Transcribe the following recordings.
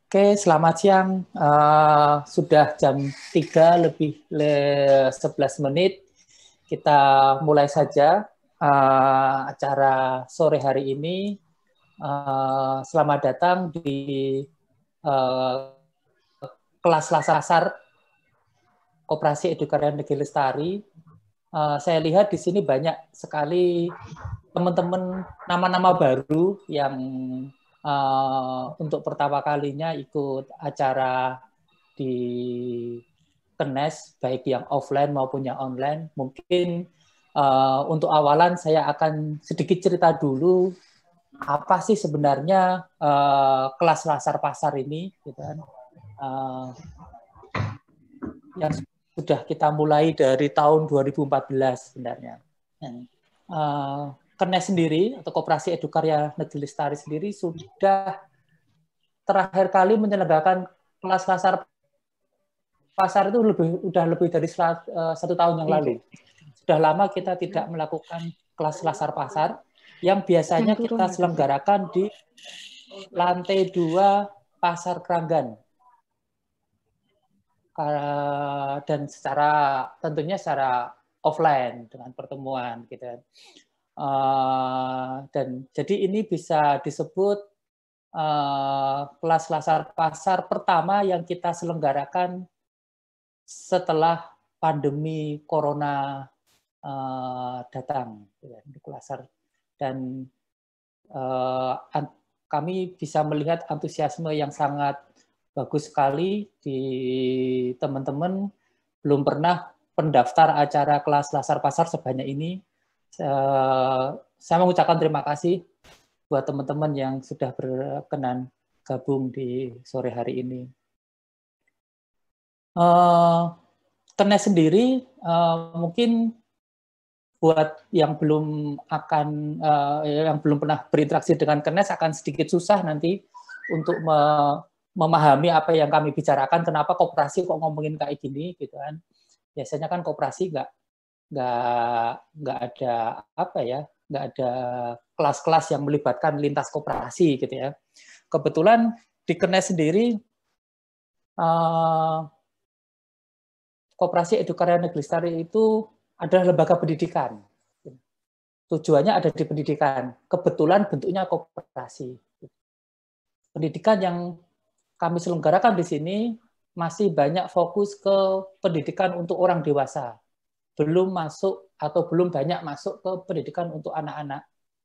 Oke, selamat siang. Sudah jam 3 lebih 11 menit. Kita mulai saja acara sore hari ini. Selamat datang di uh, kelas Lasar Koperasi Edukarya Negeri Lestari. Saya lihat di sini banyak sekali teman-teman nama-nama baru yang untuk pertama kalinya ikut acara di Kenes, baik yang offline maupun yang online. Mungkin untuk awalan saya akan sedikit cerita dulu apa sih sebenarnya kelas Lasar Pasar ini, gitu kan. Yang sudah kita mulai dari tahun 2014 sebenarnya. Kenes sendiri atau Koperasi Edukarya Negeri Lestari sendiri sudah terakhir kali menyelenggarakan kelas Lasar Pasar itu udah lebih dari 1 tahun yang lalu. Sudah lama kita tidak melakukan kelas Lasar Pasar yang biasanya kita selenggarakan di lantai 2 Pasar Kranggan. Dan tentunya secara offline dengan pertemuan gitu. Dan jadi ini bisa disebut kelas Lasar Pasar pertama yang kita selenggarakan setelah pandemi corona datang di Lasar. Dan kami bisa melihat antusiasme yang sangat bagus sekali di teman-teman. Belum pernah pendaftar acara kelas Lasar Pasar sebanyak ini. Saya mengucapkan terima kasih buat teman-teman yang sudah berkenan gabung di sore hari ini. Kenes sendiri mungkin buat yang belum pernah berinteraksi dengan Kenes akan sedikit susah nanti untuk memahami apa yang kami bicarakan. Kenapa koperasi kok ngomongin kayak gini, gitu kan? Biasanya kan koperasi nggak ada nggak ada kelas-kelas yang melibatkan lintas koperasi, gitu ya. Kebetulan di Kenes sendiri Koperasi Edukarya Negeri Lestari itu adalah lembaga pendidikan. Tujuannya ada di pendidikan. Kebetulan bentuknya koperasi. Pendidikan yang kami selenggarakan di sini masih banyak fokus ke pendidikan untuk orang dewasa. Belum banyak masuk ke pendidikan untuk anak-anak.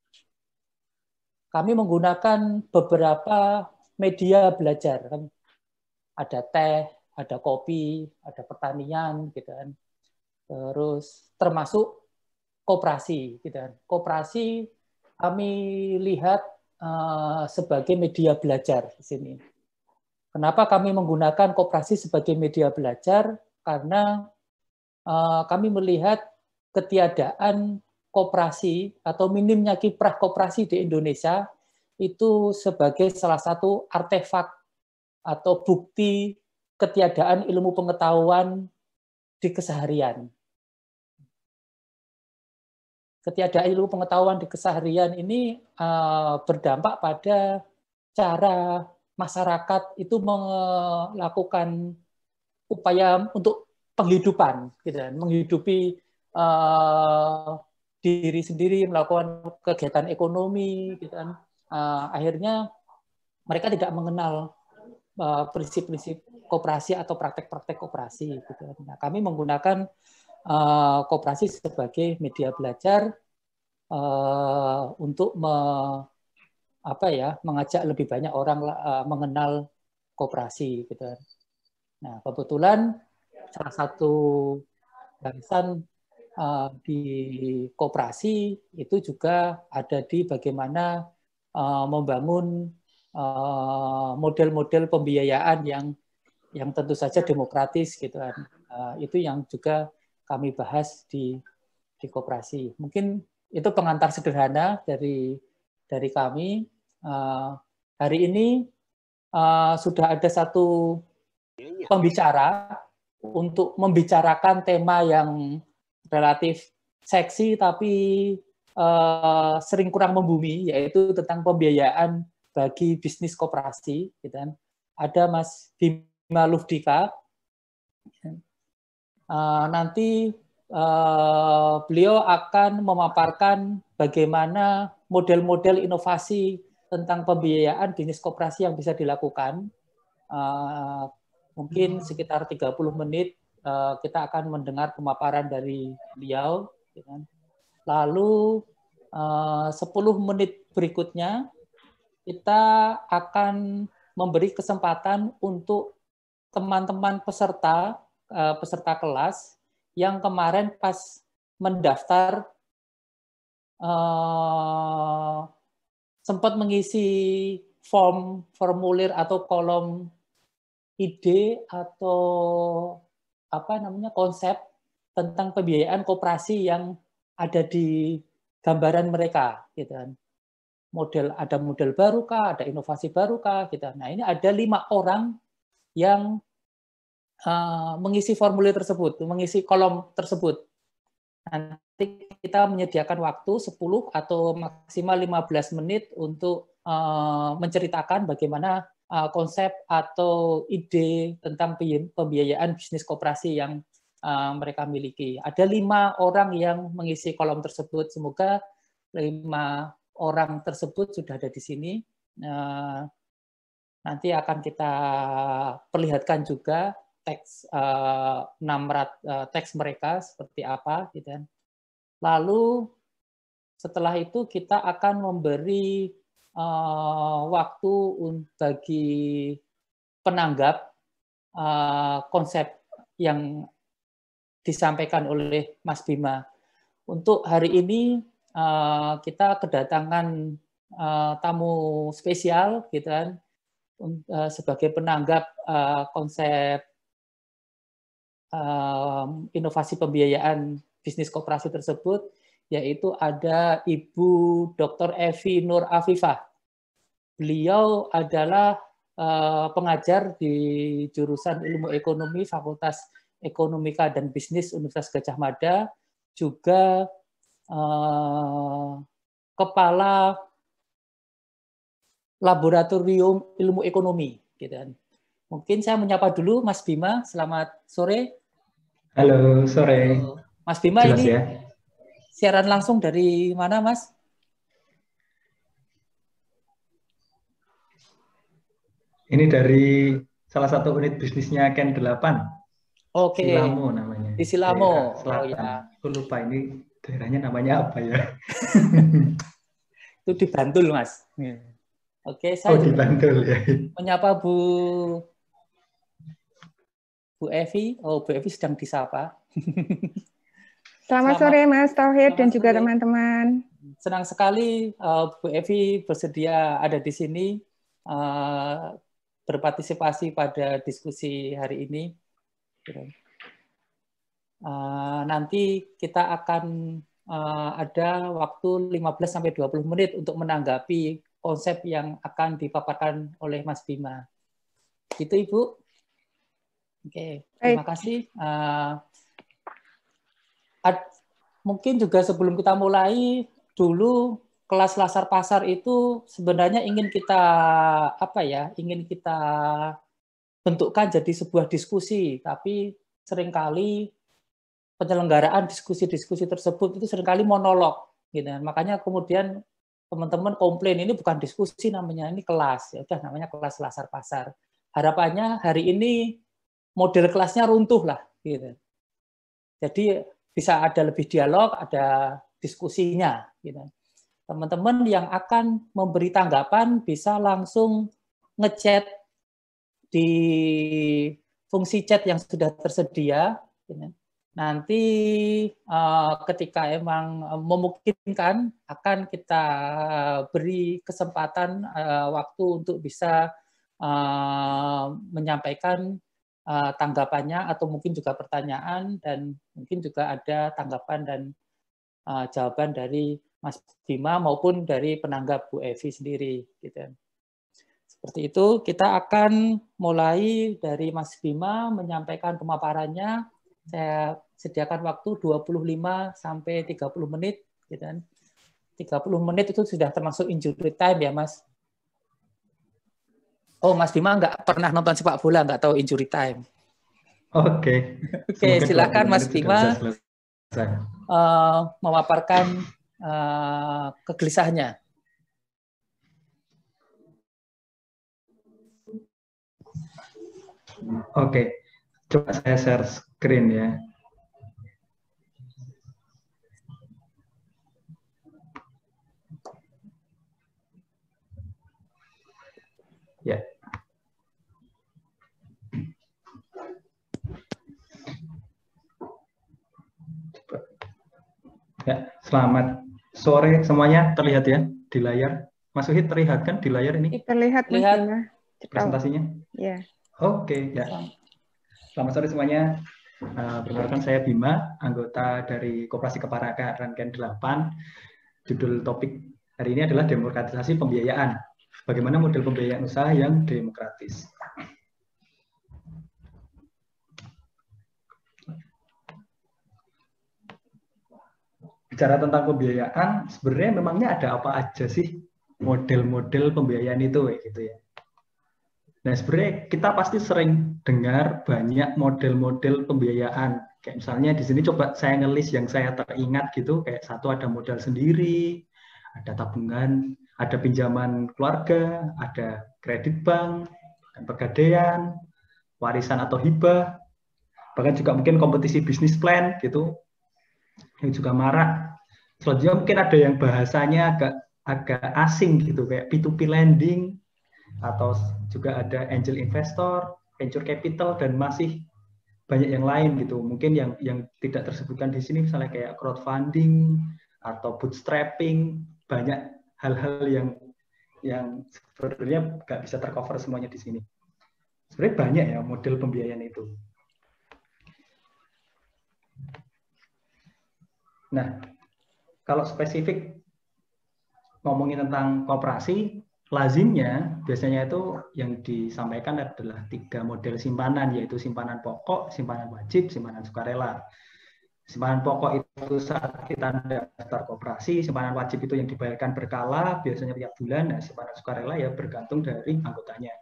Kami menggunakan beberapa media belajar. Ada teh, ada kopi, ada pertanian, gitu kan. Terus termasuk koperasi, gitu kan. Koperasi kami lihat sebagai media belajar di sini. Kenapa kami menggunakan koperasi sebagai media belajar? Karena kami melihat ketiadaan koperasi atau minimnya kiprah koperasi di Indonesia itu sebagai salah satu artefak atau bukti ketiadaan ilmu pengetahuan di keseharian. Ketiadaan ilmu pengetahuan di keseharian ini berdampak pada cara masyarakat itu melakukan upaya untuk penghidupan, gitu, menghidupi diri sendiri, melakukan kegiatan ekonomi, gitu kan. Akhirnya mereka tidak mengenal prinsip-prinsip koperasi atau praktek-praktek koperasi, gitu. Nah, kami menggunakan koperasi sebagai media belajar untuk mengajak lebih banyak orang mengenal koperasi, gitu. Nah, kebetulan salah satu gagasan di koperasi itu juga ada di bagaimana membangun model-model pembiayaan yang tentu saja demokratis, gitu kan. Itu yang juga kami bahas di koperasi. Mungkin itu pengantar sederhana dari kami. Hari ini sudah ada satu pembicara untuk membicarakan tema yang relatif seksi tapi sering kurang membumi, yaitu tentang pembiayaan bagi bisnis koperasi, gitu kan. ada Mas Bima Lufdika. Nanti beliau akan memaparkan bagaimana model-model inovasi tentang pembiayaan bisnis koperasi yang bisa dilakukan. Mungkin sekitar 30 menit kita akan mendengar pemaparan dari beliau. Lalu 10 menit berikutnya kita akan memberi kesempatan untuk teman-teman peserta kelas yang kemarin pas mendaftar sempat mengisi formulir atau kolom ide atau konsep tentang pembiayaan koperasi yang ada di gambaran mereka, gitu kan. Ada model baru kah, ada inovasi baru kah, gitu. Nah, ini ada 5 orang yang mengisi formulir tersebut, mengisi kolom tersebut. Nanti kita menyediakan waktu 10 atau maksimal 15 menit untuk menceritakan bagaimana konsep atau ide tentang pembiayaan bisnis koperasi yang mereka miliki. Ada 5 orang yang mengisi kolom tersebut. Semoga 5 orang tersebut sudah ada di sini. Nanti akan kita perlihatkan juga teks teks mereka seperti apa, gitu kan. Lalu setelah itu kita akan memberi waktu bagi penanggap konsep yang disampaikan oleh Mas Bima. Untuk hari ini kita kedatangan tamu spesial, gitu kan, sebagai penanggap konsep inovasi pembiayaan bisnis koperasi tersebut, yaitu ada Ibu Dr. Evi Nur Afifah. Beliau adalah pengajar di jurusan Ilmu Ekonomi Fakultas Ekonomika dan Bisnis Universitas Gadjah Mada, juga Kepala Laboratorium Ilmu Ekonomi, gitu kan. Mungkin saya menyapa dulu Mas Bima. Selamat sore. Halo, sore. Mas Bima, jelas ini ya? Siaran langsung dari mana, Mas? Ini dari salah satu unit bisnisnya Ken 8. Oke. Silamo namanya. Di Silamo. Daerah Oh Selatan. ya. Aku lupa ini daerahnya namanya apa ya. Itu di Bantul, Mas. Oke, saya di juga Bantul ya. menyapa Bu Evi. Oh, Bu Evi sedang disapa. Selamat sore Mas Tauhid dan juga teman-teman. Senang sekali Bu Evi bersedia ada di sini berpartisipasi pada diskusi hari ini. Nanti kita akan ada waktu 15-20 menit untuk menanggapi konsep yang akan dipaparkan oleh Mas Bima. Gitu, Ibu. Oke, terima kasih. Mungkin juga sebelum kita mulai, dulu kelas lasar pasar itu sebenarnya ingin kita bentukkan jadi sebuah diskusi, tapi seringkali penyelenggaraan diskusi-diskusi tersebut itu seringkali monolog, gitu. Makanya kemudian teman-teman komplain, ini bukan diskusi namanya, ini kelas. Ya udah, namanya kelas lasar pasar. Harapannya hari ini model kelasnya runtuh lah, gitu. Jadi bisa ada lebih dialog, ada diskusinya, gitu. Teman-teman yang akan memberi tanggapan bisa langsung ngechat di fungsi chat yang sudah tersedia, gitu. Nanti ketika emang memungkinkan akan kita beri kesempatan waktu untuk bisa menyampaikan tanggapannya atau mungkin juga pertanyaan, dan mungkin juga ada tanggapan dan jawaban dari Mas Bima maupun dari penanggap Bu Evi sendiri, gitu. Seperti itu, kita akan mulai dari Mas Bima menyampaikan pemaparannya. Saya sediakan waktu 25-30 menit, gitu kan. 30 menit itu sudah termasuk injury time ya, Mas? Oh, Mas Bima nggak pernah nonton sepak bola, nggak tahu injury time. Oke. Oke, Semoga 20 silakan Mas menit sudah Bima bisa selesai. memaparkan kegelisahannya. Oke, coba saya share screen ya. Ya. Ya, selamat sore semuanya, terlihat ya di layar. Mas Uhid terlihat kan di layar ini? Terlihat Mas Lihat Bima. Presentasinya? Ya. Oke, ya. Selamat sore semuanya. Perkenalkan saya Bima, anggota dari Koperasi Keparakaran Ken 8. Judul topik hari ini adalah demokratisasi pembiayaan. Bagaimana model pembiayaan usaha yang demokratis. Bicara tentang pembiayaan, sebenarnya memangnya ada apa aja sih model-model pembiayaan itu, gitu ya. Nah, sebenarnya kita pasti sering dengar banyak model-model pembiayaan. Kayak misalnya di sini coba saya ngelis yang saya teringat gitu, kayak satu ada modal sendiri, ada tabungan, ada pinjaman keluarga, ada kredit bank, dan pegadaian, warisan atau hibah, bahkan juga mungkin kompetisi bisnis plan gitu, yang juga marak. Selanjutnya mungkin ada yang bahasanya agak asing gitu, kayak P2P lending, atau juga ada angel investor, venture capital, dan masih banyak yang lain gitu. Mungkin yang tidak tersebutkan di sini misalnya kayak crowdfunding atau bootstrapping, banyak hal-hal yang sebenarnya nggak bisa tercover semuanya di sini. Sebenarnya banyak ya model pembiayaan itu. Nah, kalau spesifik ngomongin tentang koperasi, lazimnya biasanya itu yang disampaikan adalah 3 model simpanan, yaitu simpanan pokok, simpanan wajib, simpanan sukarela. Simpanan pokok itu saat kita daftar koperasi, simpanan wajib itu yang dibayarkan berkala, biasanya tiap bulan, nah simpanan sukarela ya bergantung dari anggotanya.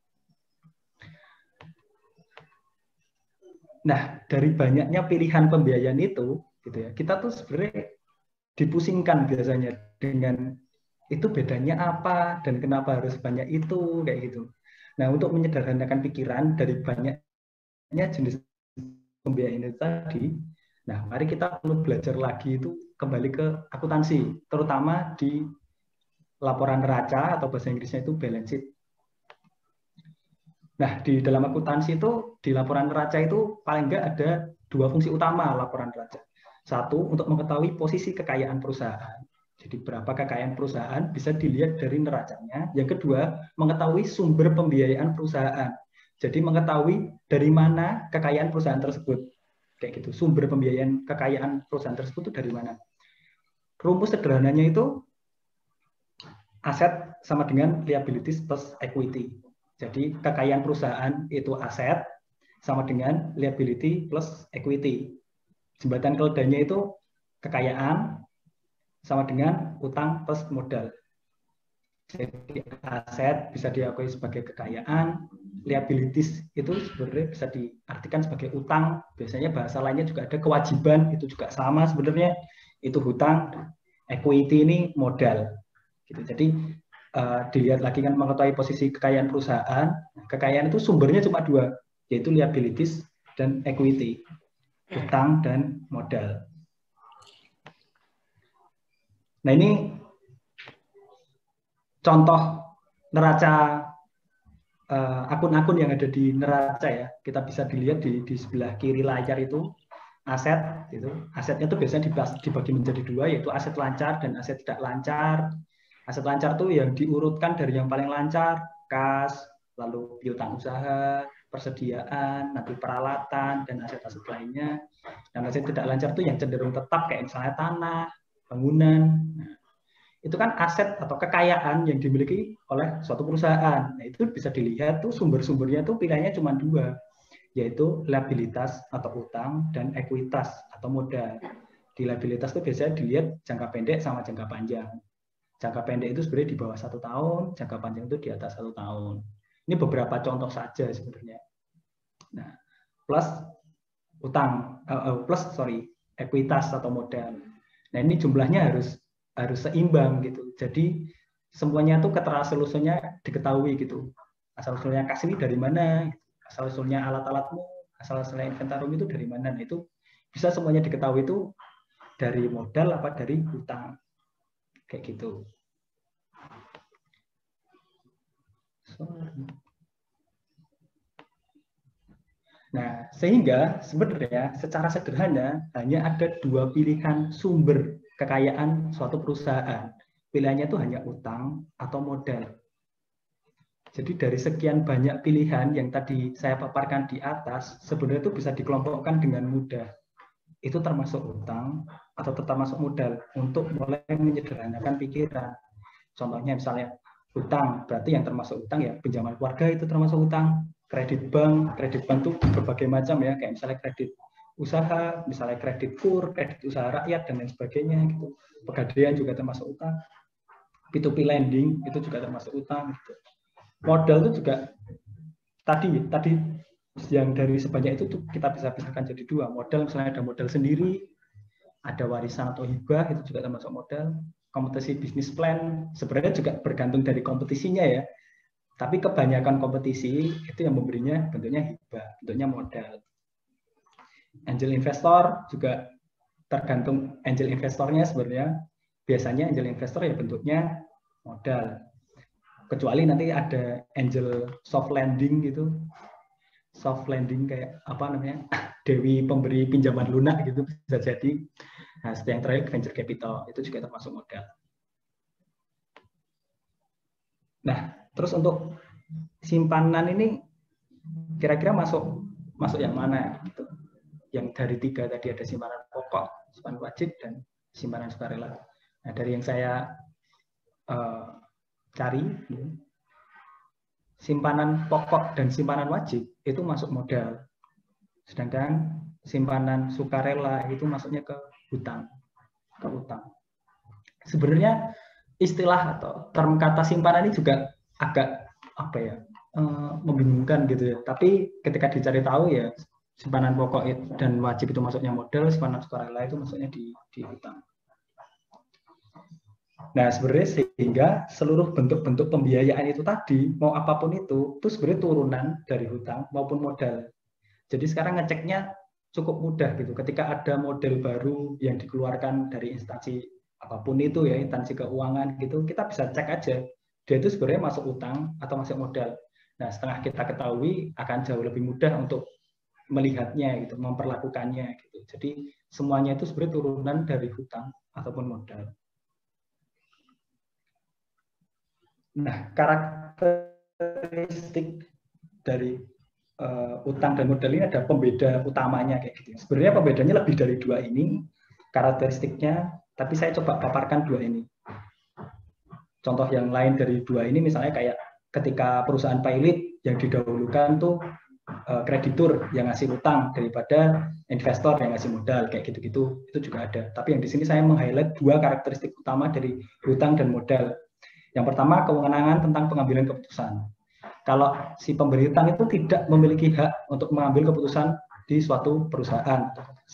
Nah, dari banyaknya pilihan pembiayaan itu, gitu ya, kita tuh sebenarnya dipusingkan biasanya dengan itu bedanya apa dan kenapa harus banyak itu, kayak gitu. Nah, untuk menyederhanakan pikiran dari banyaknya jenis pembiayaan itu tadi, nah mari kita perlu belajar lagi itu kembali ke akuntansi, terutama di laporan neraca atau bahasa Inggrisnya itu balance sheet. Nah, di dalam akuntansi itu, di laporan neraca itu paling nggak ada 2 fungsi utama laporan neraca. Satu, untuk mengetahui posisi kekayaan perusahaan. Jadi berapa kekayaan perusahaan bisa dilihat dari neracanya. Yang kedua, mengetahui sumber pembiayaan perusahaan. Jadi mengetahui dari mana kekayaan perusahaan tersebut. Kayak gitu, sumber pembiayaan kekayaan perusahaan tersebut itu dari mana. Rumus sederhananya itu aset sama dengan liabilities plus equity. Jadi kekayaan perusahaan itu aset sama dengan liability plus equity. Jembatan keledainya itu kekayaan sama dengan utang plus modal. Jadi aset bisa diakui sebagai kekayaan, liabilities itu sebenarnya bisa diartikan sebagai utang. Biasanya bahasa lainnya juga ada kewajiban, itu juga sama sebenarnya, itu hutang. Equity ini modal. Gitu. Jadi dilihat lagi kan mengetahui posisi kekayaan perusahaan. Kekayaan itu sumbernya cuma 2, yaitu liabilities dan equity, utang dan modal. Nah, ini contoh neraca, akun-akun yang ada di neraca ya. Kita bisa dilihat di sebelah kiri layar itu aset, itu asetnya itu biasanya dibagi menjadi 2, yaitu aset lancar dan aset tidak lancar. Aset lancar itu yang diurutkan dari yang paling lancar, kas, lalu piutang usaha, persediaan, nanti peralatan, dan aset-aset lainnya. Dan aset tidak lancar itu yang cenderung tetap, kayak misalnya tanah, bangunan. Nah, itu kan aset atau kekayaan yang dimiliki oleh suatu perusahaan. Nah, itu bisa dilihat tuh sumber-sumbernya tuh pilihannya cuma 2, yaitu liabilitas atau utang dan ekuitas atau modal. Di liabilitas itu biasanya dilihat jangka pendek sama jangka panjang. Jangka pendek itu sebenarnya di bawah 1 tahun, jangka panjang itu di atas 1 tahun. Ini beberapa contoh saja sebenarnya. Nah, plus ekuitas atau modal. Nah, ini jumlahnya harus seimbang gitu. Jadi semuanya tuh keterasal-usulnya diketahui gitu. Asal-usulnya kas ini dari mana? Asal-usulnya alat-alatmu, asal-usulnya inventarium itu dari mana? Nah, itu bisa semuanya diketahui itu dari modal apa dari hutang. Kayak gitu. Nah, sehingga sebenarnya secara sederhana hanya ada dua pilihan sumber kekayaan suatu perusahaan. Pilihannya itu hanya utang atau modal. Jadi dari sekian banyak pilihan yang tadi saya paparkan di atas, sebenarnya itu bisa dikelompokkan dengan mudah. Itu termasuk utang atau termasuk modal untuk mulai menyederhanakan pikiran. Contohnya misalnya utang, berarti yang termasuk utang ya pinjaman keluarga itu termasuk utang. Kredit bank itu berbagai macam ya, kayak misalnya kredit usaha, misalnya kredit kur, kredit usaha rakyat dan lain sebagainya gitu. Pegadaian juga termasuk utang. P2P lending itu juga termasuk utang gitu. Modal itu juga tadi yang dari sebanyak itu tuh kita bisa pisahkan jadi dua. Modal misalnya ada modal sendiri, ada warisan atau hibah itu juga termasuk modal. Kompetisi bisnis plan sebenarnya juga bergantung dari kompetisinya ya. Tapi kebanyakan kompetisi itu yang memberinya bentuknya hibah, bentuknya modal. Angel investor juga tergantung angel investornya sebenarnya. Biasanya angel investor ya bentuknya modal. Kecuali nanti ada angel soft landing gitu. Soft landing kayak apa namanya? Dewi pemberi pinjaman lunak gitu bisa jadi. Nah, yang terakhir venture capital itu juga termasuk modal. Nah, terus untuk simpanan ini kira-kira masuk yang mana gitu? Yang dari 3 tadi ada simpanan pokok, simpanan wajib dan simpanan sukarela. Nah, dari yang saya cari, simpanan pokok dan simpanan wajib itu masuk modal. Sedangkan simpanan sukarela itu masuknya ke hutang. Sebenarnya istilah atau term kata simpanan ini juga agak membingungkan gitu ya. Tapi ketika dicari tahu ya simpanan pokok dan wajib itu masuknya modal, simpanan sukarela itu masuknya di hutang. Nah, sebenarnya sehingga seluruh bentuk-bentuk pembiayaan itu tadi, mau apapun itu sebenarnya turunan dari hutang maupun modal. Jadi sekarang ngeceknya cukup mudah gitu. Ketika ada model baru yang dikeluarkan dari instansi apapun itu ya, instansi keuangan gitu, kita bisa cek aja dia itu sebenarnya masuk utang atau masuk modal. Nah, setelah kita ketahui akan jauh lebih mudah untuk melihatnya gitu, memperlakukannya gitu. Jadi semuanya itu sebenarnya turunan dari hutang ataupun modal. Nah, karakteristik dari utang dan modal ini ada pembeda utamanya kayak gitu. Sebenarnya pembedanya lebih dari dua ini karakteristiknya, tapi saya coba paparkan dua ini. Contoh yang lain dari dua ini misalnya kayak ketika perusahaan pilot yang didahulukan tuh kreditur yang ngasih utang daripada investor yang ngasih modal kayak gitu-gitu, itu juga ada. Tapi yang di sini saya meng-highlight dua karakteristik utama dari hutang dan modal. Yang pertama, kewenangan tentang pengambilan keputusan. Kalau si pemberi hutang itu tidak memiliki hak untuk mengambil keputusan di suatu perusahaan.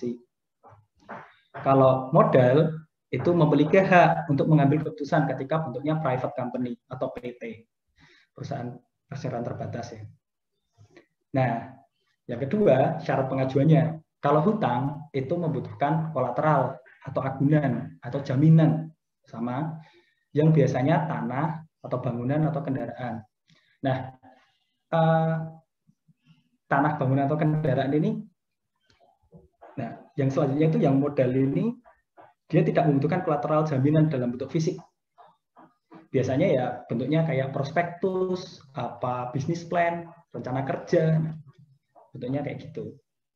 Kalau modal itu memiliki hak untuk mengambil keputusan ketika bentuknya private company atau PT, perusahaan perseroan terbatas ya. Nah, yang kedua syarat pengajuannya. Kalau hutang itu membutuhkan kolateral atau agunan atau jaminan sama yang biasanya tanah atau bangunan atau kendaraan. Nah, tanah, bangunan atau kendaraan ini, nah yang selanjutnya itu yang modal ini dia tidak membutuhkan kolateral jaminan dalam bentuk fisik. Biasanya ya bentuknya kayak prospektus, apa bisnis plan, rencana kerja, bentuknya kayak gitu.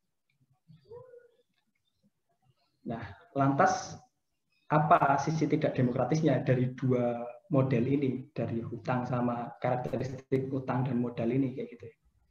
Nah, lantas apa sisi tidak demokratisnya dari dua model ini, dari hutang sama karakteristik hutang dan modal ini kayak gitu?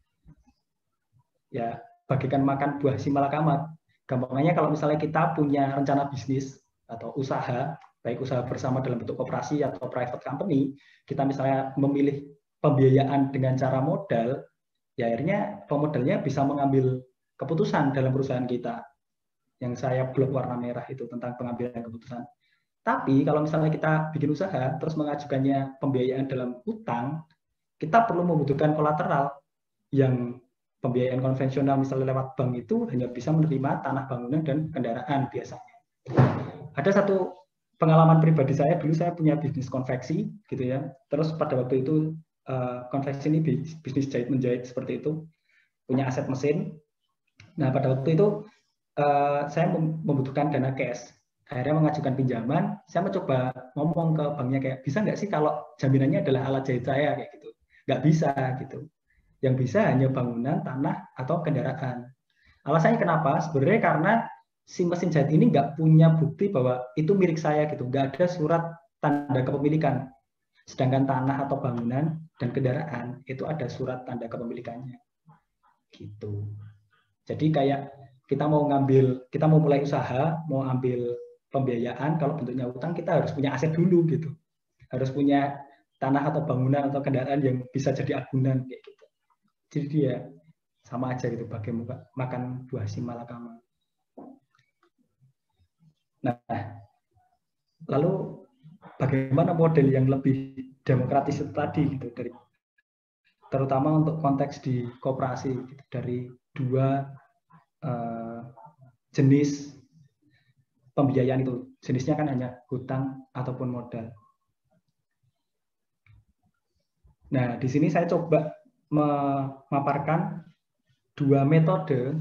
Ya, bagikan makan buah si malakamat. Gampangnya kalau misalnya kita punya rencana bisnis atau usaha, baik usaha bersama dalam bentuk koperasi atau private company, kita misalnya memilih pembiayaan dengan cara modal, ya akhirnya pemodalnya bisa mengambil keputusan dalam perusahaan kita. Yang saya blok warna merah itu tentang pengambilan keputusan. Tapi kalau misalnya kita bikin usaha, terus mengajukannya pembiayaan dalam utang, kita perlu membutuhkan kolateral yang pembiayaan konvensional misalnya lewat bank itu hanya bisa menerima tanah bangunan dan kendaraan biasanya. Ada satu pengalaman pribadi saya, dulu saya punya bisnis konveksi gitu ya. Terus pada waktu itu konveksi ini bisnis jahit menjahit seperti itu, punya aset mesin. Nah pada waktu itu saya membutuhkan dana cash. Akhirnya mengajukan pinjaman, saya mencoba ngomong ke banknya kayak bisa nggak sih kalau jaminannya adalah alat jahit saya kayak gitu. Nggak bisa gitu. Yang bisa hanya bangunan, tanah, atau kendaraan. Alasannya kenapa? Sebenarnya karena si mesin jahit ini nggak punya bukti bahwa itu milik saya gitu. Nggak ada surat tanda kepemilikan. Sedangkan tanah atau bangunan dan kendaraan itu ada surat tanda kepemilikannya. Gitu. Jadi kayak kita mau mulai usaha, mau ambil pembiayaan, kalau bentuknya utang kita harus punya aset dulu gitu. Harus punya tanah atau bangunan atau kendaraan yang bisa jadi agunan kayak gitu. Jadi dia sama aja gitu pakai makan buah si malakama. Nah, lalu bagaimana model yang lebih demokratis tadi gitu dari terutama untuk konteks di koperasi gitu, dari dua jenis pembiayaan itu. Jenisnya kan hanya hutang ataupun modal. Nah, di sini saya coba memaparkan dua metode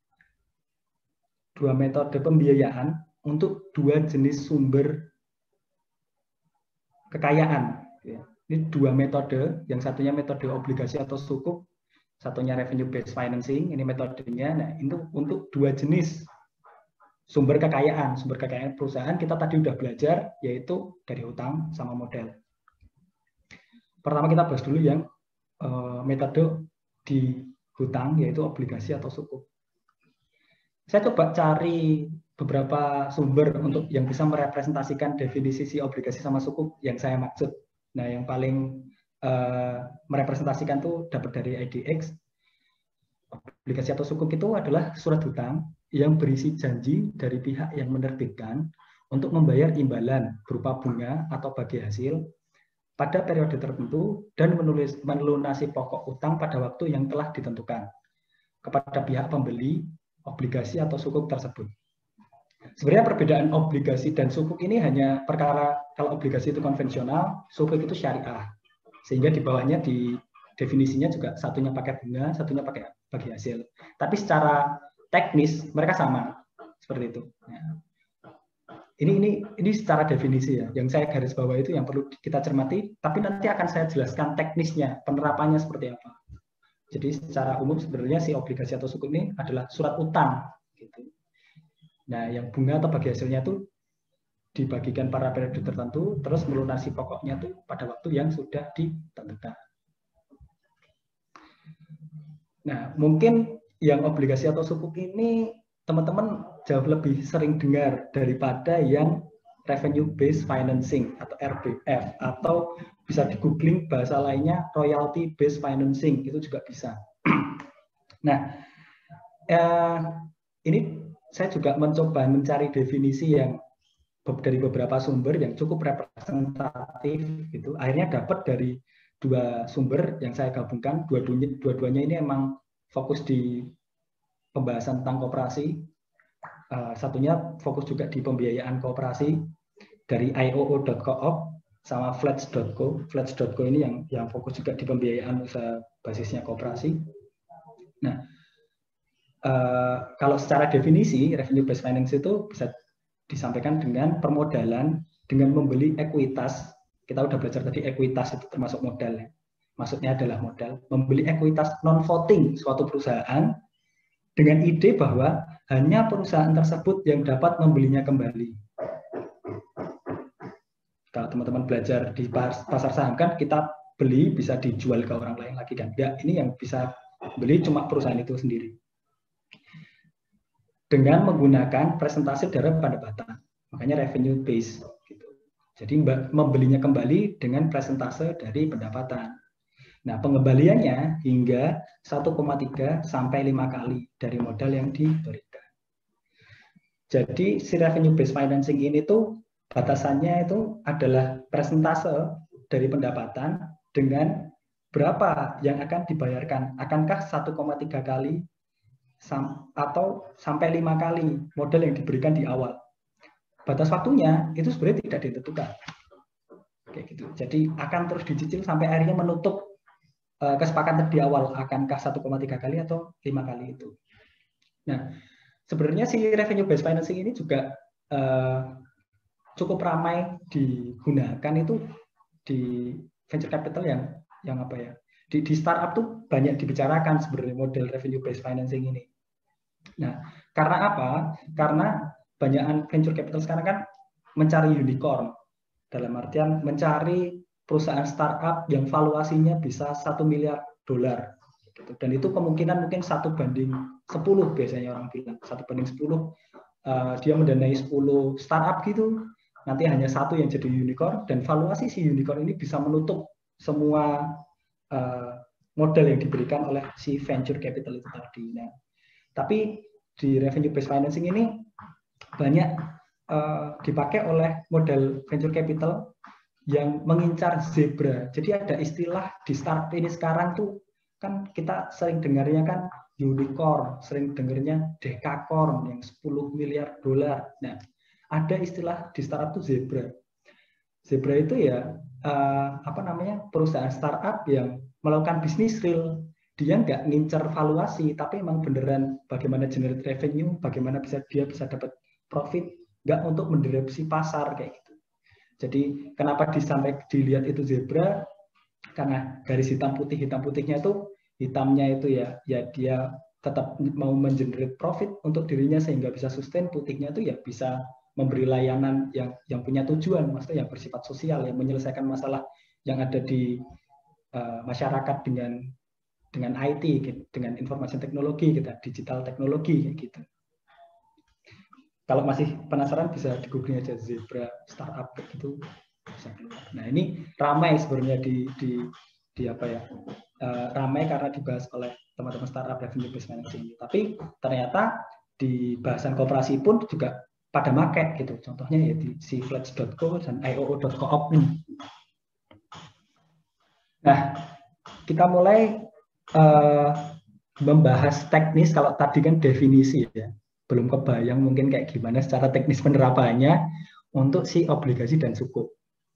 pembiayaan untuk dua jenis sumber kekayaan. Ini dua metode, yang satunya metode obligasi atau sukuk, satunya revenue based financing. Ini metodenya. Nah, itu untuk dua jenis sumber kekayaan perusahaan kita tadi udah belajar, yaitu dari hutang sama modal. Pertama kita bahas dulu yang metode di hutang, yaitu obligasi atau sukuk. Saya coba cari beberapa sumber untuk yang bisa merepresentasikan definisi si obligasi sama sukuk yang saya maksud. Nah, yang paling merepresentasikan tuh dapat dari IDX. Obligasi atau sukuk itu adalah surat hutang yang berisi janji dari pihak yang menerbitkan untuk membayar imbalan berupa bunga atau bagi hasil pada periode tertentu dan melunasi pokok utang pada waktu yang telah ditentukan kepada pihak pembeli obligasi atau sukuk tersebut. Sebenarnya perbedaan obligasi dan sukuk ini hanya perkara kalau obligasi itu konvensional, sukuk itu syariah. Sehingga di bawahnya di definisinya juga satunya pakai bunga, satunya pakai bagi hasil. Tapi secara teknis mereka sama seperti itu. Ini secara definisi ya. Yang saya garis bawah itu yang perlu kita cermati. Tapi nanti akan saya jelaskan teknisnya, penerapannya seperti apa. Jadi secara umum sebenarnya si obligasi atau sukuk ini adalah surat utang. Gitu. Nah, yang bunga atau bagi hasilnya itu dibagikan pada periode tertentu, terus melunasi pokoknya tuh pada waktu yang sudah ditentukan. Nah, mungkin yang obligasi atau sukuk ini teman-teman jauh lebih sering dengar daripada yang revenue based financing atau RBF, atau bisa di googling bahasa lainnya royalty based financing, itu juga bisa. Nah, ini saya juga mencoba mencari definisi yang dari beberapa sumber yang cukup representatif gitu. Akhirnya dapat dari dua sumber yang saya gabungkan. Dua-duanya ini emang fokus di pembahasan tentang koperasi. Satunya fokus juga di pembiayaan koperasi dari ioo.coop sama flats.co. Flats.co ini yang fokus juga di pembiayaan usaha basisnya koperasi. Nah, kalau secara definisi revenue based finance itu bisa disampaikan dengan permodalan dengan membeli ekuitas. Kita udah belajar tadi ekuitas itu termasuk modal ya. Maksudnya adalah modal membeli ekuitas non voting suatu perusahaan dengan ide bahwa hanya perusahaan tersebut yang dapat membelinya kembali. Kalau teman-teman belajar di pasar saham kan kita beli bisa dijual ke orang lain lagi kan. Ya, ini yang bisa beli cuma perusahaan itu sendiri. Dengan menggunakan presentasi dari pendapatan, makanya revenue base. Gitu. Jadi membelinya kembali dengan presentase dari pendapatan. Nah, pengembaliannya hingga 1,3 sampai 5 kali dari modal yang diberikan. Jadi si revenue based financing ini tuh batasannya itu adalah persentase dari pendapatan dengan berapa yang akan dibayarkan. Akankah 1,3 kali atau sampai 5 kali modal yang diberikan di awal. Batas waktunya itu sebenarnya tidak ditentukan. Kayak gitu. Jadi akan terus dicicil sampai akhirnya menutup kesepakatan di awal, akankah 1,3 kali atau 5 kali itu. Nah, sebenarnya si revenue based financing ini juga cukup ramai digunakan itu di venture capital yang apa ya, di startup tuh banyak dibicarakan sebenarnya model revenue based financing ini. Nah, karena apa? Karena banyak venture capital sekarang kan mencari unicorn, dalam artian mencari perusahaan startup yang valuasinya bisa $1 miliar. Dan itu kemungkinan mungkin 1 banding 10 biasanya orang bilang. 1 banding 10, dia mendanai 10 startup gitu, nanti hanya 1 yang jadi unicorn, dan valuasi si unicorn ini bisa menutup semua modal yang diberikan oleh si venture capital itu tadi. Nah, tapi di revenue based financing ini banyak dipakai oleh model venture capital yang mengincar zebra. Jadi ada istilah di startup ini sekarang tuh, kan kita sering dengarnya kan unicorn, sering dengarnya dekakorn yang $10 miliar. Nah, ada istilah di startup tuh zebra. Zebra itu ya perusahaan startup yang melakukan bisnis real. Dia nggak ngincer valuasi, tapi emang beneran bagaimana generate revenue, bagaimana dia bisa dapat profit, nggak untuk mendireksi pasar kayak gitu. Jadi kenapa dilihat itu zebra? Karena garis hitam putihnya itu, hitamnya itu ya dia tetap mau mengenerate profit untuk dirinya sehingga bisa sustain, putihnya itu ya bisa memberi layanan yang punya tujuan, maksudnya yang bersifat sosial, yang menyelesaikan masalah yang ada di masyarakat dengan IT, dengan informasi teknologi, digital teknologi kayak gitu. Kalau masih penasaran bisa di googling aja zebra startup gitu. Nah, ini ramai sebenarnya di apa ya? Ramai karena dibahas oleh teman-teman startup revenue based financing. Tapi ternyata di bahasan koperasi pun juga pada make gitu. Contohnya ya di cflex.co dan ioo.coop ini. Nah, kita mulai membahas teknis. Kalau tadi kan definisi ya, belum kebayang mungkin kayak gimana secara teknis penerapannya untuk si obligasi dan sukuk.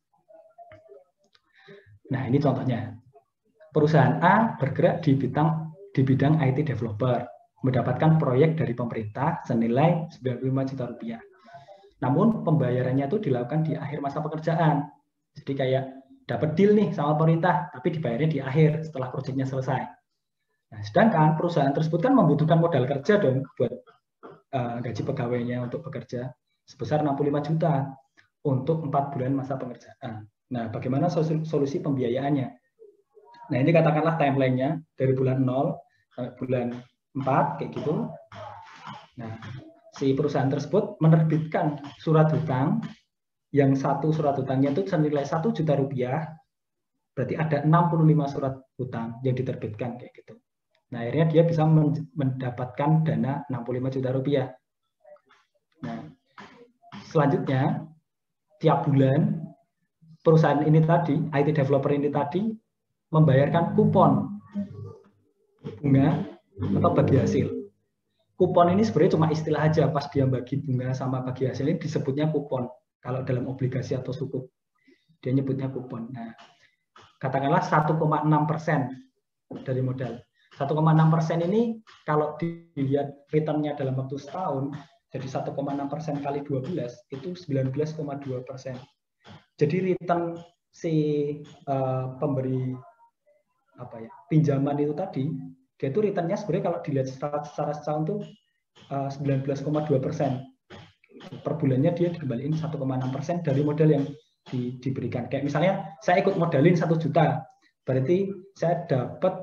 Nah, ini contohnya. Perusahaan A bergerak di bidang IT developer, mendapatkan proyek dari pemerintah senilai 95 juta rupiah. Namun pembayarannya itu dilakukan di akhir masa pekerjaan. Jadi kayak dapat deal nih sama pemerintah, tapi dibayarnya di akhir setelah proyeknya selesai. Nah, sedangkan perusahaan tersebut kan membutuhkan modal kerja dong buat gaji pegawainya untuk bekerja sebesar 65 juta untuk 4 bulan masa pengerjaan. Nah, bagaimana solusi pembiayaannya? Nah, ini katakanlah timeline-nya dari bulan 0 sampai bulan 4 kayak gitu. Nah, si perusahaan tersebut menerbitkan surat hutang yang satu surat hutangnya itu senilai 1 juta rupiah. Berarti ada 65 surat hutang yang diterbitkan kayak gitu. Nah, akhirnya dia bisa mendapatkan dana 65 juta rupiah. Nah, selanjutnya tiap bulan perusahaan ini tadi, IT developer ini tadi membayarkan kupon bunga atau bagi hasil. Kupon ini sebenarnya cuma istilah aja, pas dia bagi bunga sama bagi hasil ini disebutnya kupon. Kalau dalam obligasi atau sukuk, dia nyebutnya kupon. Nah, katakanlah 1,6% dari modal. 1,6% ini kalau dilihat return-nya dalam waktu setahun, jadi 1,6% kali 12 itu 19,2%. Jadi return si pemberi pinjaman itu tadi, dia itu return-nya sebenarnya kalau dilihat secara setahun itu 19,2%. Per bulannya dia dikembaliin 1,6% dari modal yang diberikan. Kayak misalnya saya ikut modalin 1 juta, berarti saya dapat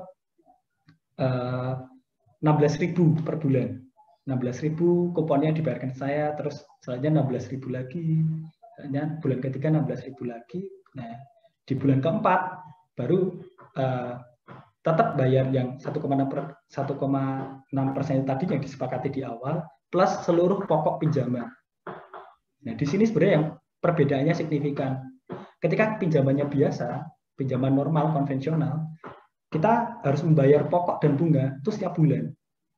16.000 per bulan. 16.000 kuponnya dibayarkan saya, terus selanjutnya 16.000 lagi, selanjutnya bulan ketiga 16.000 lagi. Nah, di bulan keempat baru tetap bayar yang 1,6% tadi yang disepakati di awal, plus seluruh pokok pinjaman. Nah, di sini sebenarnya yang perbedaannya signifikan. Ketika pinjamannya biasa, pinjaman normal, konvensional, kita harus membayar pokok dan bunga itu setiap bulan.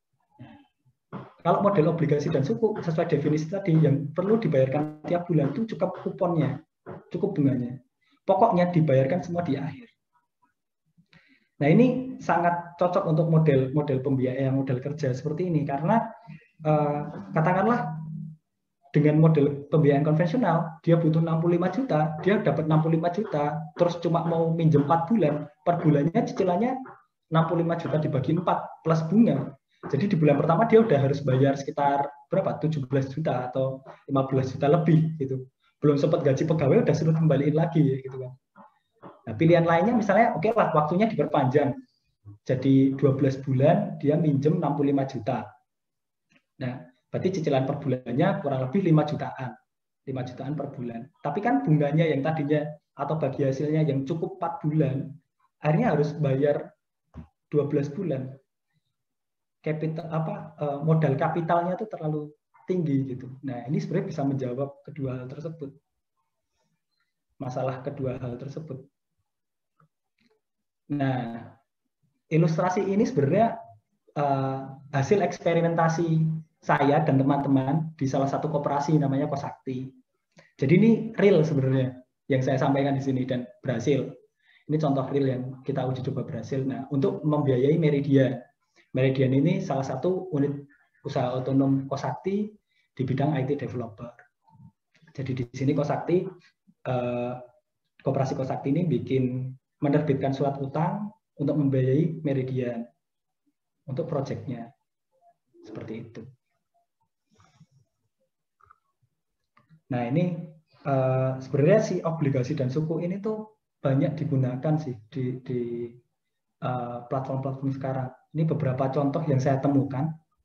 Kalau model obligasi dan suku, sesuai definisi tadi, yang perlu dibayarkan tiap bulan itu cukup kuponnya, cukup bunganya. Pokoknya dibayarkan semua di akhir. Nah, ini sangat cocok untuk model pembiayaan, model kerja seperti ini, karena katakanlah dengan model pembiayaan konvensional, dia butuh 65 juta, dia dapat 65 juta, terus cuma mau minjem 4 bulan, per bulannya cicilannya 65 juta dibagi 4 plus bunga. Jadi di bulan pertama dia udah harus bayar sekitar berapa? 17 juta atau 15 juta lebih gitu. Belum sempat gaji pegawai udah suruh kembaliin lagi gitu kan. Nah, pilihan lainnya misalnya oke lah waktunya diperpanjang. Jadi 12 bulan dia minjem 65 juta. Nah, berarti cicilan per bulannya kurang lebih 5 jutaan. 5 jutaan per bulan. Tapi kan bunganya yang tadinya atau bagi hasilnya yang cukup 4 bulan, akhirnya harus bayar 12 bulan. Modal kapitalnya itu terlalu tinggi gitu. Nah, ini sebenarnya bisa menjawab kedua hal tersebut. Masalah kedua hal tersebut. Nah, ilustrasi ini sebenarnya hasil eksperimentasi saya dan teman-teman di salah satu koperasi namanya Kosakti. Jadi ini real sebenarnya yang saya sampaikan di sini dan berhasil. Ini contoh real yang kita uji coba berhasil. Nah, untuk membiayai Meridian. Meridian ini salah satu unit usaha otonom Kosakti di bidang IT developer. Jadi di sini Kosakti, koperasi Kosakti ini menerbitkan surat utang untuk membiayai Meridian untuk proyeknya. Seperti itu. Nah, ini sebenarnya si obligasi dan suku ini tuh banyak digunakan sih di platform-platform sekarang. Ini beberapa contoh yang saya temukan.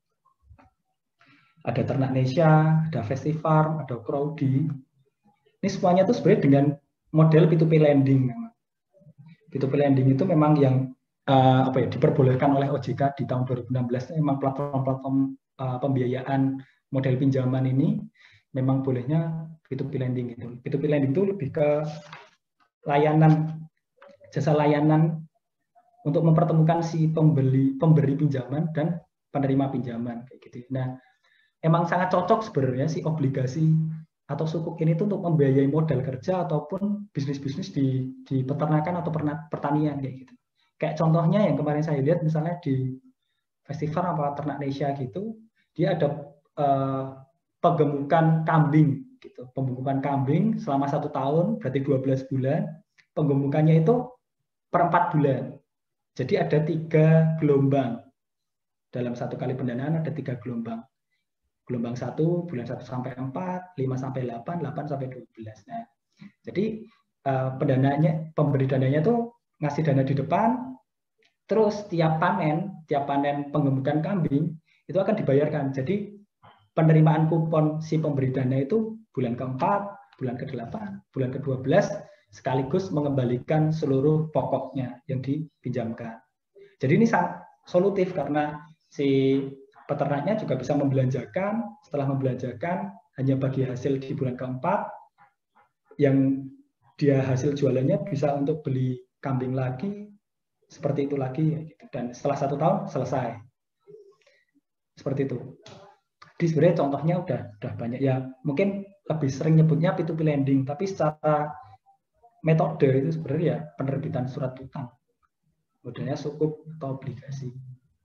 Ada Ternaknesia, ada Festifarm, ada Crowdy. Ini semuanya tuh sebenarnya dengan model P2P lending. P2P lending itu memang yang diperbolehkan oleh OJK di tahun 2016. Memang platform-platform pembiayaan model pinjaman ini memang bolehnya P2P lending gitu. P2P lending itu lebih ke layanan, jasa layanan untuk mempertemukan si pemberi pinjaman dan penerima pinjaman kayak gitu. Nah, emang sangat cocok sebenarnya si obligasi atau sukuk ini tuh untuk membiayai modal kerja ataupun bisnis-bisnis di peternakan atau pertanian kayak gitu. Kayak contohnya yang kemarin saya lihat misalnya di festival apa Ternaknesia gitu, dia ada penggemukan kambing gitu. Pembukukan kambing selama 1 tahun berarti 12 bulan. Penggemukannya itu per 4 bulan. Jadi ada 3 gelombang. Dalam 1 kali pendanaan ada 3 gelombang. Gelombang 1, bulan 1 sampai 4, 5 sampai 8, 8 sampai 12. Nah, jadi pemberi dananya itu ngasih dana di depan, terus tiap panen penggemukan kambing, itu akan dibayarkan. Jadi penerimaan kupon si pemberi dana itu bulan ke-4, bulan ke-8, bulan ke-12, sekaligus mengembalikan seluruh pokoknya yang dipinjamkan. Jadi ini sangat solutif karena si peternaknya juga bisa membelanjakan, setelah membelanjakan hanya bagi hasil di bulan ke-4, yang dia hasil jualannya bisa untuk beli kambing lagi, seperti itu lagi, dan setelah 1 tahun selesai. Seperti itu. Di sebenarnya contohnya udah banyak ya, mungkin lebih sering nyebutnya P2P lending, tapi secara metode itu sebenarnya ya penerbitan surat utang. Modelnya sukuk atau obligasi.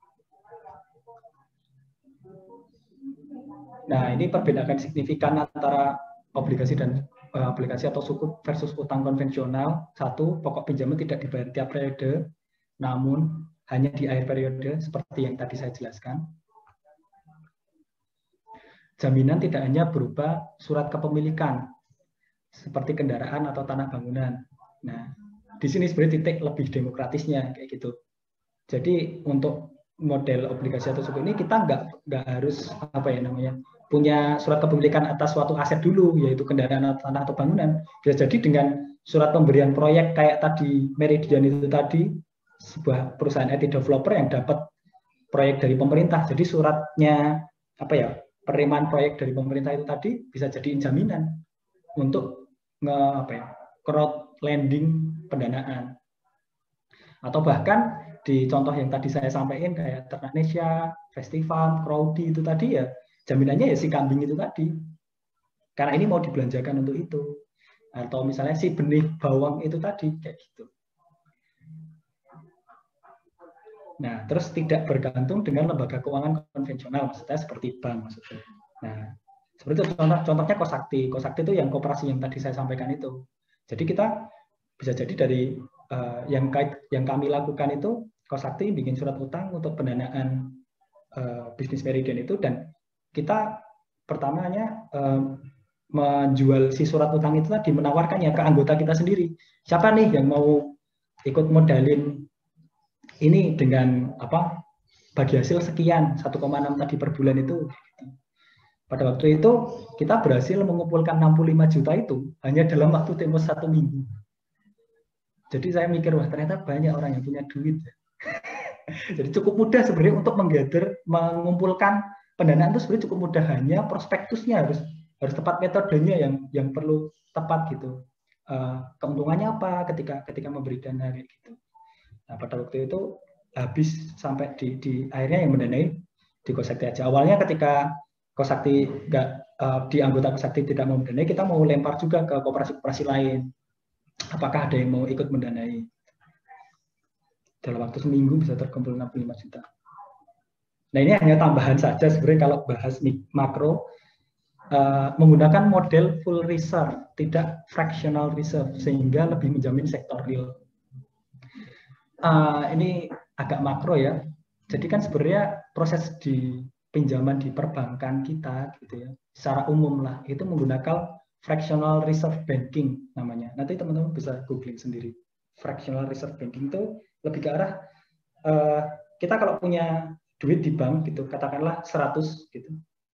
Nah, ini perbedaan signifikan antara obligasi atau sukuk versus utang konvensional. 1, pokok pinjaman tidak dibayar tiap periode, namun hanya di akhir periode seperti yang tadi saya jelaskan. Jaminan tidak hanya berupa surat kepemilikan seperti kendaraan atau tanah bangunan. Nah, di sini sebenarnya titik lebih demokratisnya kayak gitu. Jadi untuk model obligasi atau sukuk ini kita nggak harus punya surat kepemilikan atas suatu aset dulu, yaitu kendaraan atau tanah atau bangunan. Bisa jadi dengan surat pemberian proyek kayak tadi Meridian itu tadi, sebuah perusahaan IT developer yang dapat proyek dari pemerintah. Jadi suratnya penerimaan proyek dari pemerintah itu tadi bisa jadiin jaminan untuk crowdlending pendanaan. Atau bahkan di contoh yang tadi saya sampaikan kayak Ternanesia, Festival, Crowdy itu tadi ya jaminannya ya si kambing itu tadi. Karena ini mau dibelanjakan untuk itu. Atau misalnya si benih bawang itu tadi kayak gitu. Nah, terus tidak bergantung dengan lembaga keuangan konvensional, maksudnya seperti bank maksudnya. Nah, seperti itu contohnya Kosakti. Kosakti itu yang koperasi yang tadi saya sampaikan itu. Jadi kita bisa jadi dari yang kami lakukan itu Kosakti bikin surat utang untuk pendanaan bisnis Meridian itu, dan kita pertamanya menjual si surat utang itu tadi, menawarkannya ke anggota kita sendiri. Siapa nih yang mau ikut modalin ini dengan bagi hasil sekian 1,6 tadi per bulan itu. Pada waktu itu kita berhasil mengumpulkan 65 juta itu hanya dalam waktu tempo 1 minggu. Jadi saya mikir, wah ternyata banyak orang yang punya duit. Jadi cukup mudah sebenarnya untuk mengumpulkan pendanaan itu sebenarnya cukup mudah, hanya prospektusnya harus tepat, metodenya yang perlu tepat gitu. Keuntungannya apa ketika memberi dana kayak gitu. Nah, pada waktu itu habis sampai di akhirnya yang mendanai di Kosakti aja. Awalnya ketika Kosakti di anggota Kosakti tidak mau mendanai, kita mau lempar juga ke koperasi-koperasi lain. Apakah ada yang mau ikut mendanai? Dalam waktu seminggu bisa terkumpul 65 juta. Nah, ini hanya tambahan saja sebenarnya kalau bahas makro, menggunakan model full reserve, tidak fractional reserve, sehingga lebih menjamin sektor real. Ini agak makro ya. Jadi kan sebenarnya proses di pinjaman di perbankan kita gitu ya, secara umum lah itu menggunakan fractional reserve banking namanya. Nanti teman-teman bisa googling sendiri. Fractional reserve banking itu lebih ke arah kita kalau punya duit di bank gitu, katakanlah 100 gitu.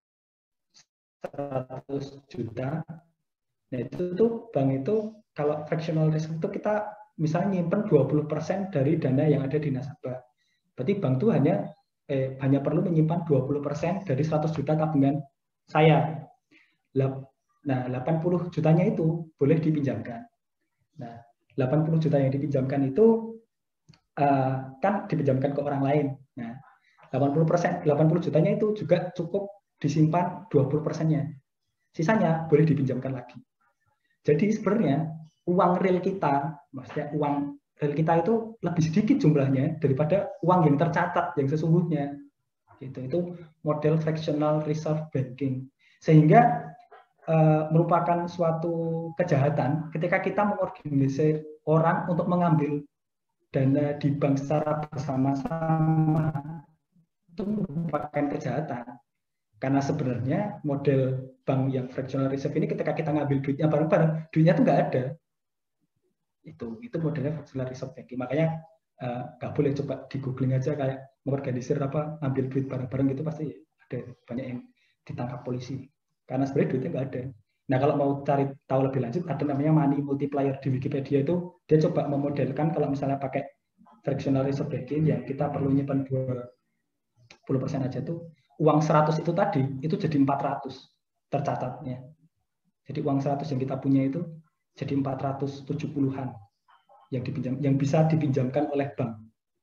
100 juta. Nah, itu tuh bank itu kalau fractional reserve itu kita misalnya nyimpen 20% dari dana yang ada di nasabah. Berarti bank itu hanya perlu menyimpan 20% dari 100 juta tabungan saya. Nah, 80 jutanya itu boleh dipinjamkan. Nah, 80 juta yang dipinjamkan itu kan dipinjamkan ke orang lain. Nah, 80 jutanya itu juga cukup disimpan 20%-nya. Sisanya boleh dipinjamkan lagi. Jadi sebenarnya uang real kita, maksudnya uang real kita itu lebih sedikit jumlahnya daripada uang yang tercatat yang sesungguhnya. Itu model fractional reserve banking. Sehingga merupakan suatu kejahatan ketika kita mengorganisir orang untuk mengambil dana di bank secara bersama-sama. Itu merupakan kejahatan. Karena sebenarnya model bank yang fractional reserve ini ketika kita ngambil duitnya bareng-bareng, duitnya itu nggak ada. Itu modelnya fractional reserve banking. Makanya nggak boleh coba di googling aja kayak mengorganisir ambil duit bareng-bareng gitu, pasti ada banyak yang ditangkap polisi. Karena sebenarnya duitnya nggak ada. Nah, kalau mau cari tahu lebih lanjut, ada namanya money multiplier di Wikipedia itu, dia coba memodelkan kalau misalnya pakai fractional reserve banking yang kita perlu nyimpan 20% aja tuh, uang 100 itu tadi, itu jadi 400 tercatatnya. Jadi uang 100 yang kita punya itu jadi 470-an yang bisa dipinjamkan oleh bank.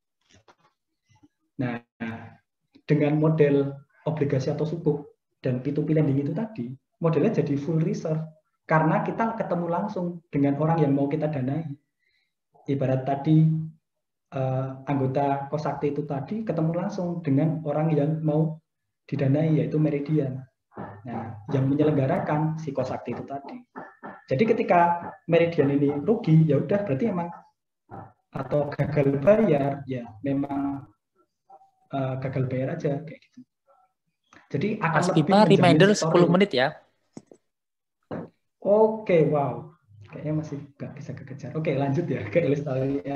Nah, dengan model obligasi atau sukuk dan P2P lending itu tadi, modelnya jadi full reserve. Karena kita ketemu langsung dengan orang yang mau kita danai. Ibarat tadi, anggota Kosakti itu tadi ketemu langsung dengan orang yang mau didanai, yaitu Meridian. Nah, yang menyelenggarakan si Kosakti itu tadi. Jadi ketika Meridian ini rugi, ya udah berarti emang atau gagal bayar, ya memang gagal bayar aja kayak gitu. Jadi akan Mas lebih Bima, reminder 10 menit ya. Oke, wow. Kayaknya masih nggak bisa kekejar. Oke, lanjut ya ke ilustrasinya.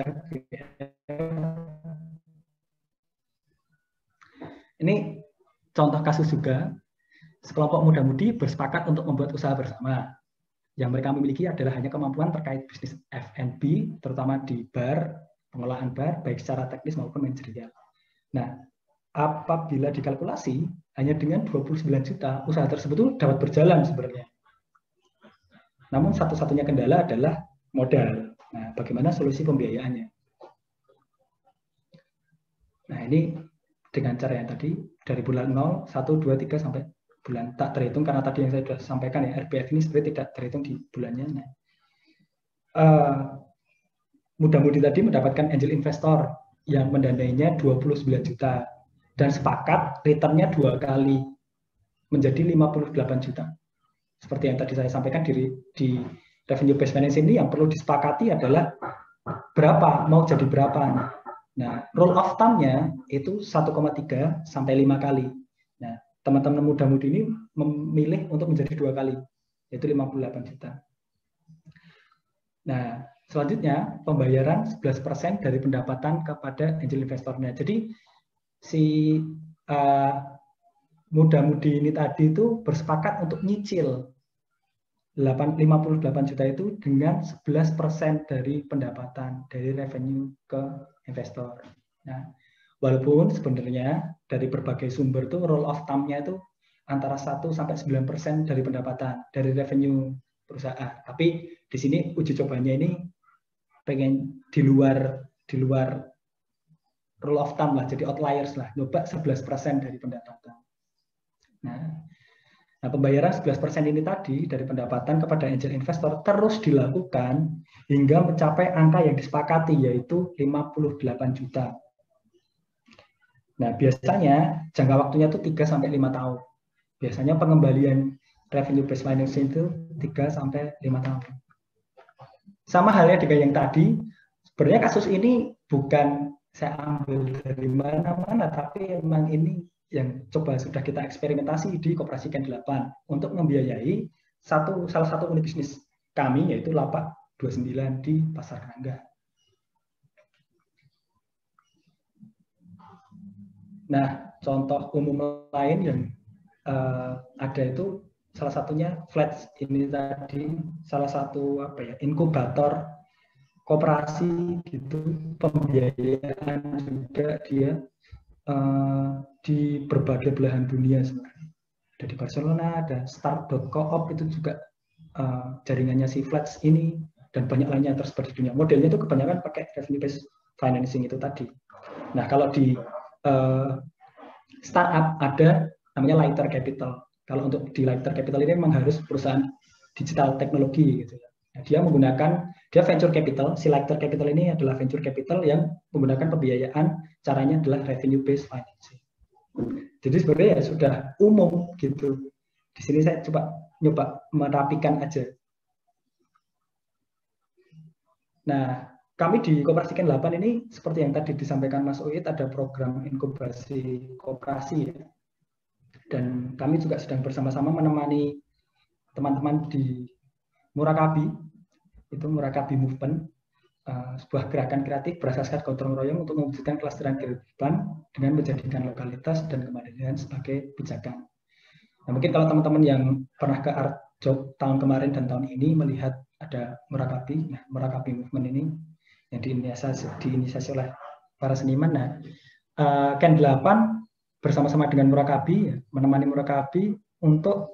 Ini contoh kasus juga. Sekelompok muda-mudi bersepakat untuk membuat usaha bersama. Yang mereka miliki adalah hanya kemampuan terkait bisnis F&B, terutama di bar, pengolahan bar, baik secara teknis maupun manajerial. Nah, apabila dikalkulasi, hanya dengan 29 juta, usaha tersebut itu dapat berjalan sebenarnya. Namun satu-satunya kendala adalah modal. Nah, bagaimana solusi pembiayaannya? Nah, ini dengan cara yang tadi, dari bulan 0, 1, 2, 3, sampai bulan tak terhitung, karena tadi yang saya sudah sampaikan ya, RBF ini sebenarnya tidak terhitung di bulannya. Nah, mudah-mudi tadi mendapatkan angel investor yang mendanainya 29 juta dan sepakat returnnya 2 kali menjadi 58 juta. Seperti yang tadi saya sampaikan di revenue based financing ini, yang perlu disepakati adalah berapa, mau jadi berapa. Nah, rule of thumb-nya itu 1,3 sampai 5 kali. Nah, teman-teman muda-mudi ini memilih untuk menjadi 2 kali, yaitu 58 juta. Nah, selanjutnya pembayaran 11% dari pendapatan kepada angel investornya. Jadi si muda-mudi ini tadi itu bersepakat untuk nyicil 58 juta itu dengan 11% dari pendapatan, dari revenue ke investor. Nah, walaupun sebenarnya dari berbagai sumber itu roll of thumb-nya itu antara 1 sampai 9% dari pendapatan, dari revenue perusahaan. Tapi di sini uji cobanya ini pengen di luar rule of thumb lah, jadi outliers lah, nyoba 11% dari pendapatan. Nah, pembayaran 11% ini tadi dari pendapatan kepada angel investor terus dilakukan hingga mencapai angka yang disepakati, yaitu 58 juta. Nah, biasanya jangka waktunya itu 3-5 tahun. Biasanya pengembalian revenue based financing itu 3-5 tahun. Sama halnya dengan yang tadi, sebenarnya kasus ini bukan saya ambil dari mana-mana, tapi memang ini yang coba sudah kita eksperimentasi di Koperasi Ken 8 untuk membiayai salah satu unit bisnis kami, yaitu Lapak 29 di Pasar Kerangga. Nah, contoh umum lain yang ada itu salah satunya Flats ini tadi, salah satu inkubator koperasi gitu, pembiayaan juga dia di berbagai belahan dunia sebenarnya. Ada di Barcelona, ada Start.coop itu juga jaringannya si Flats ini, dan banyak lainnya yang tersebar di dunia. Modelnya itu kebanyakan pakai revenue based financing itu tadi. Nah, kalau di startup ada namanya Lighter Capital. Kalau untuk di Lighter Capital ini memang harus perusahaan digital teknologi gitu ya. Dia venture capital. Si Lighter Capital ini adalah venture capital yang menggunakan pembiayaan, caranya adalah revenue based financing. Jadi sebenarnya ya sudah umum gitu. Di sini saya nyoba merapikan aja. Nah, kami di Koperasi Ken 8 ini seperti yang tadi disampaikan Mas Uit, ada program inkubasi koperasi ya. Dan kami juga sedang bersama-sama menemani teman-teman di Murakabi, itu Murakabi Movement, sebuah gerakan kreatif berasaskan gotong royong untuk mewujudkan kelestarian kehidupan dengan menjadikan lokalitas dan kemandirian sebagai pijakan. Nah, mungkin kalau teman-teman yang pernah ke Art Job tahun kemarin dan tahun ini melihat ada Murakabi, nah Murakabi Movement ini yang diinisiasi oleh para seniman. Nah, Ken 8 bersama-sama dengan Murakabi, menemani Murakabi untuk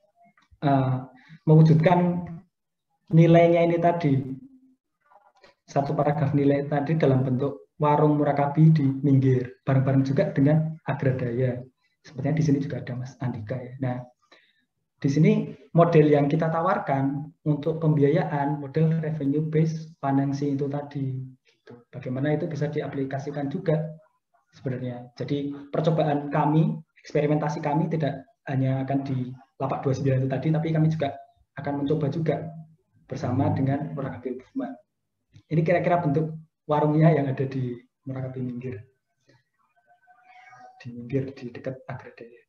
mewujudkan nilainya ini tadi. Satu paragraf nilai tadi dalam bentuk warung Murakabi di Minggir, bareng-bareng juga dengan Agradaya. Sepertinya di sini juga ada Mas Andika ya. Nah, di sini model yang kita tawarkan untuk pembiayaan, model revenue based financing itu tadi. Bagaimana itu bisa diaplikasikan juga sebenarnya. Jadi percobaan kami, eksperimentasi kami tidak hanya akan di Lapak 29 itu tadi, tapi kami juga akan mencoba juga bersama dengan Murakabi Movement. Ini kira-kira bentuk warungnya yang ada di Murakabi Minggir. Di Minggir, di dekat Agradaya.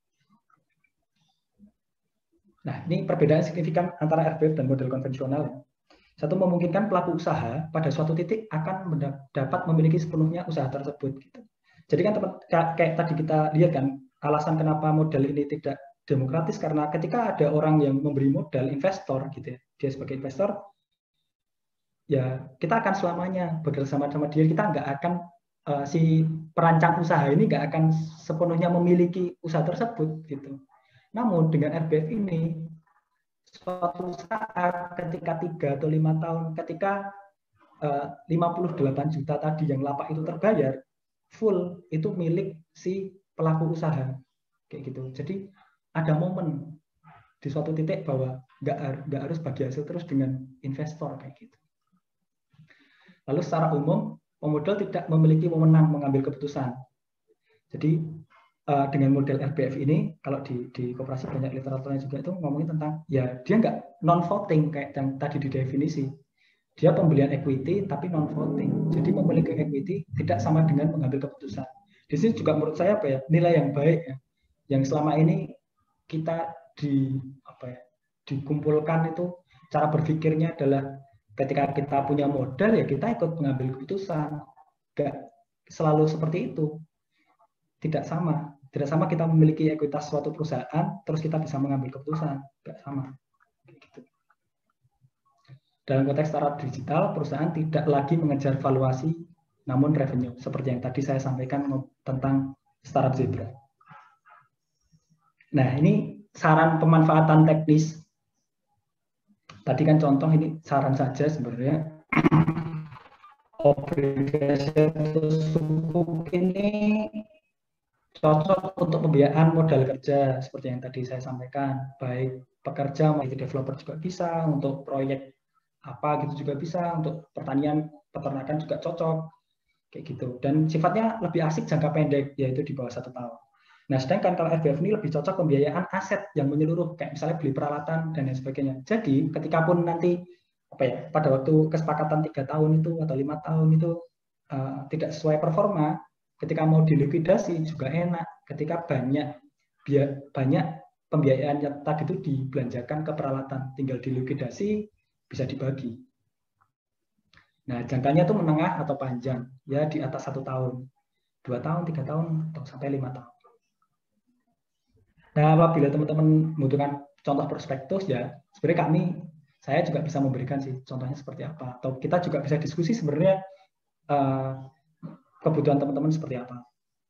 Nah, ini perbedaan signifikan antara RBF dan model konvensional. Satu, memungkinkan pelaku usaha pada suatu titik akan dapat memiliki sepenuhnya usaha tersebut. Gitu. Jadi kan kayak tadi kita lihat kan, alasan kenapa model ini tidak demokratis karena ketika ada orang yang memberi modal, investor gitu ya, dia sebagai investor ya kita akan selamanya bekerjasama sama dia. Kita nggak akan si perancang usaha ini nggak akan sepenuhnya memiliki usaha tersebut gitu. Namun dengan RBF ini suatu saat ketika 3 atau 5 tahun ketika 58 juta tadi yang lapak itu terbayar full, itu milik si pelaku usaha kayak gitu. Jadi ada momen di suatu titik bahwa nggak harus bagi hasil terus dengan investor kayak gitu. Lalu secara umum pemodal tidak memiliki wewenang mengambil keputusan. Jadi dengan model RBF ini, kalau di koperasi banyak literaturnya juga itu ngomongin tentang ya dia nggak non voting kayak yang tadi didefinisi. Dia pembelian equity tapi non voting. Jadi memiliki equity tidak sama dengan mengambil keputusan. Di sini juga menurut saya apa ya, nilai yang baik ya, yang selama ini kita dikumpulkan itu cara berpikirnya adalah ketika kita punya modal ya kita ikut mengambil keputusan. Nggak selalu seperti itu. Tidak sama kita memiliki ekuitas suatu perusahaan terus kita bisa mengambil keputusan, tidak sama. Dalam konteks startup digital, perusahaan tidak lagi mengejar valuasi namun revenue, seperti yang tadi saya sampaikan tentang startup Zebra. Nah, ini saran pemanfaatan teknis. Tadi kan contoh, ini saran saja sebenarnya. Obligasi sukuk ini cocok untuk pembiayaan modal kerja seperti yang tadi saya sampaikan, baik pekerja maupun developer juga bisa, untuk proyek apa gitu juga bisa, untuk pertanian peternakan juga cocok kayak gitu, dan sifatnya lebih asik jangka pendek yaitu di bawah 1 tahun. Nah, sedangkan kalau RBF ini lebih cocok pembiayaan aset yang menyeluruh kayak misalnya beli peralatan dan lain sebagainya. Jadi ketika pun nanti pada waktu kesepakatan 3 tahun itu atau 5 tahun itu tidak sesuai performa, ketika mau dilikuidasi juga enak, ketika banyak pembiayaan yang tadi itu dibelanjakan ke peralatan, tinggal dilikuidasi bisa dibagi. Nah, jangkanya itu menengah atau panjang, ya di atas 1 tahun, 2 tahun, 3 tahun, atau sampai 5 tahun. Nah, apabila teman-teman membutuhkan contoh prospektus ya, sebenarnya saya juga bisa memberikan sih contohnya seperti apa, atau kita juga bisa diskusi sebenarnya kebutuhan teman-teman seperti apa.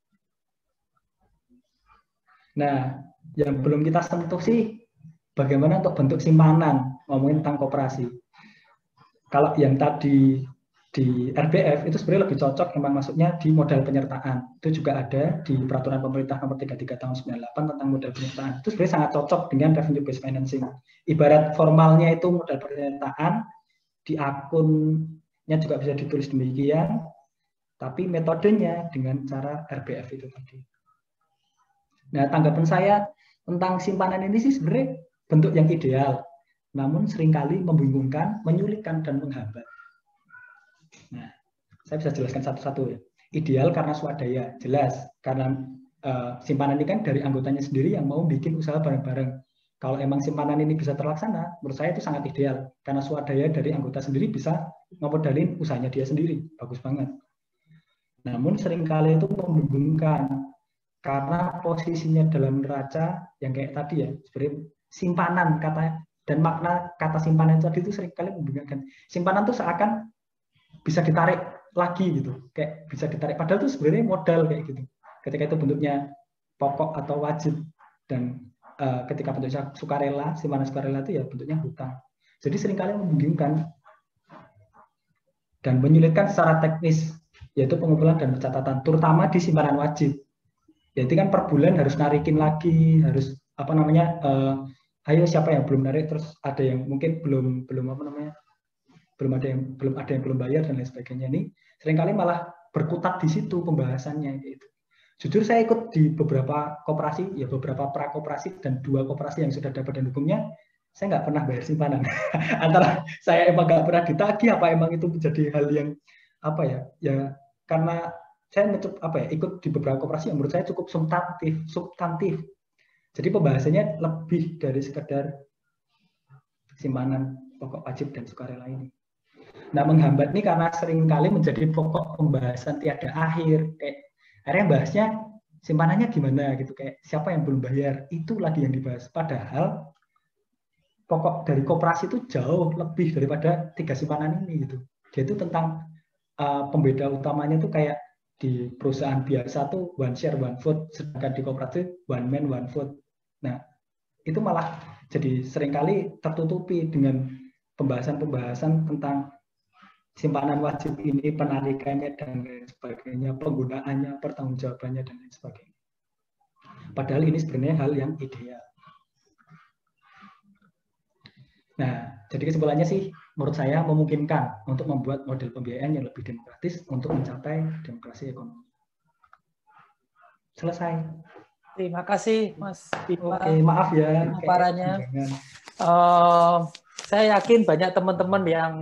Nah, yang belum kita sentuh sih bagaimana untuk bentuk simpanan, ngomongin tentang koperasi. Kalau yang tadi di RBF itu sebenarnya lebih cocok memang masuknya di modal penyertaan. Itu juga ada di peraturan pemerintah nomor 33 tahun 98 tentang modal penyertaan. Itu sebenarnya sangat cocok dengan revenue based financing. Ibarat formalnya itu modal penyertaan, di akunnya juga bisa ditulis demikian, tapi metodenya dengan cara RBF itu tadi. Nah, tanggapan saya tentang simpanan ini sih sebenarnya bentuk yang ideal, namun seringkali membingungkan, menyulitkan, dan menghambat. Nah, saya bisa jelaskan satu-satu ya. Ideal karena swadaya, jelas. Karena simpanan ini kan dari anggotanya sendiri yang mau bikin usaha bareng-bareng. Kalau emang simpanan ini bisa terlaksana, menurut saya itu sangat ideal. Karena swadaya dari anggota sendiri bisa memodalin usahanya dia sendiri. Bagus banget. Namun seringkali itu membingungkan karena posisinya dalam neraca yang kayak tadi ya, sebenarnya simpanan kata dan makna kata simpanan itu seringkali membingungkan. Simpanan itu seakan bisa ditarik lagi gitu, kayak bisa ditarik padahal itu sebenarnya modal kayak gitu. Ketika itu bentuknya pokok atau wajib, dan ketika bentuknya sukarela, simpanan sukarela itu ya bentuknya hutang. Jadi seringkali membingungkan dan menyulitkan secara teknis, yaitu pengumpulan dan pencatatan, terutama di simpanan wajib. Jadi kan per bulan harus narikin lagi, harus ayo siapa yang belum narik, terus ada yang mungkin belum ada yang belum bayar dan lain sebagainya. Ini seringkali malah berkutat di situ pembahasannya gitu. Jujur saya ikut di beberapa koperasi, ya beberapa prakoperasi dan 2 koperasi yang sudah dapat dan hukumnya, saya nggak pernah bayar simpanan. Antara saya emang nggak pernah ditagih, apa emang itu menjadi hal yang ya karena saya ikut di beberapa koperasi yang menurut saya cukup substantif. Jadi pembahasannya lebih dari sekedar simpanan pokok wajib dan sukarela ini. Nah, menghambat ini karena seringkali menjadi pokok pembahasan tiada akhir. Kayak akhirnya bahasnya simpanannya gimana gitu, kayak siapa yang belum bayar, itu lagi yang dibahas. Padahal pokok dari koperasi itu jauh lebih daripada 3 simpanan ini gitu. Dia itu tentang pembeda utamanya tuh kayak di perusahaan biasa tuh one share one vote, sedangkan di kooperatif one man one vote. Nah, itu malah jadi seringkali tertutupi dengan pembahasan-pembahasan tentang simpanan wajib ini, penarikannya dan lain sebagainya, penggunaannya, pertanggungjawabannya dan lain sebagainya. Padahal ini sebenarnya hal yang ideal. Nah, jadi kesimpulannya sih, menurut saya memungkinkan untuk membuat model pembiayaan yang lebih demokratis untuk mencapai demokrasi ekonomi. Selesai. Terima kasih, Mas Bima. Oke, maaf ya. Paparannya. Saya yakin banyak teman-teman yang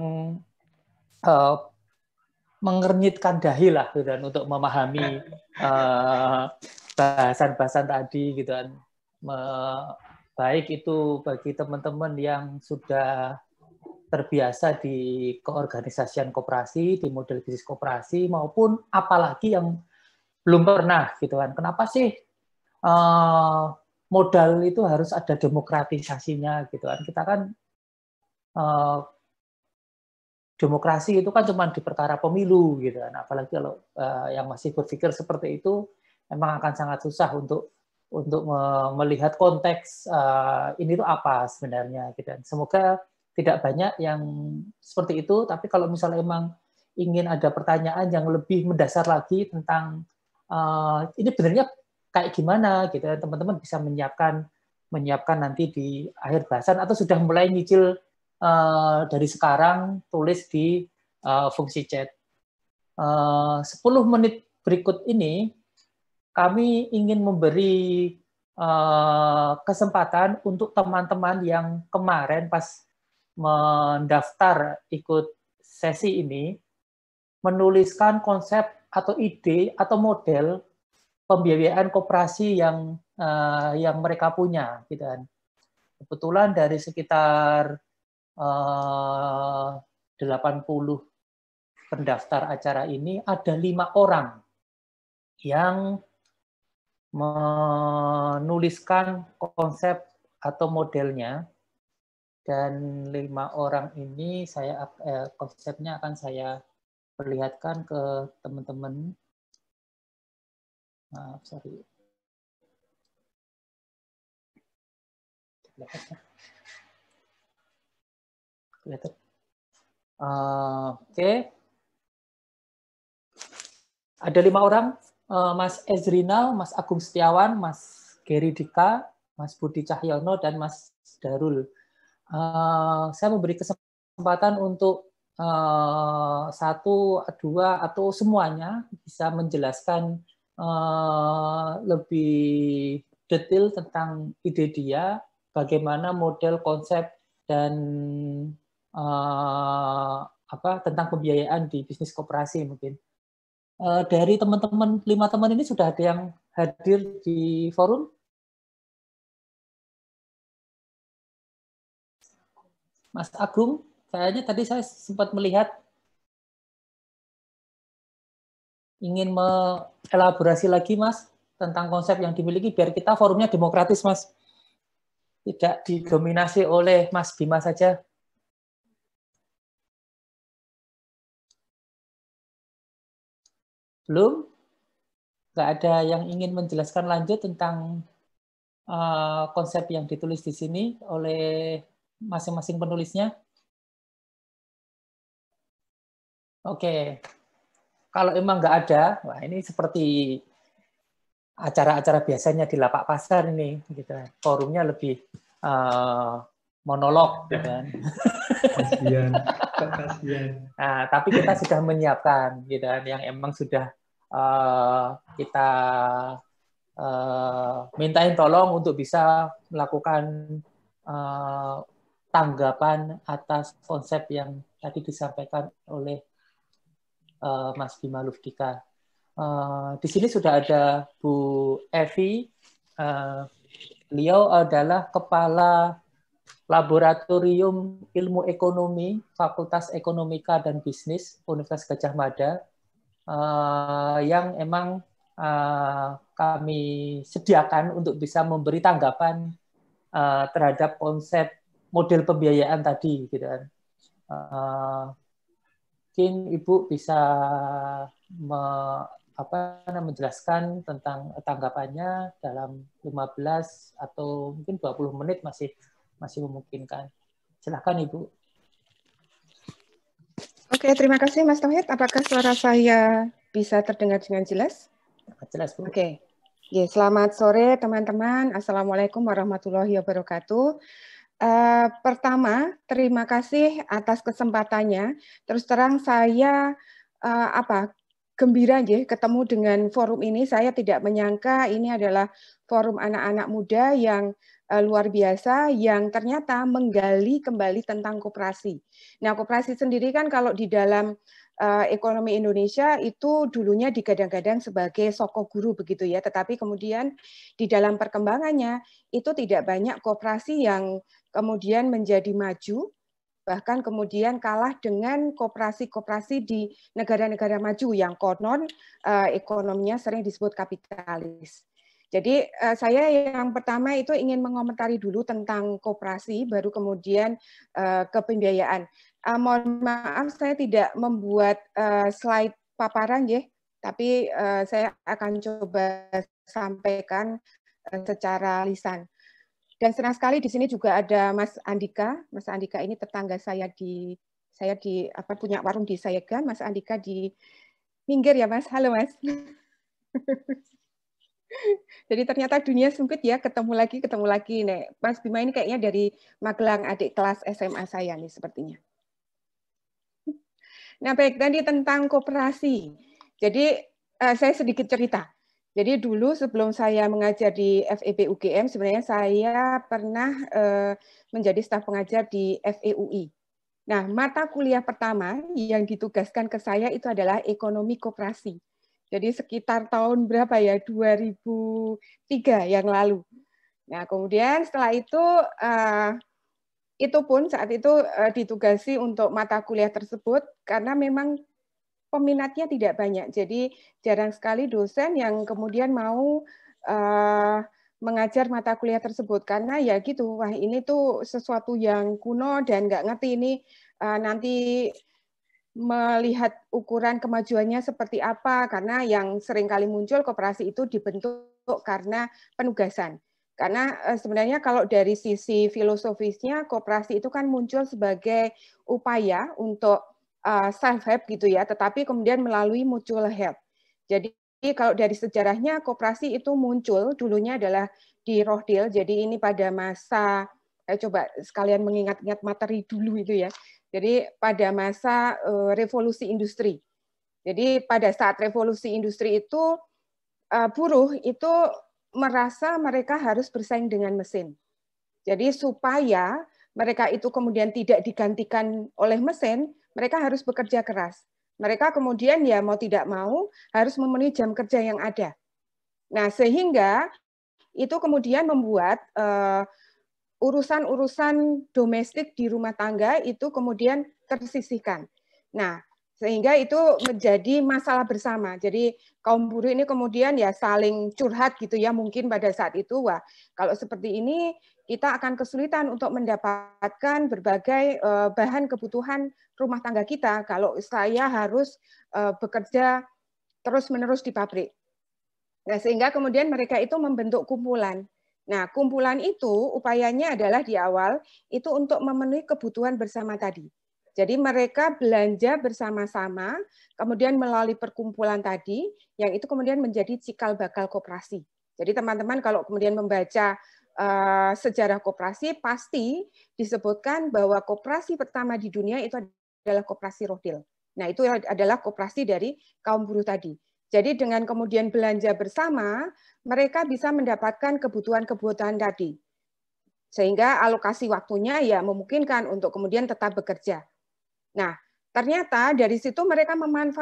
mengernyitkan dahi lah, gitu, dan untuk memahami bahasan-bahasan tadi, gitu kan. Baik itu bagi teman-teman yang sudah terbiasa di keorganisasian koperasi, di model bisnis koperasi, maupun apalagi yang belum pernah, gitu kan. Kenapa sih modal itu harus ada demokratisasinya, gitu kan? Kita kan demokrasi itu kan cuma di perkara pemilu, gitu kan. Apalagi kalau yang masih berpikir seperti itu, memang akan sangat susah untuk melihat konteks ini tuh apa sebenarnya, gitu. Semoga tidak banyak yang seperti itu, tapi kalau misalnya emang ingin ada pertanyaan yang lebih mendasar lagi tentang ini benernya kayak gimana, gitu, teman-teman bisa menyiapkan nanti di akhir bahasan atau sudah mulai nyicil dari sekarang, tulis di fungsi chat. 10 menit berikut ini kami ingin memberi kesempatan untuk teman-teman yang kemarin pas mendaftar ikut sesi ini menuliskan konsep atau ide atau model pembiayaan koperasi yang mereka punya, gitu kan. Kebetulan dari sekitar 80 pendaftar acara ini ada 5 orang yang menuliskan konsep atau modelnya, dan 5 orang ini konsepnya akan saya perlihatkan ke teman-teman. Maaf, sorry. Oke. Ada 5 orang. Mas Ezrinal, Mas Agung Setiawan, Mas Geri Dika, Mas Budi Cahyono, dan Mas Darul. Saya memberi kesempatan untuk 1, 2, atau semuanya bisa menjelaskan lebih detail tentang ide dia, bagaimana model, konsep, dan tentang pembiayaan di bisnis koperasi mungkin. Dari teman-teman 5 teman ini sudah ada yang hadir di forum? Mas Agung, kayaknya tadi saya sempat melihat ingin mengelaborasi lagi, Mas, tentang konsep yang dimiliki biar kita forumnya demokratis, Mas. Tidak didominasi oleh Mas Bima saja. Belum? Nggak ada yang ingin menjelaskan lanjut tentang konsep yang ditulis di sini oleh masing-masing penulisnya? Oke. Kalau emang nggak ada, wah ini seperti acara-acara biasanya di lapak pasar ini, gitu. Forumnya lebih monolog, gitu kan. Kasian. Nah, tapi kita sudah menyiapkan, gitu kan, yang emang sudah kita mintain tolong untuk bisa melakukan tanggapan atas konsep yang tadi disampaikan oleh Mas Bima Lufdika. Di sini sudah ada Bu Evi. Beliau adalah Kepala Laboratorium Ilmu Ekonomi Fakultas Ekonomika dan Bisnis Universitas Gadjah Mada, yang emang kami sediakan untuk bisa memberi tanggapan terhadap konsep model pembiayaan tadi, gitu kan. Mungkin Ibu bisa menjelaskan tentang tanggapannya dalam 15 atau mungkin 20 menit masih memungkinkan. Silakan Ibu. Oke, terima kasih Mas Tauhid. Apakah suara saya bisa terdengar dengan jelas? Jelas, Bu. Oke. Ya, selamat sore teman-teman. Assalamualaikum warahmatullahi wabarakatuh. Pertama, terima kasih atas kesempatannya. Terus terang saya gembira ya ketemu dengan forum ini. Saya tidak menyangka ini adalah forum anak-anak muda yang luar biasa yang ternyata menggali kembali tentang koperasi. Nah, koperasi sendiri kan kalau di dalam ekonomi Indonesia itu dulunya digadang-gadang sebagai soko guru begitu ya, tetapi kemudian di dalam perkembangannya itu tidak banyak koperasi yang kemudian menjadi maju, bahkan kemudian kalah dengan koperasi-koperasi di negara-negara maju yang konon ekonominya sering disebut kapitalis. Jadi saya yang pertama itu ingin mengomentari dulu tentang koperasi, baru kemudian ke pembiayaan. Mohon maaf saya tidak membuat slide paparan ya, tapi saya akan coba sampaikan secara lisan. Dan senang sekali di sini juga ada Mas Andika. Mas Andika ini tetangga saya punya warung di Sayegan. Mas Andika di minggir ya Mas. Halo Mas. Jadi ternyata dunia sempit ya, ketemu lagi. Nih, Mas Bima ini kayaknya dari Magelang, adik kelas SMA saya nih sepertinya. Nah baik, tadi tentang koperasi. Jadi saya sedikit cerita. Jadi dulu sebelum saya mengajar di FEB UGM, sebenarnya saya pernah menjadi staf pengajar di FEUI. Nah, mata kuliah pertama yang ditugaskan ke saya itu adalah ekonomi koperasi. Jadi sekitar tahun berapa ya, 2003 yang lalu. Nah, kemudian setelah itu pun saat itu ditugasi untuk mata kuliah tersebut karena memang peminatnya tidak banyak. Jadi jarang sekali dosen yang kemudian mau mengajar mata kuliah tersebut karena ya gitu, wah ini tuh sesuatu yang kuno dan nggak ngerti ini nanti melihat ukuran kemajuannya seperti apa, karena yang sering kali muncul koperasi itu dibentuk karena penugasan. Karena sebenarnya kalau dari sisi filosofisnya, koperasi itu kan muncul sebagai upaya untuk self-help gitu ya, tetapi kemudian melalui mutual help. Jadi kalau dari sejarahnya, koperasi itu muncul dulunya adalah di Rohdil, jadi ini pada masa, coba sekalian mengingat-ingat materi dulu itu ya, jadi pada masa revolusi industri. Jadi pada saat revolusi industri itu buruh itu merasa mereka harus bersaing dengan mesin. Jadi supaya mereka itu kemudian tidak digantikan oleh mesin, mereka harus bekerja keras. Mereka kemudian ya mau tidak mau harus memenuhi jam kerja yang ada. Nah, sehingga itu kemudian membuat urusan-urusan domestik di rumah tangga itu kemudian tersisihkan. Nah, sehingga itu menjadi masalah bersama. Jadi kaum buruh ini kemudian ya saling curhat gitu ya, mungkin pada saat itu, wah kalau seperti ini kita akan kesulitan untuk mendapatkan berbagai bahan kebutuhan rumah tangga kita kalau saya harus bekerja terus-menerus di pabrik. Nah, sehingga kemudian mereka itu membentuk kumpulan. Nah, kumpulan itu upayanya adalah di awal itu untuk memenuhi kebutuhan bersama tadi. Jadi mereka belanja bersama-sama, kemudian melalui perkumpulan tadi, yang itu kemudian menjadi cikal bakal koperasi. Jadi teman-teman kalau kemudian membaca sejarah koperasi, pasti disebutkan bahwa koperasi pertama di dunia itu adalah koperasi Rohdil. Nah, itu adalah koperasi dari kaum buruh tadi. Jadi dengan kemudian belanja bersama, mereka bisa mendapatkan kebutuhan-kebutuhan tadi. Sehingga alokasi waktunya ya memungkinkan untuk kemudian tetap bekerja. Nah, ternyata dari situ mereka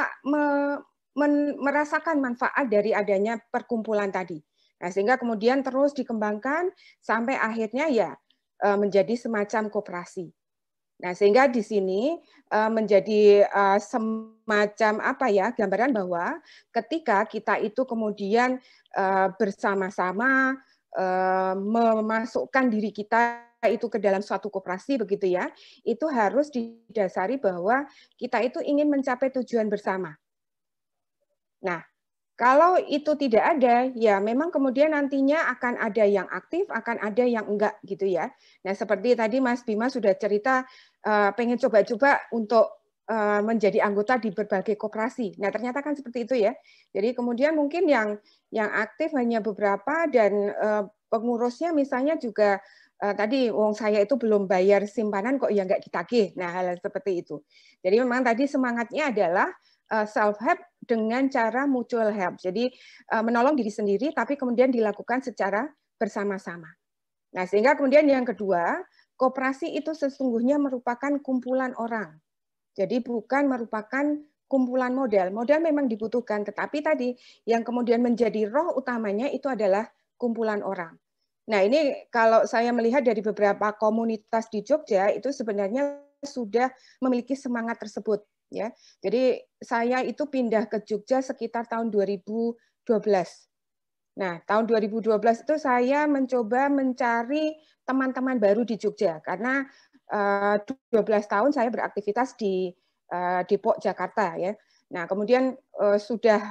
merasakan manfaat dari adanya perkumpulan tadi. Nah, sehingga kemudian terus dikembangkan sampai akhirnya ya menjadi semacam koperasi. Nah, sehingga di sini menjadi semacam gambaran bahwa ketika kita itu kemudian bersama-sama memasukkan diri kita itu ke dalam suatu koperasi begitu ya, itu harus didasari bahwa kita itu ingin mencapai tujuan bersama. Nah, kalau itu tidak ada, ya memang kemudian nantinya akan ada yang aktif, akan ada yang enggak gitu ya. Nah, seperti tadi Mas Bima sudah cerita pengen coba-coba untuk menjadi anggota di berbagai koperasi. Nah, ternyata kan seperti itu ya. Jadi kemudian mungkin yang aktif hanya beberapa dan pengurusnya misalnya juga tadi wong saya itu belum bayar simpanan kok ya nggak ditagih. Nah, hal seperti itu. Jadi memang tadi semangatnya adalah self help dengan cara mutual help. Jadi menolong diri sendiri tapi kemudian dilakukan secara bersama-sama. Nah, sehingga kemudian yang kedua, koperasi itu sesungguhnya merupakan kumpulan orang. Jadi bukan merupakan kumpulan modal. Modal memang dibutuhkan, tetapi tadi yang kemudian menjadi roh utamanya itu adalah kumpulan orang. Nah, ini kalau saya melihat dari beberapa komunitas di Jogja itu sebenarnya sudah memiliki semangat tersebut. Ya, jadi saya itu pindah ke Jogja sekitar tahun 2012. Nah, tahun 2012 itu saya mencoba mencari teman-teman baru di Jogja karena 12 tahun saya beraktivitas di Depok, Jakarta ya. Nah, kemudian sudah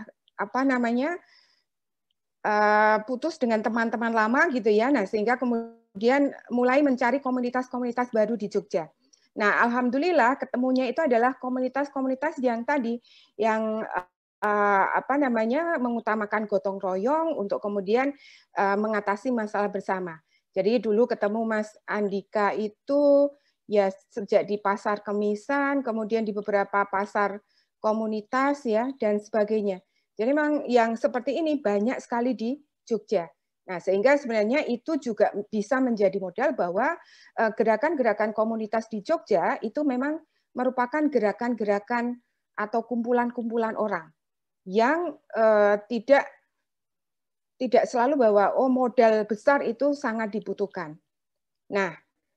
putus dengan teman-teman lama gitu ya. Nah, sehingga kemudian mulai mencari komunitas-komunitas baru di Jogja. Nah, alhamdulillah ketemunya itu adalah komunitas-komunitas yang tadi yang mengutamakan gotong royong untuk kemudian mengatasi masalah bersama. Jadi dulu ketemu Mas Andika itu ya sejak di pasar Kemisan, kemudian di beberapa pasar komunitas ya dan sebagainya. Jadi memang yang seperti ini banyak sekali di Jogja. Nah, sehingga sebenarnya itu juga bisa menjadi modal bahwa gerakan-gerakan komunitas di Jogja itu memang merupakan gerakan-gerakan atau kumpulan-kumpulan orang yang tidak selalu bahwa modal besar itu sangat dibutuhkan. Nah,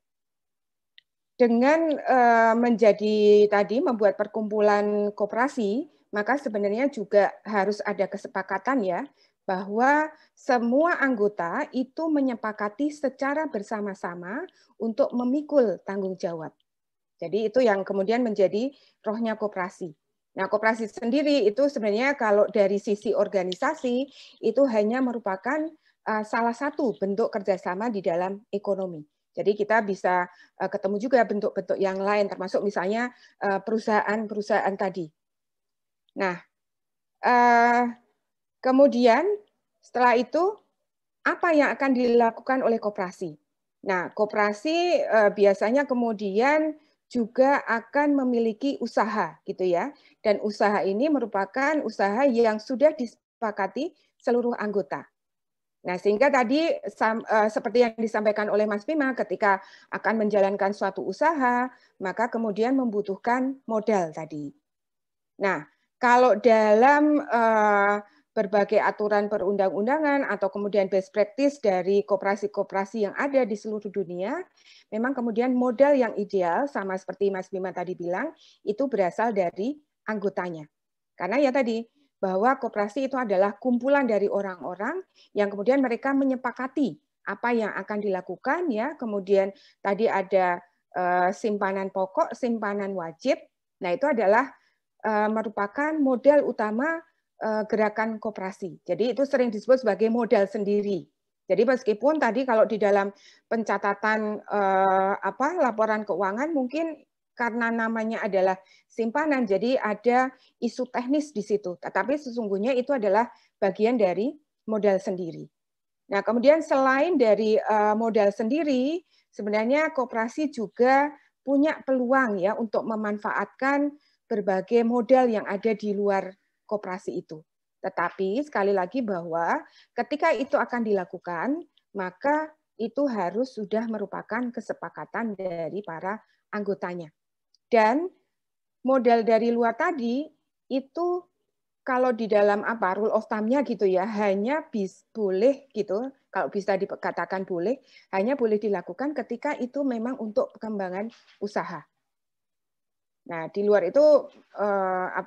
dengan menjadi tadi membuat perkumpulan koperasi, maka sebenarnya juga harus ada kesepakatan ya bahwa semua anggota itu menyepakati secara bersama-sama untuk memikul tanggung jawab. Jadi itu yang kemudian menjadi rohnya koperasi. Nah, koperasi sendiri itu sebenarnya kalau dari sisi organisasi itu hanya merupakan salah satu bentuk kerjasama di dalam ekonomi. Jadi kita bisa ketemu juga bentuk-bentuk yang lain, termasuk misalnya perusahaan-perusahaan tadi. Nah, kemudian setelah itu apa yang akan dilakukan oleh koperasi? Nah, koperasi biasanya kemudian juga akan memiliki usaha gitu ya. Dan usaha ini merupakan usaha yang sudah disepakati seluruh anggota. Nah, sehingga tadi seperti yang disampaikan oleh Mas Bima, ketika akan menjalankan suatu usaha, maka kemudian membutuhkan modal tadi. Nah, kalau dalam berbagai aturan perundang-undangan atau kemudian best practice dari koperasi-koperasi yang ada di seluruh dunia, memang kemudian modal yang ideal, sama seperti Mas Bima tadi bilang, itu berasal dari anggotanya. Karena ya tadi, bahwa koperasi itu adalah kumpulan dari orang-orang yang kemudian mereka menyepakati apa yang akan dilakukan, ya. Kemudian tadi ada simpanan pokok, simpanan wajib. Nah, itu adalah merupakan modal utama gerakan koperasi. Jadi itu sering disebut sebagai modal sendiri. Jadi meskipun tadi kalau di dalam pencatatan laporan keuangan mungkin karena namanya adalah simpanan, jadi ada isu teknis di situ. Tetapi sesungguhnya itu adalah bagian dari modal sendiri. Nah, kemudian selain dari modal sendiri, sebenarnya koperasi juga punya peluang ya untuk memanfaatkan berbagai modal yang ada di luar koperasi itu. Tetapi sekali lagi bahwa ketika itu akan dilakukan, maka itu harus sudah merupakan kesepakatan dari para anggotanya. Dan modal dari luar tadi itu kalau di dalam rule of thumb-nya gitu ya, hanya boleh gitu, kalau bisa dikatakan boleh, hanya boleh dilakukan ketika itu memang untuk pengembangan usaha. Nah, di luar itu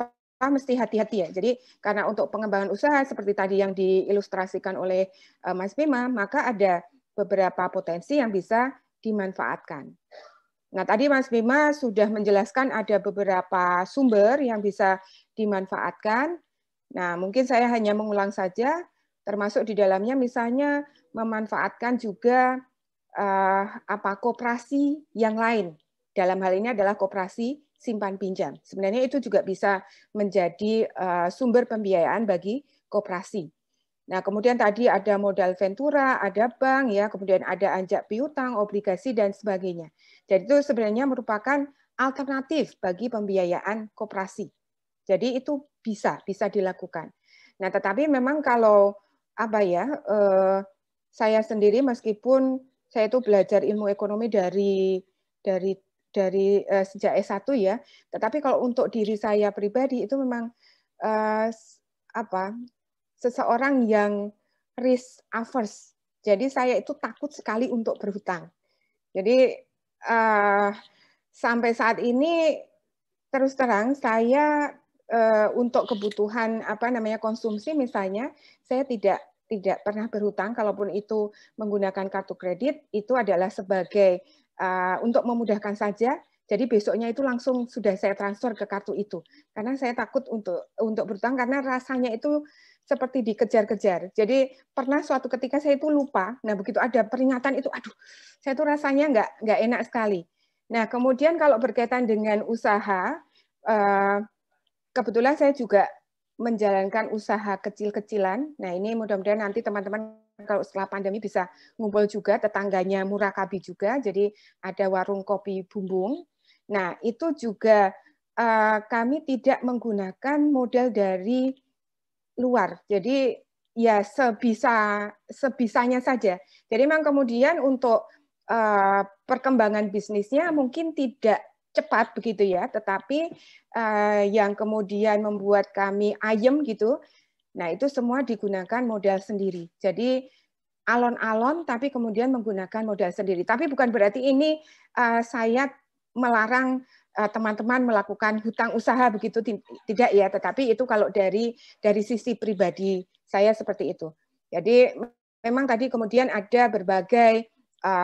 mesti hati-hati ya. Jadi karena untuk pengembangan usaha seperti tadi yang diilustrasikan oleh Mas Bima, maka ada beberapa potensi yang bisa dimanfaatkan. Nah, tadi Mas Bima sudah menjelaskan ada beberapa sumber yang bisa dimanfaatkan. Nah, mungkin saya hanya mengulang saja, termasuk di dalamnya misalnya memanfaatkan juga koperasi yang lain. Dalam hal ini adalah koperasi simpan pinjam. Sebenarnya itu juga bisa menjadi sumber pembiayaan bagi koperasi. Nah, kemudian tadi ada modal ventura, ada bank, ya, kemudian ada anjak piutang, obligasi, dan sebagainya. Jadi itu sebenarnya merupakan alternatif bagi pembiayaan koperasi. Jadi itu bisa dilakukan. Nah, tetapi memang kalau saya sendiri meskipun saya itu belajar ilmu ekonomi dari sejak S1 ya, tetapi kalau untuk diri saya pribadi itu memang seseorang yang risk averse. Jadi saya itu takut sekali untuk berhutang. Jadi sampai saat ini terus terang saya untuk kebutuhan konsumsi misalnya saya tidak pernah berhutang, kalaupun itu menggunakan kartu kredit itu adalah sebagai untuk memudahkan saja. Jadi besoknya itu langsung sudah saya transfer ke kartu itu. Karena saya takut untuk berhutang karena rasanya itu seperti dikejar-kejar. Jadi pernah suatu ketika saya itu lupa. Nah, begitu ada peringatan itu, aduh, saya itu rasanya nggak enak sekali. Nah, kemudian kalau berkaitan dengan usaha, kebetulan saya juga menjalankan usaha kecil-kecilan. Nah, ini mudah-mudahan nanti teman-teman kalau setelah pandemi bisa ngumpul juga, tetangganya Murakabi juga. Jadi ada warung kopi bumbung. Nah, itu juga kami tidak menggunakan modal dari luar. Jadi ya sebisanya saja. Jadi memang kemudian untuk perkembangan bisnisnya mungkin tidak cepat begitu ya, tetapi yang kemudian membuat kami ayem gitu, nah itu semua digunakan modal sendiri. Jadi alon-alon tapi kemudian menggunakan modal sendiri. Tapi bukan berarti ini saya melarang teman-teman melakukan hutang usaha begitu, tidak ya, tetapi itu kalau dari sisi pribadi saya seperti itu. Jadi memang tadi kemudian ada berbagai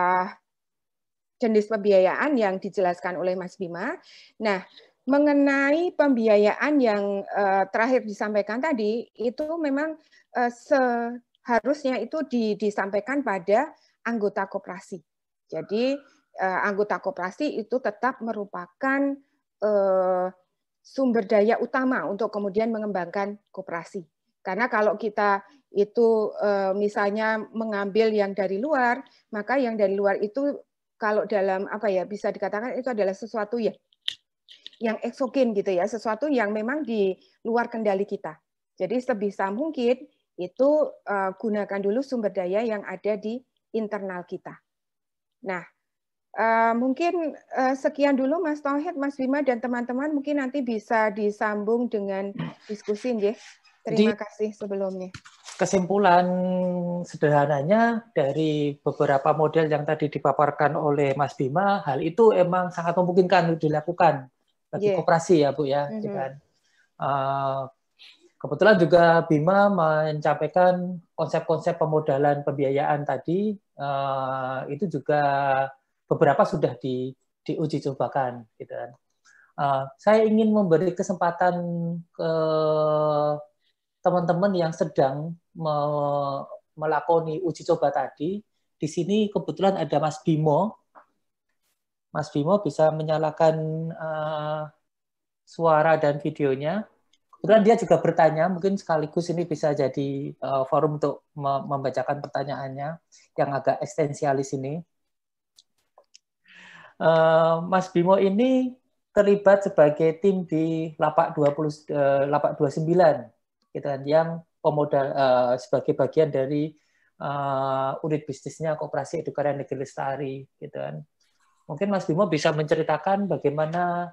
jenis pembiayaan yang dijelaskan oleh Mas Bima. Nah, mengenai pembiayaan yang terakhir disampaikan tadi, itu memang seharusnya itu disampaikan pada anggota koperasi. Jadi anggota koperasi itu tetap merupakan sumber daya utama untuk kemudian mengembangkan koperasi. Karena kalau kita itu misalnya mengambil yang dari luar, maka yang dari luar itu kalau dalam bisa dikatakan itu adalah sesuatu ya yang eksogen gitu ya, sesuatu yang memang di luar kendali kita. Jadi sebisa mungkin itu gunakan dulu sumber daya yang ada di internal kita. Nah, mungkin sekian dulu Mas Tauhid, Mas Bima, dan teman-teman mungkin nanti bisa disambung dengan diskusi nggih. Terima kasih sebelumnya. Kesimpulan sederhananya dari beberapa model yang tadi dipaparkan oleh Mas Bima, hal itu emang sangat memungkinkan untuk dilakukan bagi koperasi ya Bu ya. Kebetulan juga Bima menyampaikan konsep-konsep pemodalan pembiayaan tadi, itu juga beberapa sudah diuji cobakan, gitu kan. Saya ingin memberi kesempatan ke teman-teman yang sedang melakoni uji coba tadi. Di sini kebetulan ada Mas Bimo. Mas Bimo bisa menyalakan suara dan videonya. Kebetulan dia juga bertanya, mungkin sekaligus ini bisa jadi forum untuk membacakan pertanyaannya yang agak eksistensialis ini. Mas Bimo ini terlibat sebagai tim di Lapak 29, gitu kan, yang pemodal sebagai bagian dari unit bisnisnya Koperasi Edukarya Negeri Lestari, gitu kan. Mungkin Mas Bimo bisa menceritakan bagaimana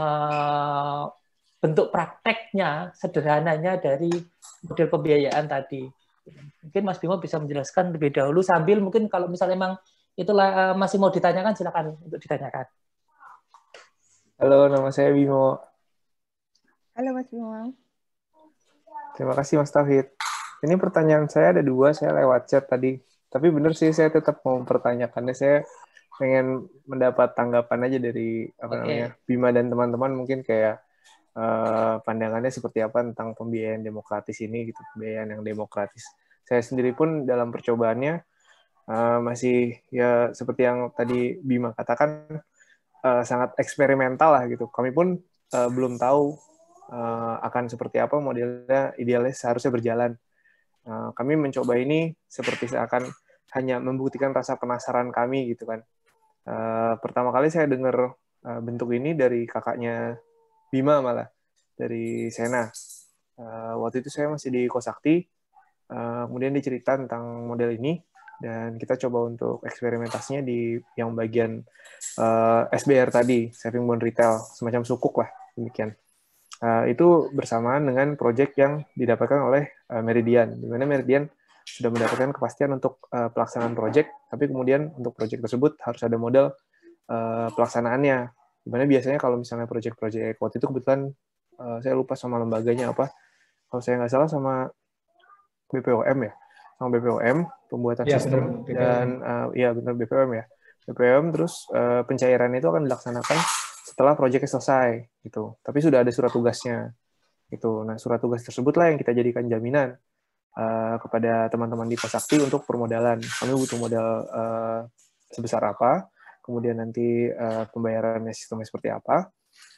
bentuk prakteknya, sederhananya dari model pembiayaan tadi. Mungkin Mas Bimo bisa menjelaskan lebih dahulu sambil mungkin kalau misalnya memang itulah masih mau ditanyakan, silakan untuk ditanyakan. Halo, nama saya Bimo. Halo Mas Bima. Terima kasih Mas Tauhid. Ini pertanyaan saya ada 2, saya lewat chat tadi. Tapi benar sih, saya tetap mau mempertanyakannya. Saya pengen mendapat tanggapan aja dari Bima dan teman-teman, mungkin kayak pandangannya seperti apa tentang pembiayaan demokratis ini, gitu, pembiayaan yang demokratis. Saya sendiri pun dalam percobaannya masih ya seperti yang tadi Bima katakan, sangat eksperimental lah gitu. Kami pun belum tahu akan seperti apa modelnya idealnya seharusnya berjalan. Kami mencoba ini seperti seakan hanya membuktikan rasa penasaran kami gitu kan. Pertama kali saya dengar bentuk ini dari kakaknya Bima, malah dari Sena. Waktu itu saya masih di Kosakti, kemudian dicerita tentang model ini, dan kita coba untuk eksperimentasinya di yang bagian SBR tadi, Saving Bond Retail, semacam sukuk lah, demikian. Itu bersamaan dengan proyek yang didapatkan oleh Meridian, di mana Meridian sudah mendapatkan kepastian untuk pelaksanaan proyek, tapi kemudian untuk proyek tersebut harus ada model pelaksanaannya. Di mana biasanya kalau misalnya proyek-proyek waktu itu kebetulan saya lupa sama lembaganya apa, kalau saya nggak salah sama BPOM ya, sama BPOM pembuatan sistem, bener, dan ya benar BPOM ya, BPOM, terus pencairan itu akan dilaksanakan setelah proyeknya selesai gitu. Tapi sudah ada surat tugasnya gitu. Nah, surat tugas tersebutlah yang kita jadikan jaminan kepada teman-teman di Kosakti untuk permodalan. Kami butuh modal sebesar apa, kemudian nanti pembayarannya sistemnya seperti apa.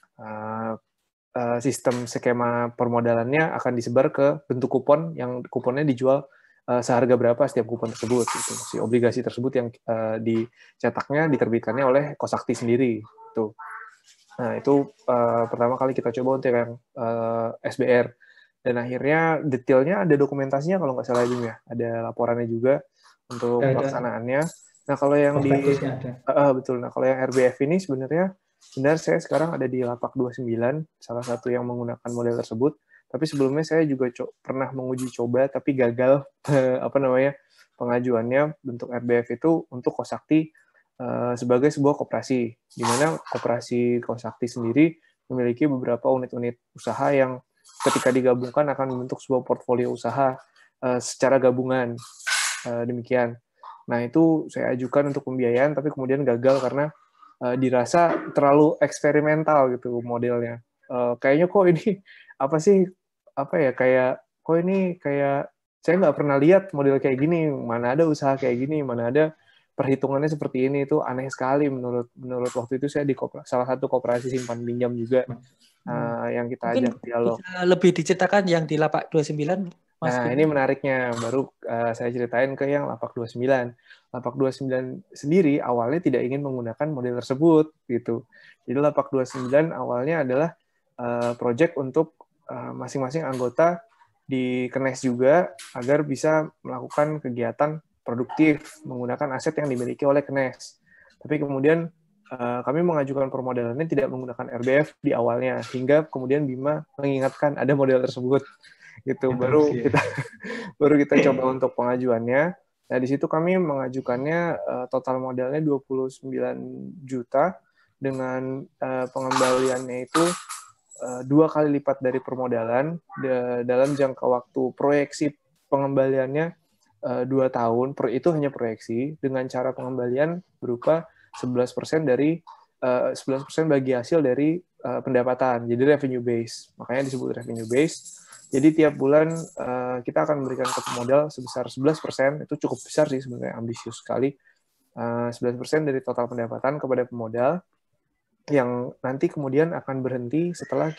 Sistem skema permodalannya akan disebar ke bentuk kupon, yang kuponnya dijual seharga berapa setiap kupon tersebut. Gitu. Si obligasi tersebut yang dicetaknya, diterbitkannya oleh Kosakti sendiri. Gitu. Nah, itu pertama kali kita coba untuk yang SBR. Dan akhirnya detailnya ada dokumentasinya kalau nggak salah, Bim ya. Ada laporannya juga untuk pelaksanaannya. Nah, kalau yang betul. Nah, kalau yang RBF ini sebenarnya benar saya sekarang ada di Lapak 29, salah satu yang menggunakan model tersebut. Tapi sebelumnya saya juga pernah menguji coba tapi gagal pengajuannya bentuk RBF itu untuk Kosakti sebagai sebuah koperasi, di mana koperasi Kosakti sendiri memiliki beberapa unit-unit usaha yang ketika digabungkan akan membentuk sebuah portfolio usaha secara gabungan. Demikian. Nah, itu saya ajukan untuk pembiayaan, tapi kemudian gagal karena dirasa terlalu eksperimental gitu modelnya. Kayaknya kok ini kok ini kayak saya nggak pernah lihat model kayak gini, mana ada usaha kayak gini, mana ada perhitungannya seperti ini. Itu aneh sekali menurut waktu itu saya di salah satu koperasi simpan pinjam juga yang kita ajak dialog. Bisa lebih diceritakan yang di Lapak 29, Mas? Nah, ini menariknya, baru saya ceritain ke yang Lapak 29. Lapak 29 sendiri awalnya tidak ingin menggunakan model tersebut gitu. Jadi Lapak 29 awalnya adalah proyek untuk masing-masing anggota di Kenes juga agar bisa melakukan kegiatan produktif menggunakan aset yang dimiliki oleh Kenes. Tapi kemudian kami mengajukan permodalannya tidak menggunakan RBF di awalnya, hingga kemudian Bima mengingatkan ada model tersebut. Gitu. Baru kita coba untuk pengajuannya. Nah, di situ kami mengajukannya total modalnya 29 juta dengan pengembaliannya itu 2 kali lipat dari permodalan dalam jangka waktu proyeksi pengembaliannya 2 tahun, itu hanya proyeksi, dengan cara pengembalian berupa 11% dari 11% bagi hasil dari pendapatan. Jadi revenue base. Makanya disebut revenue base. Jadi tiap bulan kita akan memberikan ke pemodal sebesar 11%, itu cukup besar sih sebenarnya, ambisius sekali. 11% dari total pendapatan kepada pemodal, yang nanti kemudian akan berhenti setelah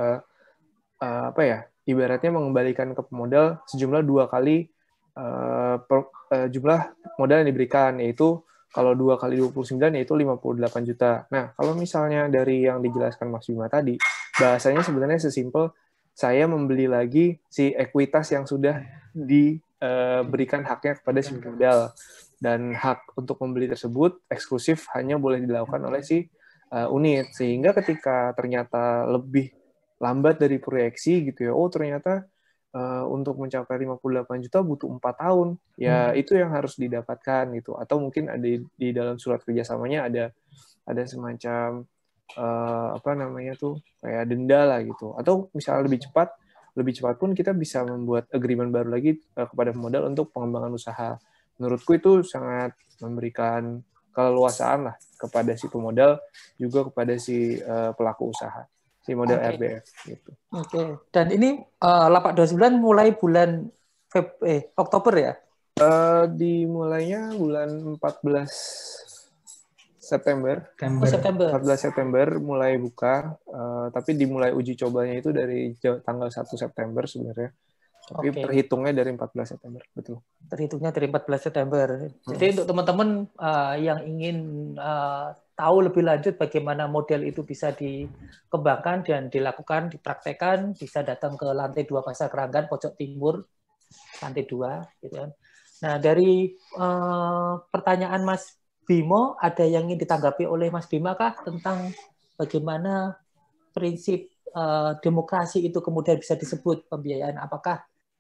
ibaratnya mengembalikan ke pemodal sejumlah 2 kali jumlah modal yang diberikan, yaitu kalau 2 kali 29 yaitu 58 juta. Nah, kalau misalnya dari yang dijelaskan Mas Bima tadi, bahasanya sebenarnya sesimpel saya membeli lagi si ekuitas yang sudah diberikan haknya kepada si modal, dan hak untuk membeli tersebut eksklusif hanya boleh dilakukan oleh si unit, sehingga ketika ternyata lebih lambat dari proyeksi gitu ya, ternyata untuk mencapai 58 juta butuh 4 tahun, ya itu yang harus didapatkan gitu, atau mungkin ada di dalam surat kerjasamanya ada semacam apa namanya tuh kayak denda lah gitu. Atau misalnya lebih cepat pun kita bisa membuat agreement baru lagi kepada pemodal untuk pengembangan usaha. Menurutku itu sangat memberikan keleluasaan lah kepada si pemodal juga kepada si pelaku usaha, si model RBF gitu. Oke. Dan ini lapak 29 mulai bulan Oktober ya? Dimulainya bulan 14 September. Oh, September. 14 September mulai buka, tapi dimulai uji cobanya itu dari tanggal 1 September sebenarnya. Tapi terhitungnya dari 14 September, betul. Terhitungnya dari 14 September. Jadi untuk teman-teman yang ingin tahu lebih lanjut bagaimana model itu bisa dikembangkan dan dilakukan, dipraktekkan, bisa datang ke lantai 2 Pasar Keranggan, pojok timur, lantai 2. Gitu kan. Nah, dari pertanyaan Mas Bimo, ada yang ingin ditanggapi oleh Mas Bima kah tentang bagaimana prinsip demokrasi itu kemudian bisa disebut pembiayaan? Apakah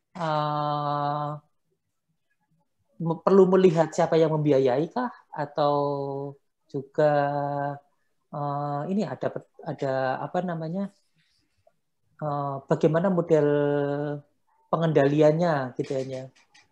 perlu melihat siapa yang membiayai kah, atau juga ini ada apa namanya, bagaimana model pengendaliannya gitu ya?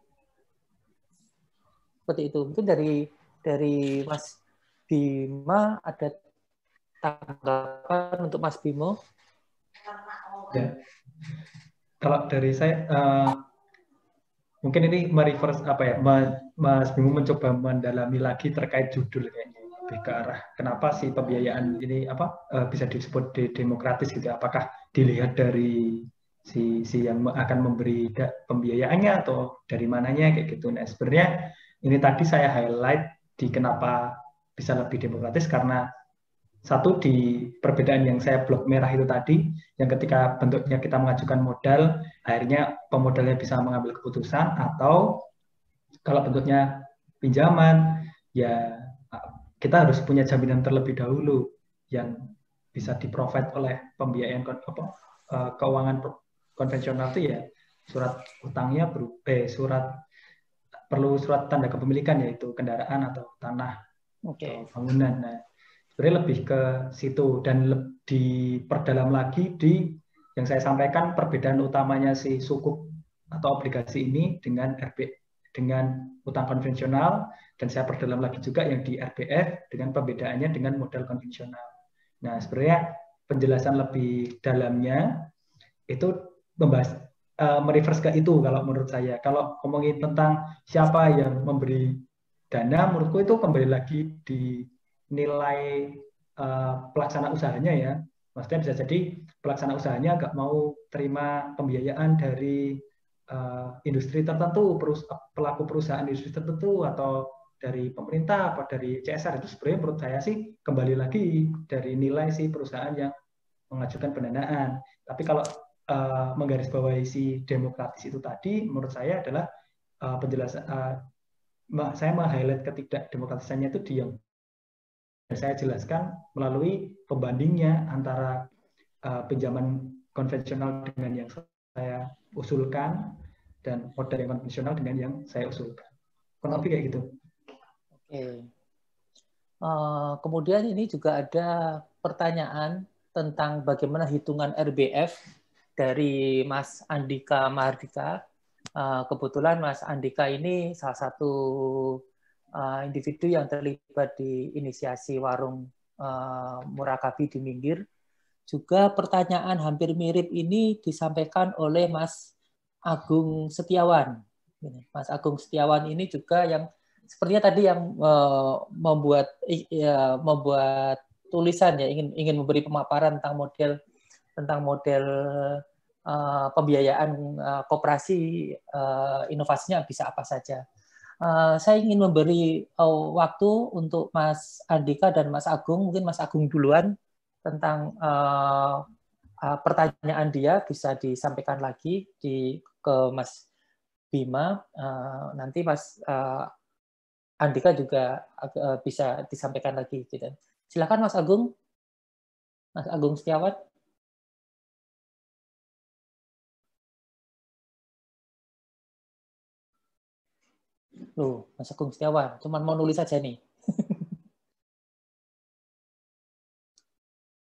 Seperti itu. Mungkin dari Mas Bima ada tanggapan untuk Mas Bimo? Ya. Kalau dari saya mungkin ini mereverse apa ya, Mas Bimo mencoba mendalami lagi terkait judul kayaknya, lebih ke arah kenapa sih pembiayaan ini bisa disebut demokratis gitu. Apakah dilihat dari si yang akan memberi pembiayaannya atau dari mananya kayak gitu. Nah, sebenarnya ini tadi saya highlight di kenapa bisa lebih demokratis karena satu di perbedaan yang saya blok merah itu tadi, yang ketika bentuknya kita mengajukan modal, akhirnya pemodalnya bisa mengambil keputusan, atau kalau bentuknya pinjaman, ya kita harus punya jaminan terlebih dahulu yang bisa di-provide oleh pembiayaan keuangan konvensional itu ya surat utangnya perlu surat tanda kepemilikan, yaitu kendaraan atau tanah atau bangunan. Nah, sebenarnya lebih ke situ dan diperdalam lagi di yang saya sampaikan perbedaan utamanya si sukuk atau obligasi ini dengan utang konvensional, dan saya perdalam lagi juga yang di RBF dengan perbedaannya dengan modal konvensional. Nah, sebenarnya penjelasan lebih dalamnya itu membahas mereverse ke itu kalau menurut saya. Kalau ngomongin tentang siapa yang memberi dana, menurutku itu kembali lagi di nilai pelaksana usahanya ya. Maksudnya bisa jadi pelaksana usahanya nggak mau terima pembiayaan dari industri tertentu, pelaku perusahaan industri tertentu, atau dari pemerintah atau dari CSR. Itu sebenarnya menurut saya sih kembali lagi dari nilai si perusahaan yang mengajukan pendanaan. Tapi kalau menggarisbawahi si demokratis itu tadi, menurut saya adalah penjelasan saya meng-highlight ketidakdemokratisannya itu di yang saya jelaskan melalui pembandingnya antara pinjaman konvensional dengan yang saya usulkan dan modal yang konvensional dengan yang saya usulkan. Kurang lebih kayak gitu. Oke. Kemudian ini juga ada pertanyaan tentang bagaimana hitungan RBF dari Mas Andika Mahardika. Kebetulan Mas Andika ini salah satu individu yang terlibat di inisiasi warung Murakabi di Minggir. Juga pertanyaan hampir mirip ini disampaikan oleh Mas Agung Setiawan. Mas Agung Setiawan ini juga yang sepertinya tadi yang membuat tulisan ya, ingin memberi pemaparan tentang model pembiayaan koperasi, inovasinya bisa apa saja. Saya ingin memberi waktu untuk Mas Andika dan Mas Agung, mungkin Mas Agung duluan tentang pertanyaan dia bisa disampaikan lagi ke Mas Bima. Nanti Mas Andika juga bisa disampaikan lagi. Gitu. Silakan Mas Agung Setiawan. Loh, Mas Agung Setiawan, cuma mau nulis saja nih.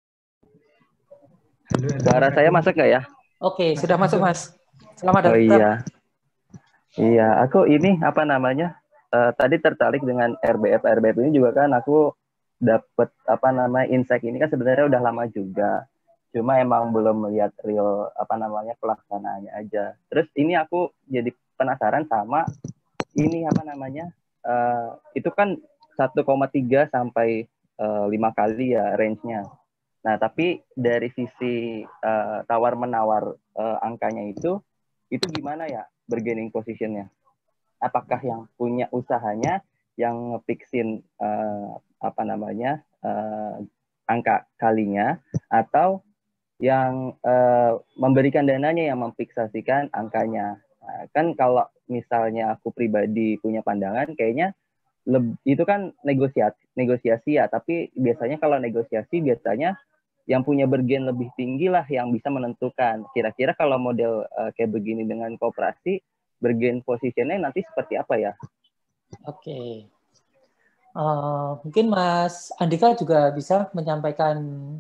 Suara Mas saya Agung. masuk nggak ya? Oke, sudah masuk Mas. Selamat Oh datang. iya. Iya, aku ini apa namanya? Tadi tertarik dengan RBF ini juga kan aku dapat apa namanya insight ini kan sebenarnya udah lama juga. Cuma emang belum melihat real apa namanya pelaksanaannya aja. Terus ini aku jadi penasaran sama ini apa namanya? Itu kan 1,3 sampai 5 kali ya range-nya. Nah, tapi dari sisi tawar-menawar angkanya itu gimana ya bargaining position-nya? Apakah yang punya usahanya yang ngefixin apa namanya angka kalinya, atau yang memberikan dananya yang memfiksasikan angkanya? Nah, kan kalau misalnya aku pribadi punya pandangan, kayaknya itu kan negosiasi ya, tapi biasanya kalau negosiasi biasanya yang punya bergen lebih tinggi lah yang bisa menentukan. Kira-kira kalau model kayak begini dengan koperasi, bergen positionnya nanti seperti apa ya? Oke. Mungkin Mas Andika juga bisa menyampaikan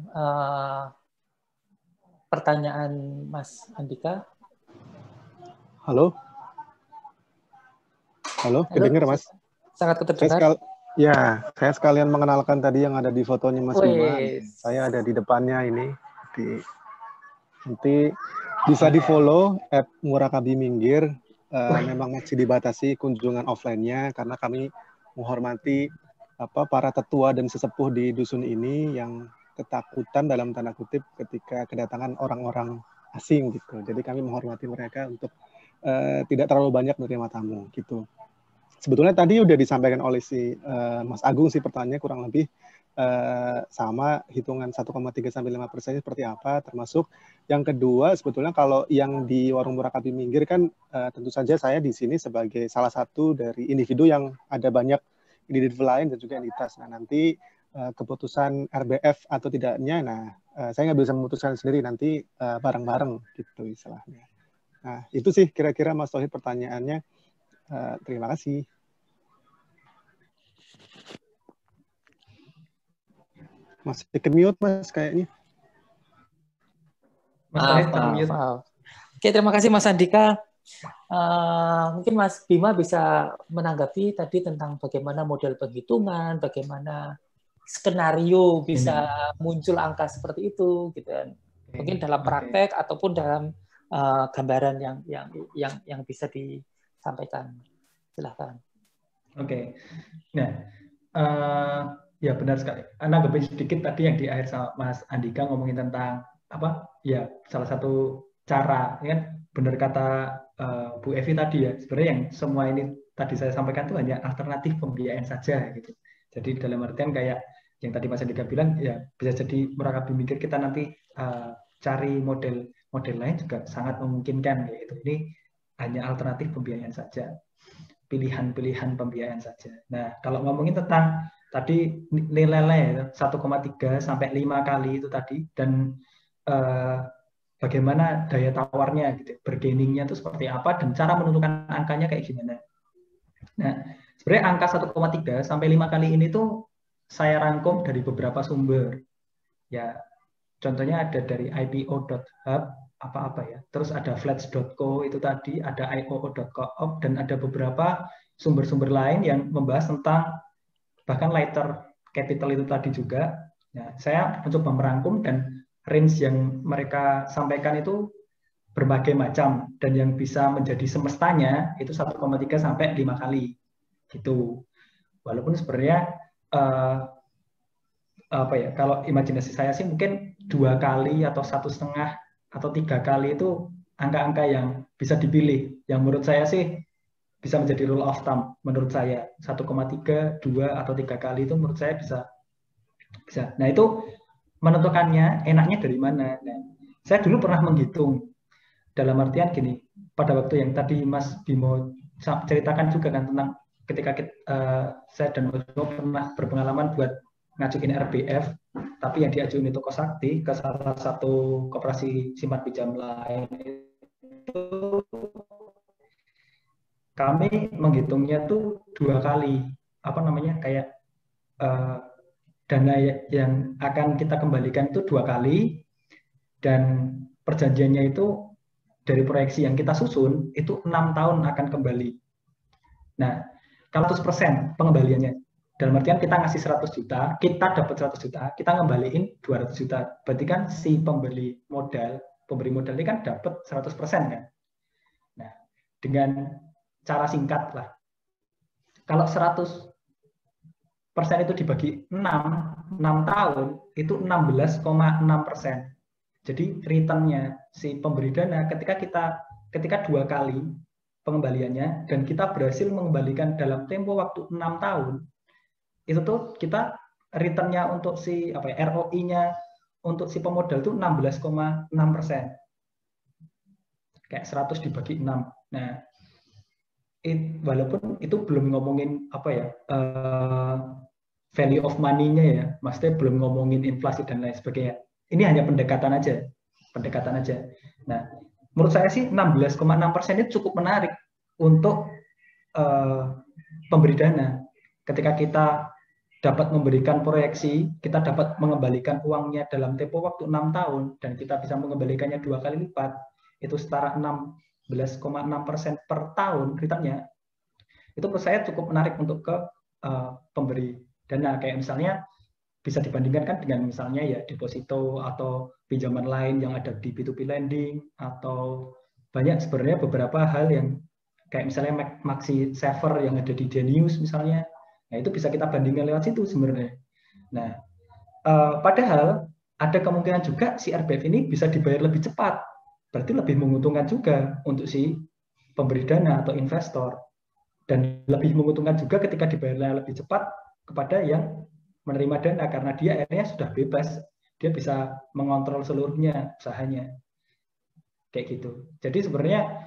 pertanyaan Mas Andika. Halo? Halo, kedengar Mas? Sangat kedengar. Saya sekalian mengenalkan tadi yang ada di fotonya Mas Bima. Saya ada di depannya ini. Nanti bisa di-follow @Murakabi_Minggir. Memang masih dibatasi kunjungan offline-nya karena kami menghormati para tetua dan sesepuh di dusun ini yang ketakutan dalam tanda kutip ketika kedatangan orang-orang asing gitu. Jadi kami menghormati mereka untuk tidak terlalu banyak menerima tamu gitu. Sebetulnya tadi udah disampaikan oleh si Mas Agung sih pertanyaannya kurang lebih sama, hitungan 1,3 sampai 5% seperti apa, termasuk yang kedua sebetulnya kalau yang di Warung Murakabi Minggir kan tentu saja saya di sini sebagai salah satu dari individu yang ada banyak individu lain dan juga entitas. Nah nanti keputusan RBF atau tidaknya, saya nggak bisa memutuskan sendiri, nanti bareng-bareng gitu istilahnya. Nah itu sih kira-kira Mas Tauhid pertanyaannya. Terima kasih. Masih ke-mute Mas kayaknya. Maaf. Oke, terima kasih Mas Andika. Mungkin Mas Bima bisa menanggapi tadi tentang bagaimana model penghitungan, bagaimana skenario bisa muncul angka seperti itu, gitu kan. Mungkin dalam praktek ataupun dalam gambaran yang bisa disampaikan. Silahkan. Oke. Nah, ya benar sekali. Nanggapi sedikit tadi yang di akhir sama Mas Andika ngomongin tentang apa? Ya salah satu cara, ya kan benar kata Bu Evi tadi ya. Sebenarnya yang semua ini tadi saya sampaikan itu hanya alternatif pembiayaan saja gitu. Jadi dalam artian kayak yang tadi Mas Andika bilang ya bisa jadi Murakabi Minggir kita nanti cari model lain juga sangat memungkinkan gitu. Ini hanya alternatif pembiayaan saja. Pilihan-pilihan pembiayaan saja. Nah, kalau ngomongin tentang tadi nilai 1,3 sampai 5 kali itu tadi, dan bagaimana daya tawarnya, gitu, bargainingnya itu seperti apa, dan cara menentukan angkanya kayak gimana. Nah, sebenarnya angka 1,3 sampai 5 kali ini tuh saya rangkum dari beberapa sumber. Ya, contohnya ada dari ipo.hub, apa-apa ya. Terus ada flats.co itu tadi, ada ioo.coop, dan ada beberapa sumber-sumber lain yang membahas tentang bahkan lighter capital itu tadi juga. Nah, saya mencoba merangkum dan range yang mereka sampaikan itu berbagai macam, dan yang bisa menjadi semestanya itu 1,3 sampai 5 kali gitu. Walaupun sebenarnya apa ya, kalau imajinasi saya sih mungkin 2 kali atau 1,5 atau 3 kali itu angka-angka yang bisa dipilih, yang menurut saya sih bisa menjadi rule of thumb. Menurut saya 1,3, 2 atau 3 kali itu menurut saya bisa. Nah itu menentukannya enaknya dari mana. Nah, saya dulu pernah menghitung dalam artian gini, pada waktu yang tadi Mas Bimo ceritakan juga kan tentang ketika saya dan Mas Bimo pernah berpengalaman buat ngajuin RBF, tapi yang diajuin itu Kosakti ke salah satu koperasi simpan pinjam lain, itu kami menghitungnya tuh 2 kali, apa namanya, kayak dana yang akan kita kembalikan itu 2 kali, Dan perjanjiannya itu dari proyeksi yang kita susun itu 6 tahun akan kembali. Nah, kalau 100% pengembaliannya, dalam artian kita ngasih 100 juta, kita dapat 100 juta, kita ngembaliin 200 juta. Berarti kan si pemberi modal ini kan dapat 100% kan. Nah, dengan cara singkat lah, kalau 100% itu dibagi 6 tahun, itu 16,6%. Jadi returnnya si pemberi dana ketika 2 kali pengembaliannya dan kita berhasil mengembalikan dalam tempo waktu 6 tahun, itu tuh kita returnnya untuk si ROI-nya untuk si pemodal itu 16,6%. Kayak 100 dibagi 6. Nah, walaupun itu belum ngomongin value of money-nya ya, maksudnya belum ngomongin inflasi dan lain sebagainya. Ini hanya pendekatan aja. Nah, menurut saya sih 16,6% itu cukup menarik untuk pemberi dana. Ketika kita dapat memberikan proyeksi, kita dapat mengembalikan uangnya dalam tempo waktu 6 tahun, dan kita bisa mengembalikannya 2 kali lipat, itu setara 16,6% per tahun returnnya. Itu menurut saya cukup menarik untuk ke pemberi dana. Kayak misalnya bisa dibandingkan kan dengan misalnya ya deposito atau pinjaman lain yang ada di P2P lending, atau banyak sebenarnya beberapa hal yang kayak misalnya Maxi Saver yang ada di Genius misalnya. Nah, itu bisa kita bandingkan lewat situ sebenarnya. Nah, padahal ada kemungkinan juga si RBF ini bisa dibayar lebih cepat. Berarti lebih menguntungkan juga untuk si pemberi dana atau investor. Dan lebih menguntungkan juga ketika dibayarnya lebih cepat kepada yang menerima dana, karena dia akhirnya sudah bebas, dia bisa mengontrol seluruhnya usahanya, kayak gitu. Jadi sebenarnya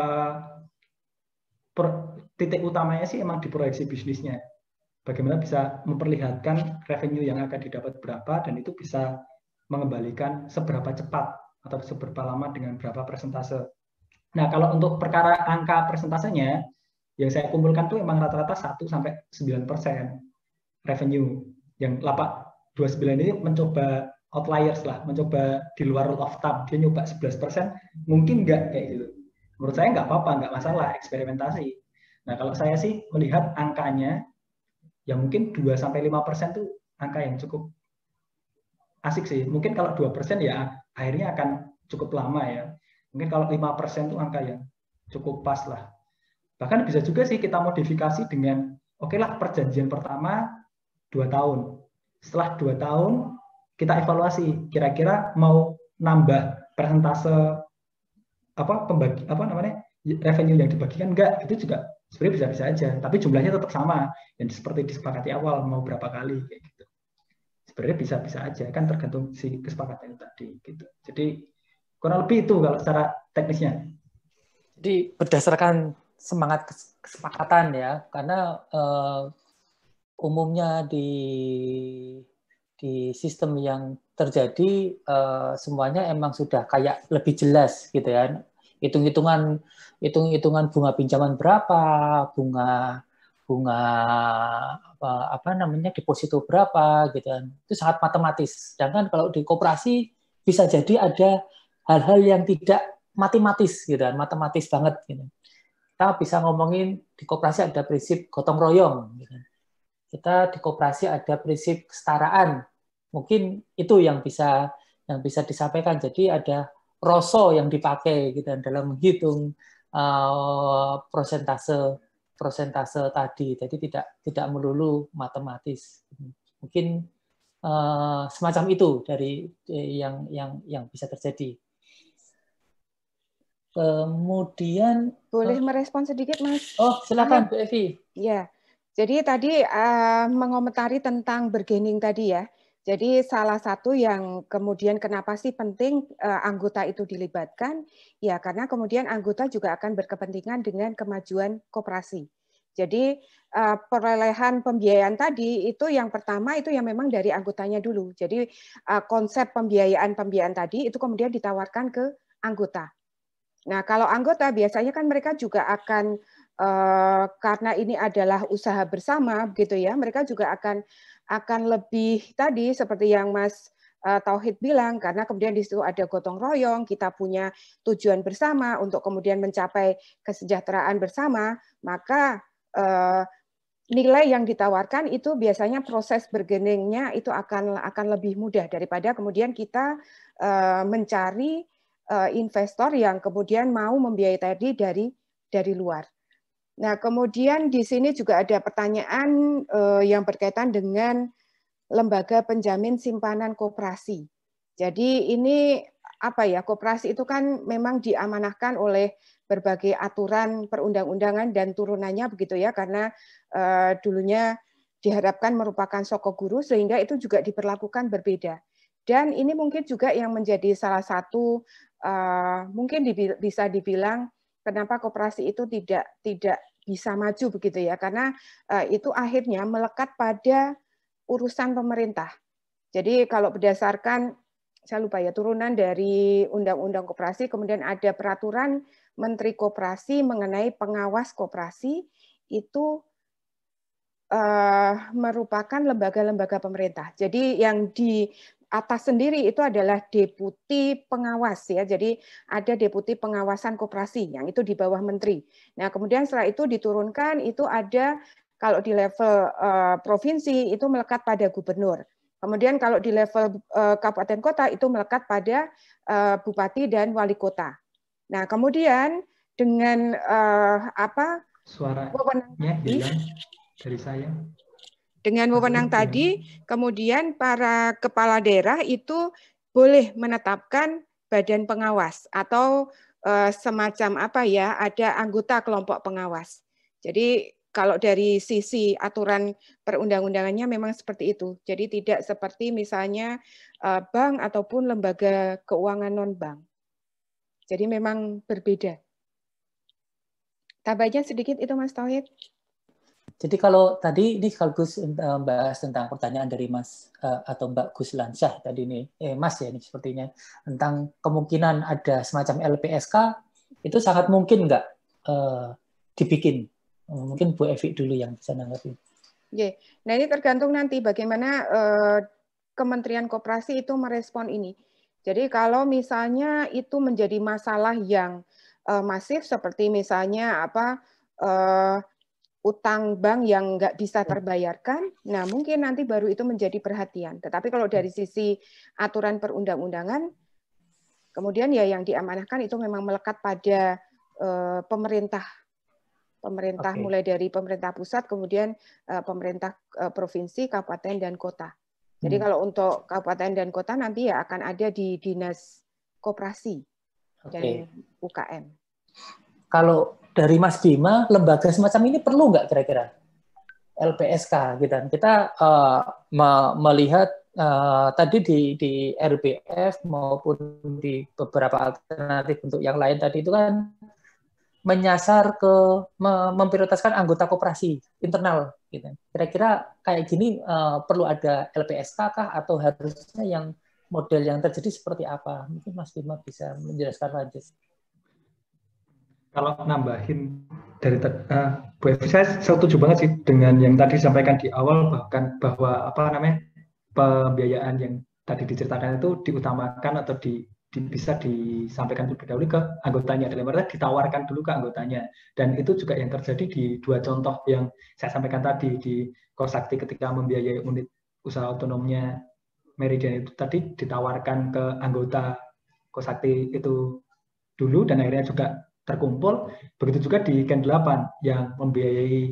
titik utamanya sih emang di proyeksi bisnisnya, bagaimana bisa memperlihatkan revenue yang akan didapat berapa, dan itu bisa mengembalikan seberapa cepat atau seberapa lama dengan berapa persentase. Nah, kalau untuk perkara angka persentasenya yang saya kumpulkan tuh emang rata-rata 1-9% revenue. Yang 29 ini mencoba outliers lah, mencoba di luar rule of thumb. Dia nyoba 11%, mungkin nggak kayak gitu. Menurut saya nggak apa-apa, nggak masalah, eksperimentasi. Nah, kalau saya sih melihat angkanya, yang mungkin 2-5% itu angka yang cukup asik sih. Mungkin kalau 2% ya akhirnya akan cukup lama ya. Mungkin kalau 5% itu angka yang cukup pas lah. Bahkan bisa juga sih kita modifikasi dengan, oke lah perjanjian pertama 2 tahun. Setelah 2 tahun kita evaluasi kira-kira mau nambah persentase revenue yang dibagikan enggak, itu juga sebenarnya bisa-bisa aja, tapi jumlahnya tetap sama yang seperti disepakati awal, mau berapa kali kayak gitu. Sebenarnya bisa-bisa aja, kan tergantung si kesepakatan tadi gitu. Jadi kurang lebih itu kalau secara teknisnya. Jadi berdasarkan semangat kesepakatan ya, karena umumnya di sistem yang terjadi semuanya emang sudah kayak lebih jelas gitu ya. Hitung-hitungan bunga pinjaman berapa, bunga deposito berapa gitu kan. Itu sangat matematis. Sedangkan kalau di koperasi bisa jadi ada hal-hal yang tidak matematis gitu kan, matematis banget gitu. Kita bisa ngomongin di koperasi ada prinsip gotong royong gitu kan. Kita di koperasi ada prinsip kesetaraan, mungkin itu yang bisa disampaikan. Jadi ada roso yang dipakai gitu dalam menghitung persentase tadi. Jadi tidak melulu matematis. Mungkin semacam itu dari yang bisa terjadi. Kemudian boleh merespon sedikit, Mas? Oh, silakan Bu Evi. Ya. Jadi tadi mengomentari tentang bargaining tadi ya. Jadi salah satu yang kemudian kenapa sih penting anggota itu dilibatkan? Ya karena kemudian anggota juga akan berkepentingan dengan kemajuan koperasi. Jadi perolehan pembiayaan tadi itu yang pertama itu yang memang dari anggotanya dulu. Jadi konsep pembiayaan tadi itu kemudian ditawarkan ke anggota. Nah kalau anggota biasanya kan mereka juga akan karena ini adalah usaha bersama begitu ya, mereka juga akan lebih tadi seperti yang Mas Tauhid bilang, karena kemudian di situ ada gotong royong, kita punya tujuan bersama untuk kemudian mencapai kesejahteraan bersama, maka nilai yang ditawarkan itu biasanya proses bergeningnya itu akan lebih mudah daripada kemudian kita mencari investor yang kemudian mau membiayai tadi dari luar. Nah, kemudian di sini juga ada pertanyaan yang berkaitan dengan lembaga penjamin simpanan koperasi. Jadi ini apa ya, koperasi itu kan memang diamanahkan oleh berbagai aturan perundang-undangan dan turunannya begitu ya, karena dulunya diharapkan merupakan soko guru sehingga itu juga diperlakukan berbeda. Dan ini mungkin juga yang menjadi salah satu mungkin bisa dibilang kenapa koperasi itu tidak bisa maju begitu ya, karena itu akhirnya melekat pada urusan pemerintah. Jadi kalau berdasarkan, saya lupa ya, turunan dari Undang-Undang Koperasi, kemudian ada peraturan Menteri Koperasi mengenai pengawas koperasi, itu merupakan lembaga-lembaga pemerintah. Jadi yang di atas sendiri itu adalah deputi pengawas ya. Jadi ada deputi pengawasan koperasi yang itu di bawah menteri. Nah, kemudian setelah itu diturunkan itu ada kalau di level provinsi itu melekat pada gubernur. Kemudian kalau di level kabupaten kota itu melekat pada bupati dan wali kota. Nah, kemudian dengan suaranya hilang dari saya. Dengan wewenang tadi, kemudian para kepala daerah itu boleh menetapkan badan pengawas atau semacam apa ya, ada anggota kelompok pengawas. Jadi kalau dari sisi aturan perundang-undangannya memang seperti itu. Jadi tidak seperti misalnya bank ataupun lembaga keuangan non-bank. Jadi memang berbeda. Tambahnya sedikit itu Mas Tauhid. Jadi kalau tadi ini sekaligus bahas tentang pertanyaan dari Mas atau Mbak Guslansyah tadi ini, Mas ya ini sepertinya, tentang kemungkinan ada semacam LPSK, itu sangat mungkin nggak dibikin? Mungkin Bu Evi dulu yang bisa nanggapi. Nah ini tergantung nanti bagaimana Kementerian Koperasi itu merespon ini. Jadi kalau misalnya itu menjadi masalah yang masif seperti misalnya utang bank yang nggak bisa terbayarkan, nah mungkin nanti baru itu menjadi perhatian. Tetapi kalau dari sisi aturan perundang-undangan, kemudian ya yang diamanahkan itu memang melekat pada pemerintah. Mulai dari pemerintah pusat, kemudian pemerintah provinsi, kabupaten, dan kota. Jadi kalau untuk kabupaten dan kota nanti ya akan ada di dinas koperasi dan UKM. Kalau dari Mas Bima, lembaga semacam ini perlu nggak kira-kira LPSK? Gitu. Kita melihat tadi di RBF maupun di beberapa alternatif untuk yang lain tadi itu kan menyasar ke memprioritaskan anggota koperasi internal. Gitu. Kira-kira kayak gini perlu ada LPSK kah atau harusnya yang model yang terjadi seperti apa? Mungkin Mas Bima bisa menjelaskan lanjut. Kalau nambahin dari Bu Evi, saya setuju banget sih dengan yang tadi disampaikan di awal, bahkan bahwa pembiayaan yang tadi diceritakan itu diutamakan atau bisa disampaikan terlebih dahulu ke anggotanya, dalam arti ditawarkan dulu ke anggotanya. Dan itu juga yang terjadi di dua contoh yang saya sampaikan tadi, di Kosakti ketika membiayai unit usaha otonomnya Meridian itu tadi ditawarkan ke anggota Kosakti itu dulu dan akhirnya juga terkumpul. Begitu juga di Ken 8 yang membiayai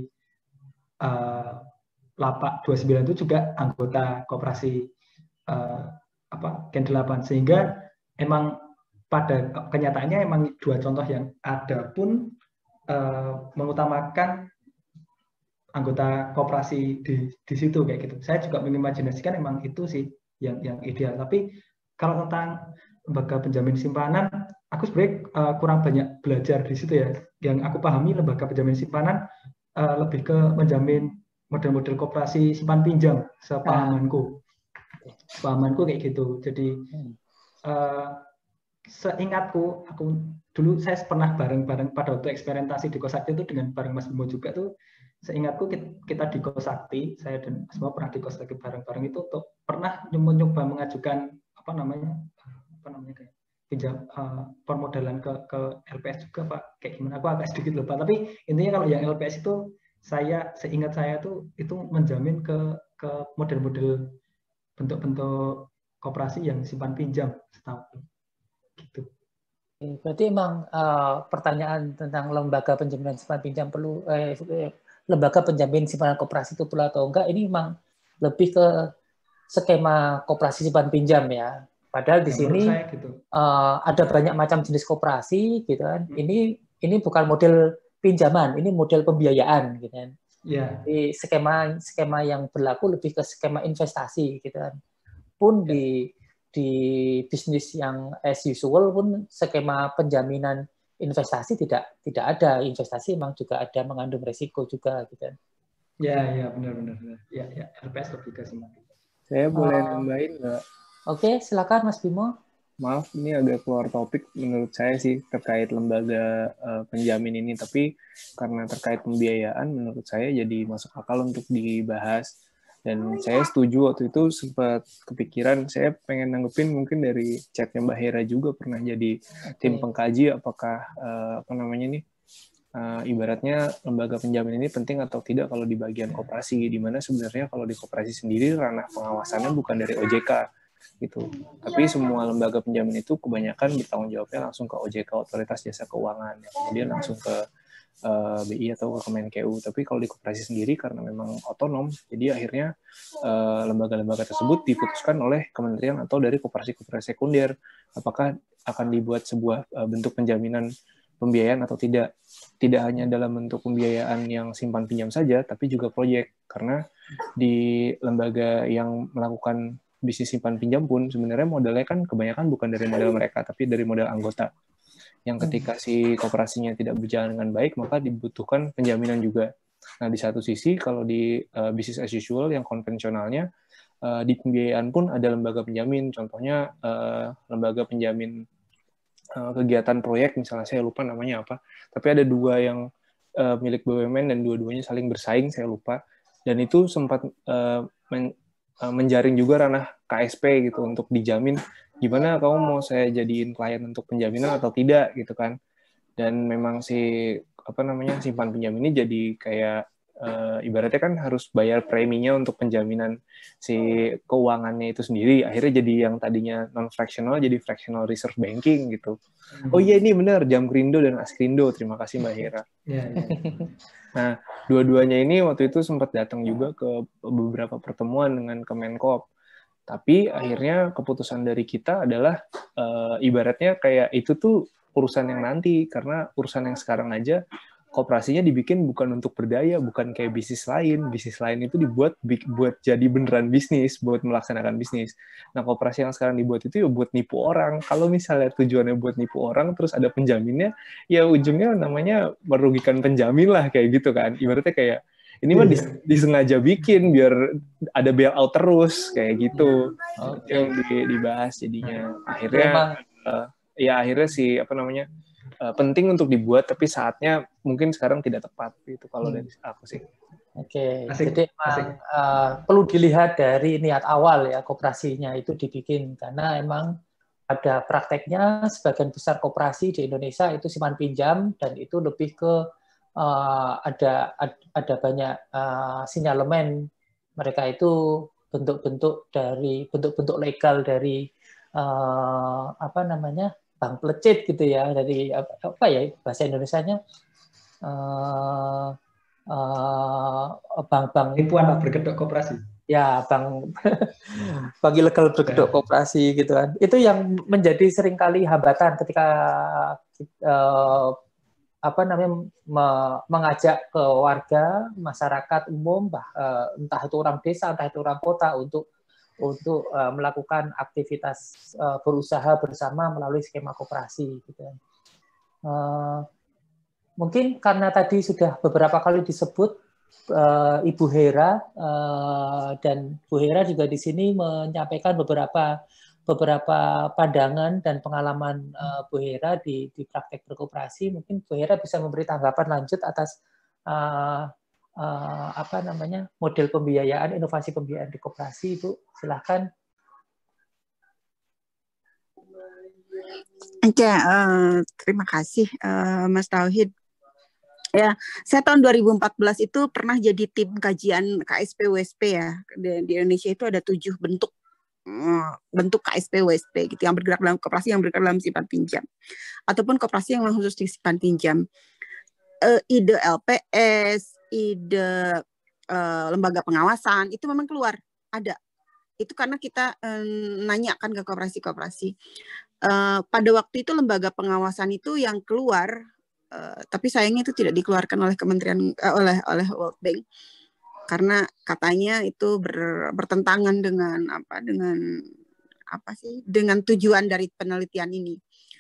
Lapak 29 itu juga anggota koperasi Ken 8, sehingga emang pada kenyataannya emang dua contoh yang ada pun mengutamakan anggota koperasi di situ kayak gitu. Saya juga mengimajinasikan emang itu sih yang ideal. Tapi kalau tentang lembaga penjamin simpanan, aku sebenarnya kurang banyak belajar di situ ya. Yang aku pahami lembaga penjamin simpanan lebih ke menjamin model-model koperasi simpan pinjam, sepahamanku. Sepahamanku kayak gitu. Jadi seingatku, aku dulu saya pernah bareng-bareng pada waktu eksperimentasi di Kosakti itu dengan bareng Mas Bimo juga tuh, seingatku kita di Kosakti, saya dan semua pernah di Kosakti bareng-bareng itu pernah nyoba mengajukan apa namanya kayak pinjam permodalan ke LPS juga Pak, kayak gimana aku agak sedikit lupa, tapi intinya kalau yang LPS itu seingat saya tuh itu menjamin ke model-model bentuk-bentuk koperasi yang simpan pinjam setahu gitu. Berarti emang pertanyaan tentang lembaga penjaminan simpan pinjam perlu lembaga penjamin simpanan koperasi itu perlu atau enggak, ini memang lebih ke skema koperasi simpan pinjam ya. Padahal di sini gitu. Ada banyak macam jenis koperasi gitu kan. Ini bukan model pinjaman, ini model pembiayaan gitu kan. Yeah. Jadi skema yang berlaku lebih ke skema investasi gitu kan. Pun di bisnis yang as usual pun skema penjaminan investasi tidak ada. Investasi memang juga ada mengandung resiko juga gitu kan. Ya benar. Ya LPS lebih ke simpan. Saya boleh nambahin nggak? Oke, silakan Mas Bimo. Maaf, ini agak keluar topik menurut saya sih terkait lembaga penjamin ini, tapi karena terkait pembiayaan menurut saya jadi masuk akal untuk dibahas. Dan saya setuju waktu itu sempat kepikiran, saya pengen nanggepin mungkin dari chatnya Mbak Hera juga pernah jadi tim pengkaji apakah ibaratnya lembaga penjamin ini penting atau tidak kalau di bagian koperasi, di mana sebenarnya kalau di koperasi sendiri ranah pengawasannya bukan dari OJK gitu. Tapi semua lembaga penjamin itu kebanyakan bertanggung jawabnya langsung ke OJK, Otoritas Jasa Keuangan, kemudian langsung ke BI atau ke Kemenkeu. Tapi kalau di koperasi sendiri karena memang otonom, jadi akhirnya lembaga-lembaga tersebut diputuskan oleh kementerian atau dari koperasi-koperasi sekunder apakah akan dibuat sebuah bentuk penjaminan pembiayaan atau tidak. Tidak hanya dalam bentuk pembiayaan yang simpan pinjam saja, tapi juga proyek. Karena di lembaga yang melakukan bisnis simpan pinjam pun sebenarnya modelnya kan kebanyakan bukan dari model mereka, tapi dari model anggota. Yang ketika si koperasinya tidak berjalan dengan baik, maka dibutuhkan penjaminan juga. Nah, di satu sisi, kalau di business as usual yang konvensionalnya, di pembiayaan pun ada lembaga penjamin. Contohnya lembaga penjamin kegiatan proyek, misalnya saya lupa namanya apa, tapi ada dua yang milik BUMN dan dua-duanya saling bersaing, saya lupa. Dan itu sempat menjaring juga ranah KSP gitu untuk dijamin gimana kamu mau saya jadiin klien untuk penjaminan atau tidak gitu kan. Dan memang simpan pinjam ini jadi kayak ibaratnya kan harus bayar preminya untuk penjaminan si keuangannya itu sendiri. Akhirnya jadi yang tadinya non fractional jadi fractional reserve banking gitu. Oh iya, ini benar, Jamkrindo dan Askrindo. Terima kasih Mbak Hera. Nah, dua-duanya ini waktu itu sempat datang juga ke beberapa pertemuan dengan Kemenkop. Tapi akhirnya keputusan dari kita adalah ibaratnya kayak itu tuh urusan yang nanti, karena urusan yang sekarang aja koperasinya dibikin bukan untuk berdaya, bukan kayak bisnis lain. Bisnis lain itu dibuat buat jadi beneran bisnis, buat melaksanakan bisnis. Nah, koperasi yang sekarang dibuat itu ya buat nipu orang. Kalau misalnya tujuannya buat nipu orang, terus ada penjaminnya, ya ujungnya namanya merugikan penjamin lah, kayak gitu kan. Ibaratnya kayak, ini mah disengaja bikin biar ada bailout terus, kayak gitu. Yang dibahas jadinya. Akhirnya, akhirnya penting untuk dibuat, tapi saatnya mungkin sekarang tidak tepat itu kalau dari aku sih. Oke, jadi memang perlu dilihat dari niat awal ya koperasinya itu dibikin, karena emang ada prakteknya sebagian besar koperasi di Indonesia itu simpan pinjam, dan itu lebih ke ada banyak sinyalemen mereka itu bentuk-bentuk legal dari bank pelecit gitu ya, dari apa ya bahasa Indonesianya, bank-bank tipuan berkedok koperasi. Ya, bank ilegal berkedok koperasi gitu kan. Itu yang menjadi seringkali hambatan ketika mengajak ke warga, masyarakat umum, entah itu orang desa, entah itu orang kota untuk melakukan aktivitas berusaha bersama melalui skema koperasi gitu. Mungkin karena tadi sudah beberapa kali disebut Ibu Hera, dan Bu Hera juga di sini menyampaikan beberapa pandangan dan pengalaman Bu Hera di praktek berkoperasi. Mungkin Bu Hera bisa memberi tanggapan lanjut atas apa namanya, model pembiayaan, inovasi pembiayaan di koperasi, Ibu, silahkan. Oke, terima kasih Mas Tauhid. Ya, saya tahun 2014 itu pernah jadi tim kajian KSP WSP ya. Di Indonesia itu ada 7 bentuk KSP WSP gitu, yang bergerak dalam koperasi yang bergerak dalam simpan pinjam ataupun koperasi yang khusus di simpan pinjam. Ide LPS, ide lembaga pengawasan itu memang keluar, ada. Itu karena kita nanyakan ke koperasi-koperasi. Pada waktu itu lembaga pengawasan itu yang keluar, tapi sayangnya itu tidak dikeluarkan oleh Kementerian oleh World Bank karena katanya itu bertentangan dengan dengan tujuan dari penelitian ini.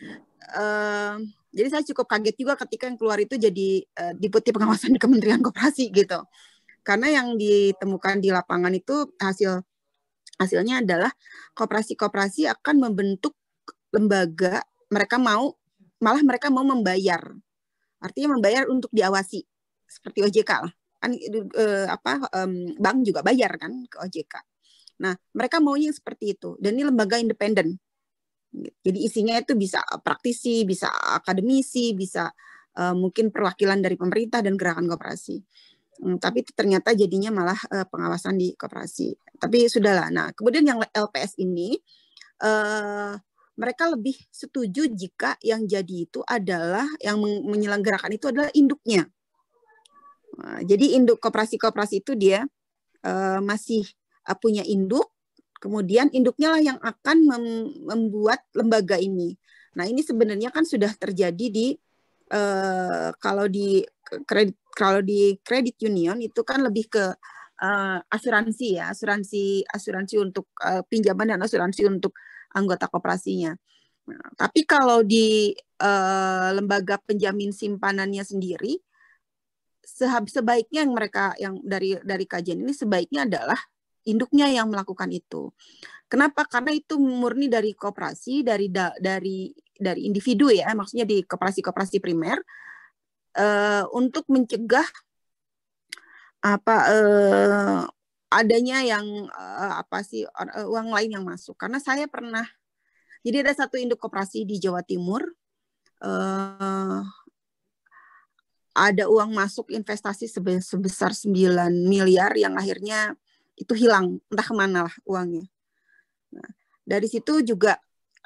Jadi saya cukup kaget juga ketika yang keluar itu jadi Deputi Pengawasan di Kementerian Koperasi gitu. Karena yang ditemukan di lapangan itu hasilnya adalah koperasi-koperasi akan membentuk lembaga, mereka mau membayar. Artinya membayar untuk diawasi seperti OJK lah. Kan bank juga bayar kan ke OJK. Nah, mereka maunya seperti itu dan ini lembaga independen. Jadi isinya itu bisa praktisi, bisa akademisi, bisa mungkin perwakilan dari pemerintah dan gerakan koperasi. Tapi itu ternyata jadinya malah pengawasan di koperasi. Tapi sudahlah. Nah, kemudian yang LPS ini mereka lebih setuju jika yang jadi itu adalah yang menyelenggarakan itu adalah induknya. Nah, jadi induk koperasi-koperasi itu dia masih punya induk, kemudian induknya lah yang akan membuat lembaga ini. Nah, ini sebenarnya kan sudah terjadi di kalau di credit union itu kan lebih ke asuransi ya, asuransi untuk pinjaman dan asuransi untuk anggota koperasinya. Nah, tapi kalau di lembaga penjamin simpanannya sendiri, sebaiknya yang dari kajian ini sebaiknya adalah induknya yang melakukan itu. Kenapa? Karena itu murni dari koperasi, dari individu ya, maksudnya di koperasi primer untuk mencegah adanya yang uang lain yang masuk. Karena saya pernah, jadi ada satu induk koperasi di Jawa Timur, ada uang masuk investasi sebesar 9 miliar yang akhirnya itu hilang, entah kemana lah uangnya. Nah, dari situ juga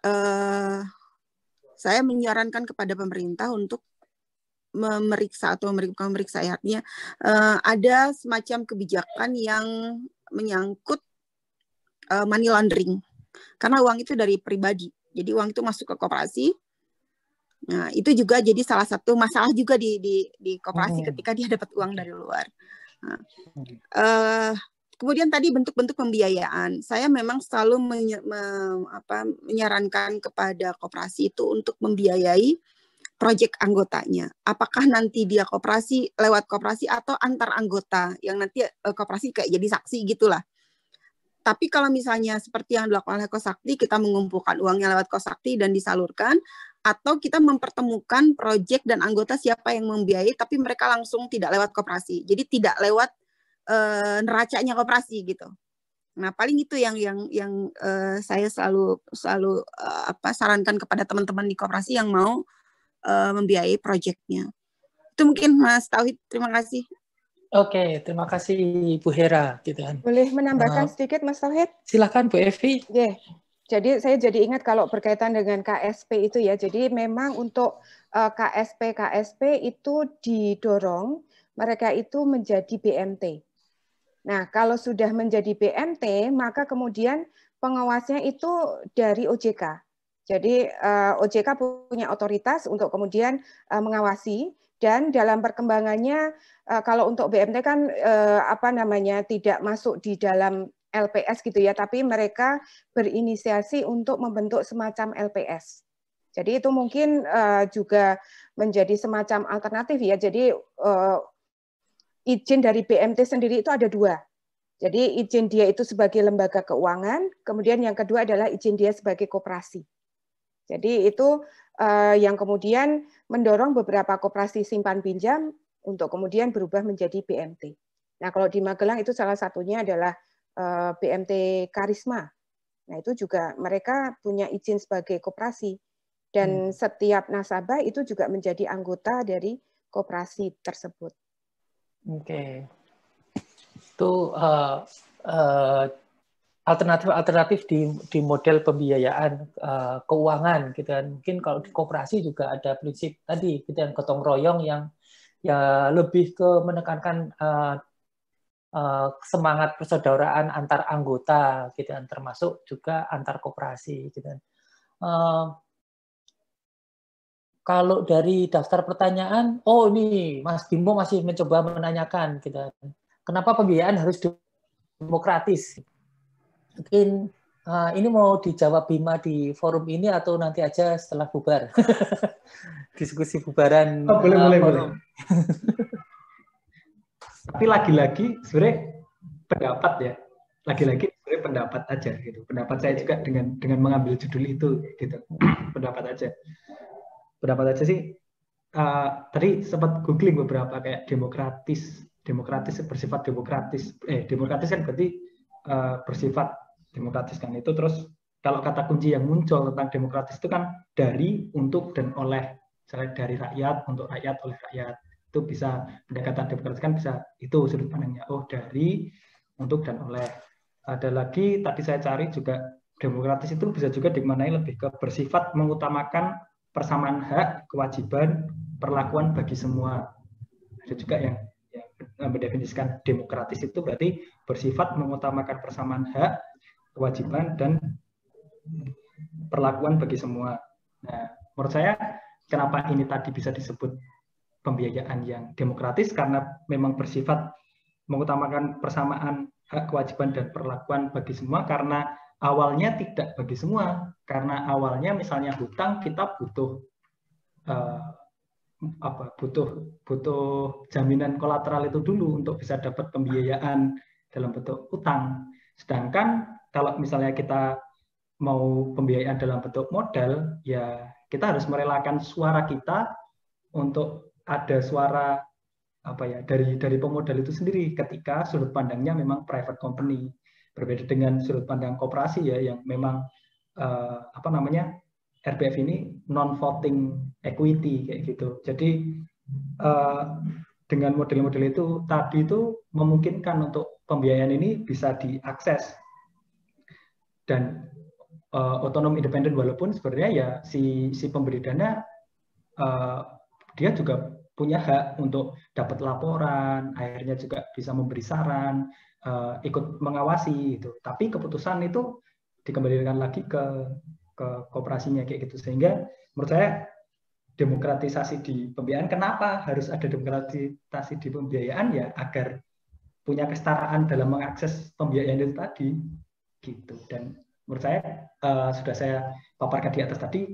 saya menyarankan kepada pemerintah untuk memeriksa artinya ada semacam kebijakan yang menyangkut money laundering karena uang itu dari pribadi, jadi uang itu masuk ke koperasi. Nah, itu juga jadi salah satu masalah juga di koperasi ketika dia dapat uang dari luar. Nah, kemudian tadi bentuk-bentuk pembiayaan, saya memang selalu menyarankan kepada koperasi itu untuk membiayai proyek anggotanya. Apakah nanti dia lewat koperasi atau antar anggota yang nanti koperasi kayak jadi saksi gitulah. Tapi kalau misalnya seperti yang dilakukan oleh Kosakti, kita mengumpulkan uangnya lewat Kosakti dan disalurkan, atau kita mempertemukan proyek dan anggota siapa yang membiayai, tapi mereka langsung tidak lewat koperasi. Jadi tidak lewat neracanya koperasi gitu. Nah, paling itu yang saya selalu sarankan kepada teman-teman di koperasi yang mau membiayai proyeknya. Itu mungkin Mas Tauhid, terima kasih. Oke, terima kasih Bu Hera. Gitu kan. Boleh menambahkan sedikit Mas Tauhid? Silakan Bu Evi. Yeah. Jadi saya jadi ingat kalau berkaitan dengan KSP itu ya, jadi memang untuk KSP itu didorong mereka itu menjadi BMT. Nah, kalau sudah menjadi BMT, maka kemudian pengawasnya itu dari OJK. Jadi OJK punya otoritas untuk kemudian mengawasi, dan dalam perkembangannya kalau untuk BMT kan tidak masuk di dalam LPS gitu ya, tapi mereka berinisiasi untuk membentuk semacam LPS. Jadi itu mungkin juga menjadi semacam alternatif ya. Jadi izin dari BMT sendiri itu ada 2. Jadi izin dia itu sebagai lembaga keuangan, kemudian yang kedua adalah izin dia sebagai koperasi. Jadi itu yang kemudian mendorong beberapa koperasi simpan pinjam untuk kemudian berubah menjadi BMT. Nah, kalau di Magelang itu salah satunya adalah BMT Karisma. Nah, itu juga mereka punya izin sebagai koperasi. Dan setiap nasabah itu juga menjadi anggota dari koperasi tersebut. Oke. Itu alternatif di model pembiayaan keuangan gitu kan. Mungkin kalau di koperasi juga ada prinsip tadi gitu kan, gotong royong yang ya lebih ke menekankan semangat persaudaraan antar anggota gitu kan, termasuk juga antar koperasi gitu kan. Kalau dari daftar pertanyaan, oh ini Mas Bimo masih mencoba menanyakan gitu kan, kenapa pembiayaan harus demokratis? Mungkin ini mau dijawab Bima di forum ini atau nanti aja setelah bubar? Diskusi bubaran boleh. Tapi lagi-lagi sebenarnya pendapat ya. Lagi-lagi sebenarnya pendapat aja gitu. Pendapat saya juga dengan mengambil judul itu gitu. Pendapat aja sih. Tadi sempat googling beberapa kayak demokratis bersifat demokratis. Demokratis kan berarti bersifat demokratis kan itu. Terus kalau kata kunci yang muncul tentang demokratis itu kan dari, untuk, dan oleh. Misalnya dari rakyat, untuk rakyat, oleh rakyat. Itu bisa pendekatan demokratis kan bisa itu sudut pandangnya. Oh, dari, untuk, dan oleh. Ada lagi tadi saya cari juga demokratis itu bisa juga dimaknai lebih ke bersifat mengutamakan persamaan hak, kewajiban, perlakuan bagi semua. Ada juga yang mendefinisikan demokratis itu berarti bersifat mengutamakan persamaan hak, kewajiban, dan perlakuan bagi semua. Nah, menurut saya kenapa ini tadi bisa disebut pembiayaan yang demokratis, karena memang bersifat mengutamakan persamaan hak, kewajiban, dan perlakuan bagi semua, karena awalnya tidak bagi semua. Karena awalnya misalnya hutang, kita butuh butuh jaminan kolateral itu dulu untuk bisa dapat pembiayaan dalam bentuk hutang. Sedangkan kalau misalnya kita mau pembiayaan dalam bentuk modal, ya kita harus merelakan suara kita untuk ada suara dari pemodal itu sendiri ketika sudut pandangnya memang private company. Berbeda dengan sudut pandang koperasi ya, yang memang RBF ini non-voting equity kayak gitu. Jadi dengan model-model itu tadi itu memungkinkan untuk pembiayaan ini bisa diakses dan otonom independen, walaupun sebenarnya ya si pemberi dana dia juga punya hak untuk dapat laporan, akhirnya juga bisa memberi saran, ikut mengawasi itu. Tapi keputusan itu dikembalikan lagi ke koperasinya kayak gitu. Sehingga menurut saya demokratisasi di pembiayaan, kenapa harus ada demokratisasi di pembiayaan, ya agar punya kesetaraan dalam mengakses pembiayaan itu tadi gitu. Dan menurut saya sudah saya paparkan di atas tadi,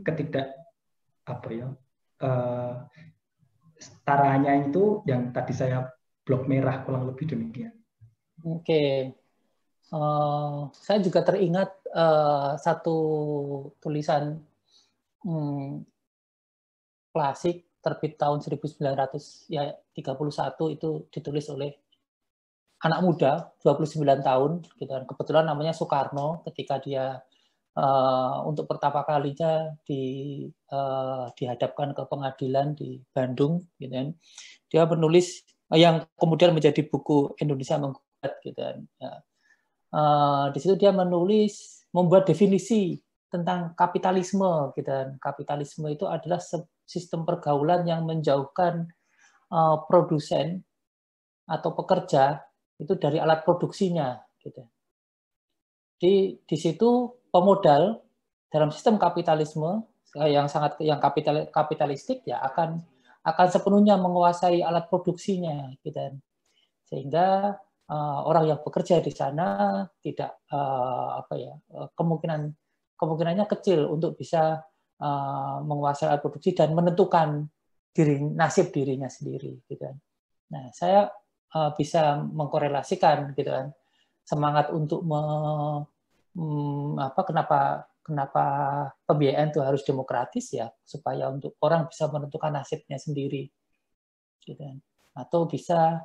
setaranya itu yang tadi saya blok merah kurang lebih demikian. Oke. Saya juga teringat satu tulisan klasik terbit tahun 1931 itu ditulis oleh anak muda 29 tahun gitu kan. Kebetulan namanya Soekarno. Ketika dia untuk pertama kalinya dihadapkan ke pengadilan di Bandung gitu kan. Dia menulis yang kemudian menjadi buku Indonesia Menggugat gitu kan. Ya. Di situ dia membuat definisi tentang kapitalisme gitu kan. Kapitalisme itu adalah sistem pergaulan yang menjauhkan produsen atau pekerja itu dari alat produksinya gitu. Di situ pemodal dalam sistem kapitalisme yang kapitalistik ya akan sepenuhnya menguasai alat produksinya gitu. Sehingga orang yang bekerja di sana tidak kemungkinannya kecil untuk bisa menguasai alat produksi dan menentukan nasib dirinya sendiri gitu. Nah, saya bisa mengkorelasikan gitu kan semangat untuk kenapa pembiayaan itu harus demokratis ya, supaya untuk orang bisa menentukan nasibnya sendiri gitu kan. atau bisa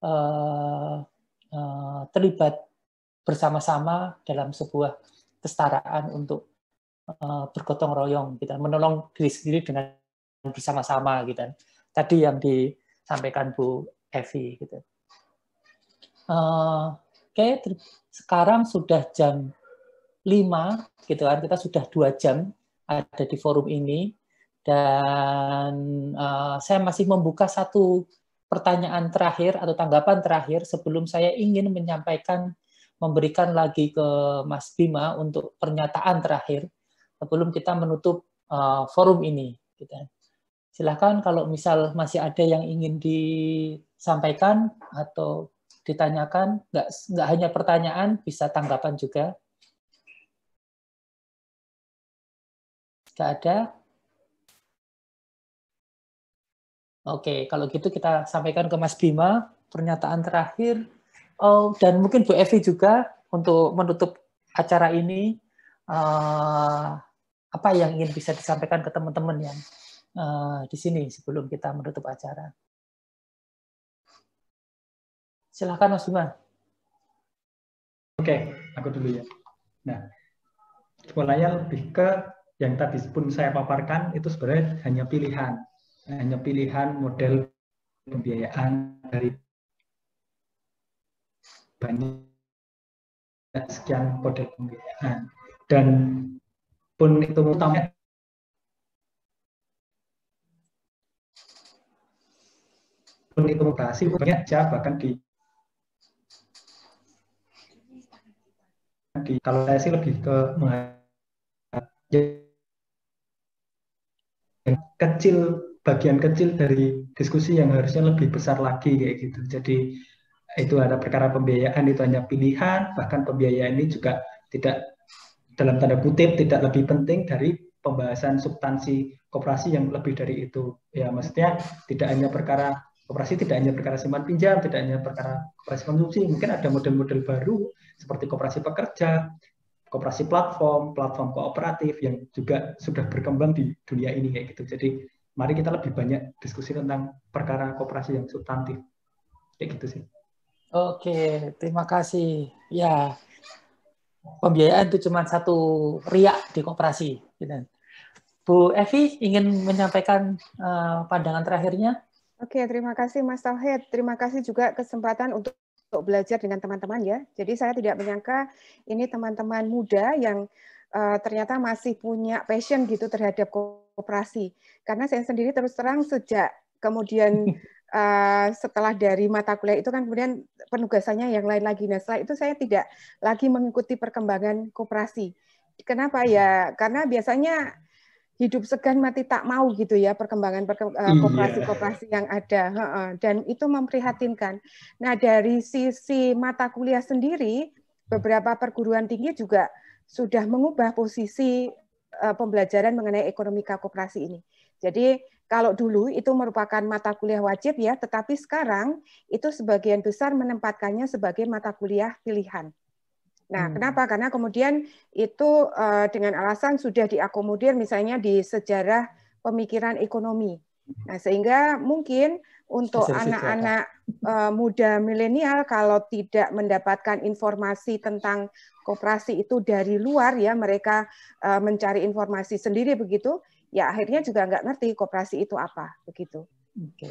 terlibat bersama-sama dalam sebuah kesetaraan untuk bergotong royong, gitu, menolong diri sendiri dengan bersama-sama, gitu. Tadi yang disampaikan Bu Evi, gitu. Oke, sekarang sudah jam 5, gitu kan, kita sudah 2 jam ada di forum ini, dan saya masih membuka satu pertanyaan terakhir atau tanggapan terakhir sebelum saya ingin memberikan lagi ke Mas Bima untuk pernyataan terakhir sebelum kita menutup forum ini. Gitu. Silakan kalau misal masih ada yang ingin disampaikan atau ditanyakan, nggak hanya pertanyaan, bisa tanggapan juga. Nggak ada? Oke, kalau gitu kita sampaikan ke Mas Bima, pernyataan terakhir. Oh, dan mungkin Bu Evi juga untuk menutup acara ini, apa yang ingin bisa disampaikan ke teman-teman yang di sini sebelum kita menutup acara. Silakan Mas Bima. Oke, aku dulu ya. Nah, sebenarnya lebih ke yang tadi pun saya paparkan itu sebenarnya hanya pilihan model pembiayaan dari banyak sekian model pembiayaan, dan pun itu utamanya berhasil banyak aja, bahkan di kalau saya sih lebih ke bagian kecil dari diskusi yang harusnya lebih besar lagi kayak gitu. Jadi itu ada perkara pembiayaan itu hanya pilihan, bahkan pembiayaan ini juga tidak, dalam tanda kutip, tidak lebih penting dari pembahasan substansi koperasi yang lebih dari itu. Ya, maksudnya tidak hanya perkara koperasi, tidak hanya perkara simpan pinjam, tidak hanya perkara koperasi konsumsi, mungkin ada model-model baru seperti koperasi pekerja, koperasi platform kooperatif yang juga sudah berkembang di dunia ini kayak gitu. Jadi mari kita lebih banyak diskusi tentang perkara koperasi yang substantif. Kayak gitu sih. Oke, terima kasih. Ya, pembiayaan itu cuma satu riak di koperasi. Bu Evi ingin menyampaikan pandangan terakhirnya? Oke, terima kasih Mas Tauhid. Terima kasih juga kesempatan untuk belajar dengan teman-teman ya. Jadi saya tidak menyangka ini teman-teman muda yang ternyata masih punya passion gitu terhadap koperasi. Karena saya sendiri terus terang sejak kemudian setelah dari mata kuliah itu kan kemudian penugasannya yang lain lagi. Nah, setelah itu saya tidak lagi mengikuti perkembangan koperasi. Kenapa ya? Karena biasanya hidup segan mati tak mau gitu ya perkembangan koperasi-koperasi yang ada, dan itu memprihatinkan. Nah, dari sisi mata kuliah sendiri, beberapa perguruan tinggi juga sudah mengubah posisi pembelajaran mengenai ekonomika koperasi ini. Jadi kalau dulu itu merupakan mata kuliah wajib ya, tetapi sekarang itu sebagian besar menempatkannya sebagai mata kuliah pilihan. Nah, kenapa? Karena kemudian itu dengan alasan sudah diakomodir misalnya di sejarah pemikiran ekonomi. Nah, sehingga mungkin untuk anak-anak muda milenial kalau tidak mendapatkan informasi tentang koperasi itu dari luar ya, mereka mencari informasi sendiri begitu, ya akhirnya juga nggak ngerti koperasi itu apa begitu. Oke.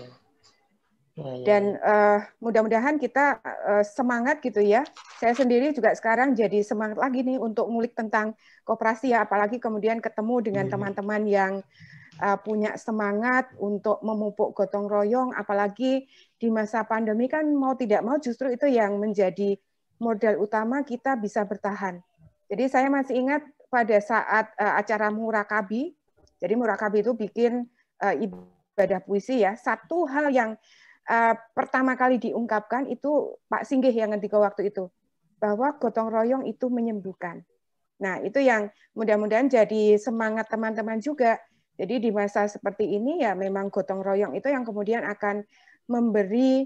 Dan mudah-mudahan kita semangat gitu ya. Saya sendiri juga sekarang jadi semangat lagi nih untuk ngulik tentang koperasi ya, apalagi kemudian ketemu dengan teman-teman yang punya semangat untuk memupuk gotong royong, apalagi di masa pandemi kan mau tidak mau justru itu yang menjadi modal utama kita bisa bertahan. Jadi saya masih ingat pada saat acara Murakabi, jadi Murakabi itu bikin ibadah puisi ya, satu hal yang pertama kali diungkapkan itu Pak Singgih yang ngendika waktu itu, bahwa gotong royong itu menyembuhkan. Nah, itu yang mudah-mudahan jadi semangat teman-teman juga. Jadi di masa seperti ini ya memang gotong royong itu yang kemudian akan memberi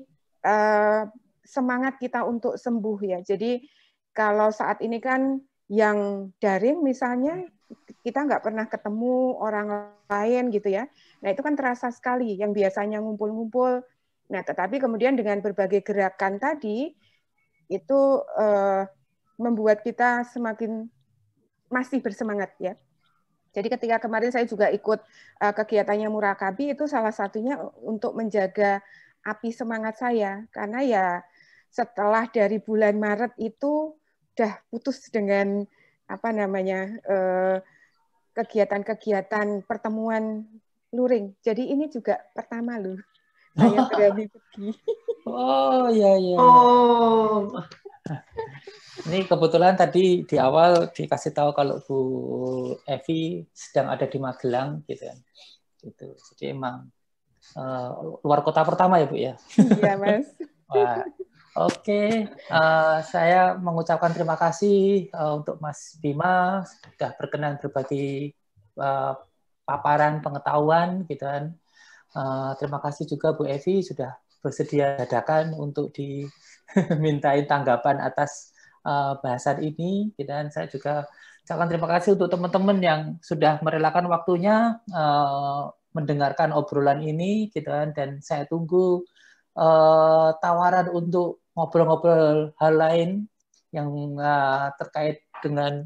semangat kita untuk sembuh ya. Jadi kalau saat ini kan yang daring misalnya kita nggak pernah ketemu orang lain gitu ya. Nah, itu kan terasa sekali yang biasanya ngumpul-ngumpul Nah, tetapi kemudian dengan berbagai gerakan tadi itu membuat kita semakin masih bersemangat ya. Jadi ketika kemarin saya juga ikut kegiatannya Murakabi, itu salah satunya untuk menjaga api semangat saya, karena ya setelah dari bulan Maret itu udah putus dengan apa namanya kegiatan-kegiatan pertemuan luring. Jadi ini juga pertama loh saya berani pergi. Oh iya iya. Oh, Ini kebetulan tadi di awal dikasih tahu kalau Bu Evi sedang ada di Magelang gitu kan. Gitu. Jadi emang luar kota pertama ya Bu ya. Iya Mas. Wah, oke. Saya mengucapkan terima kasih untuk Mas Bima sudah berkenan berbagi paparan pengetahuan gitu kan. Terima kasih juga Bu Evi sudah bersedia dadakan untuk dimintain tanggapan atas bahasan ini. Dan saya juga ucapkan terima kasih untuk teman-teman yang sudah merelakan waktunya mendengarkan obrolan ini, gitu kan. Dan saya tunggu tawaran untuk ngobrol-ngobrol hal lain yang terkait dengan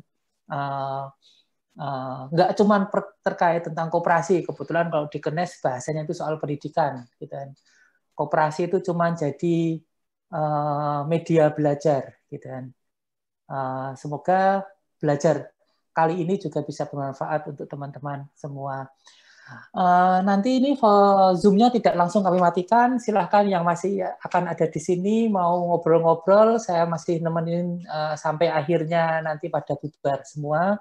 nggak cuma terkait tentang koperasi. Kebetulan kalau di Kenes bahasanya itu soal pendidikan, gitu kan. Koperasi itu cuma jadi media belajar, gitu kan. Semoga belajar kali ini juga bisa bermanfaat untuk teman-teman semua. Nanti ini Zoom-nya tidak langsung kami matikan. Silahkan yang masih akan ada di sini mau ngobrol-ngobrol, saya masih nemenin sampai akhirnya nanti pada bubar semua.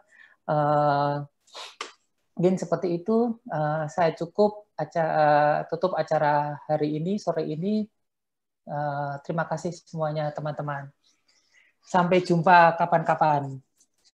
Mungkin seperti itu. Saya tutup acara hari ini, sore ini. Terima kasih semuanya teman-teman. Sampai jumpa kapan-kapan.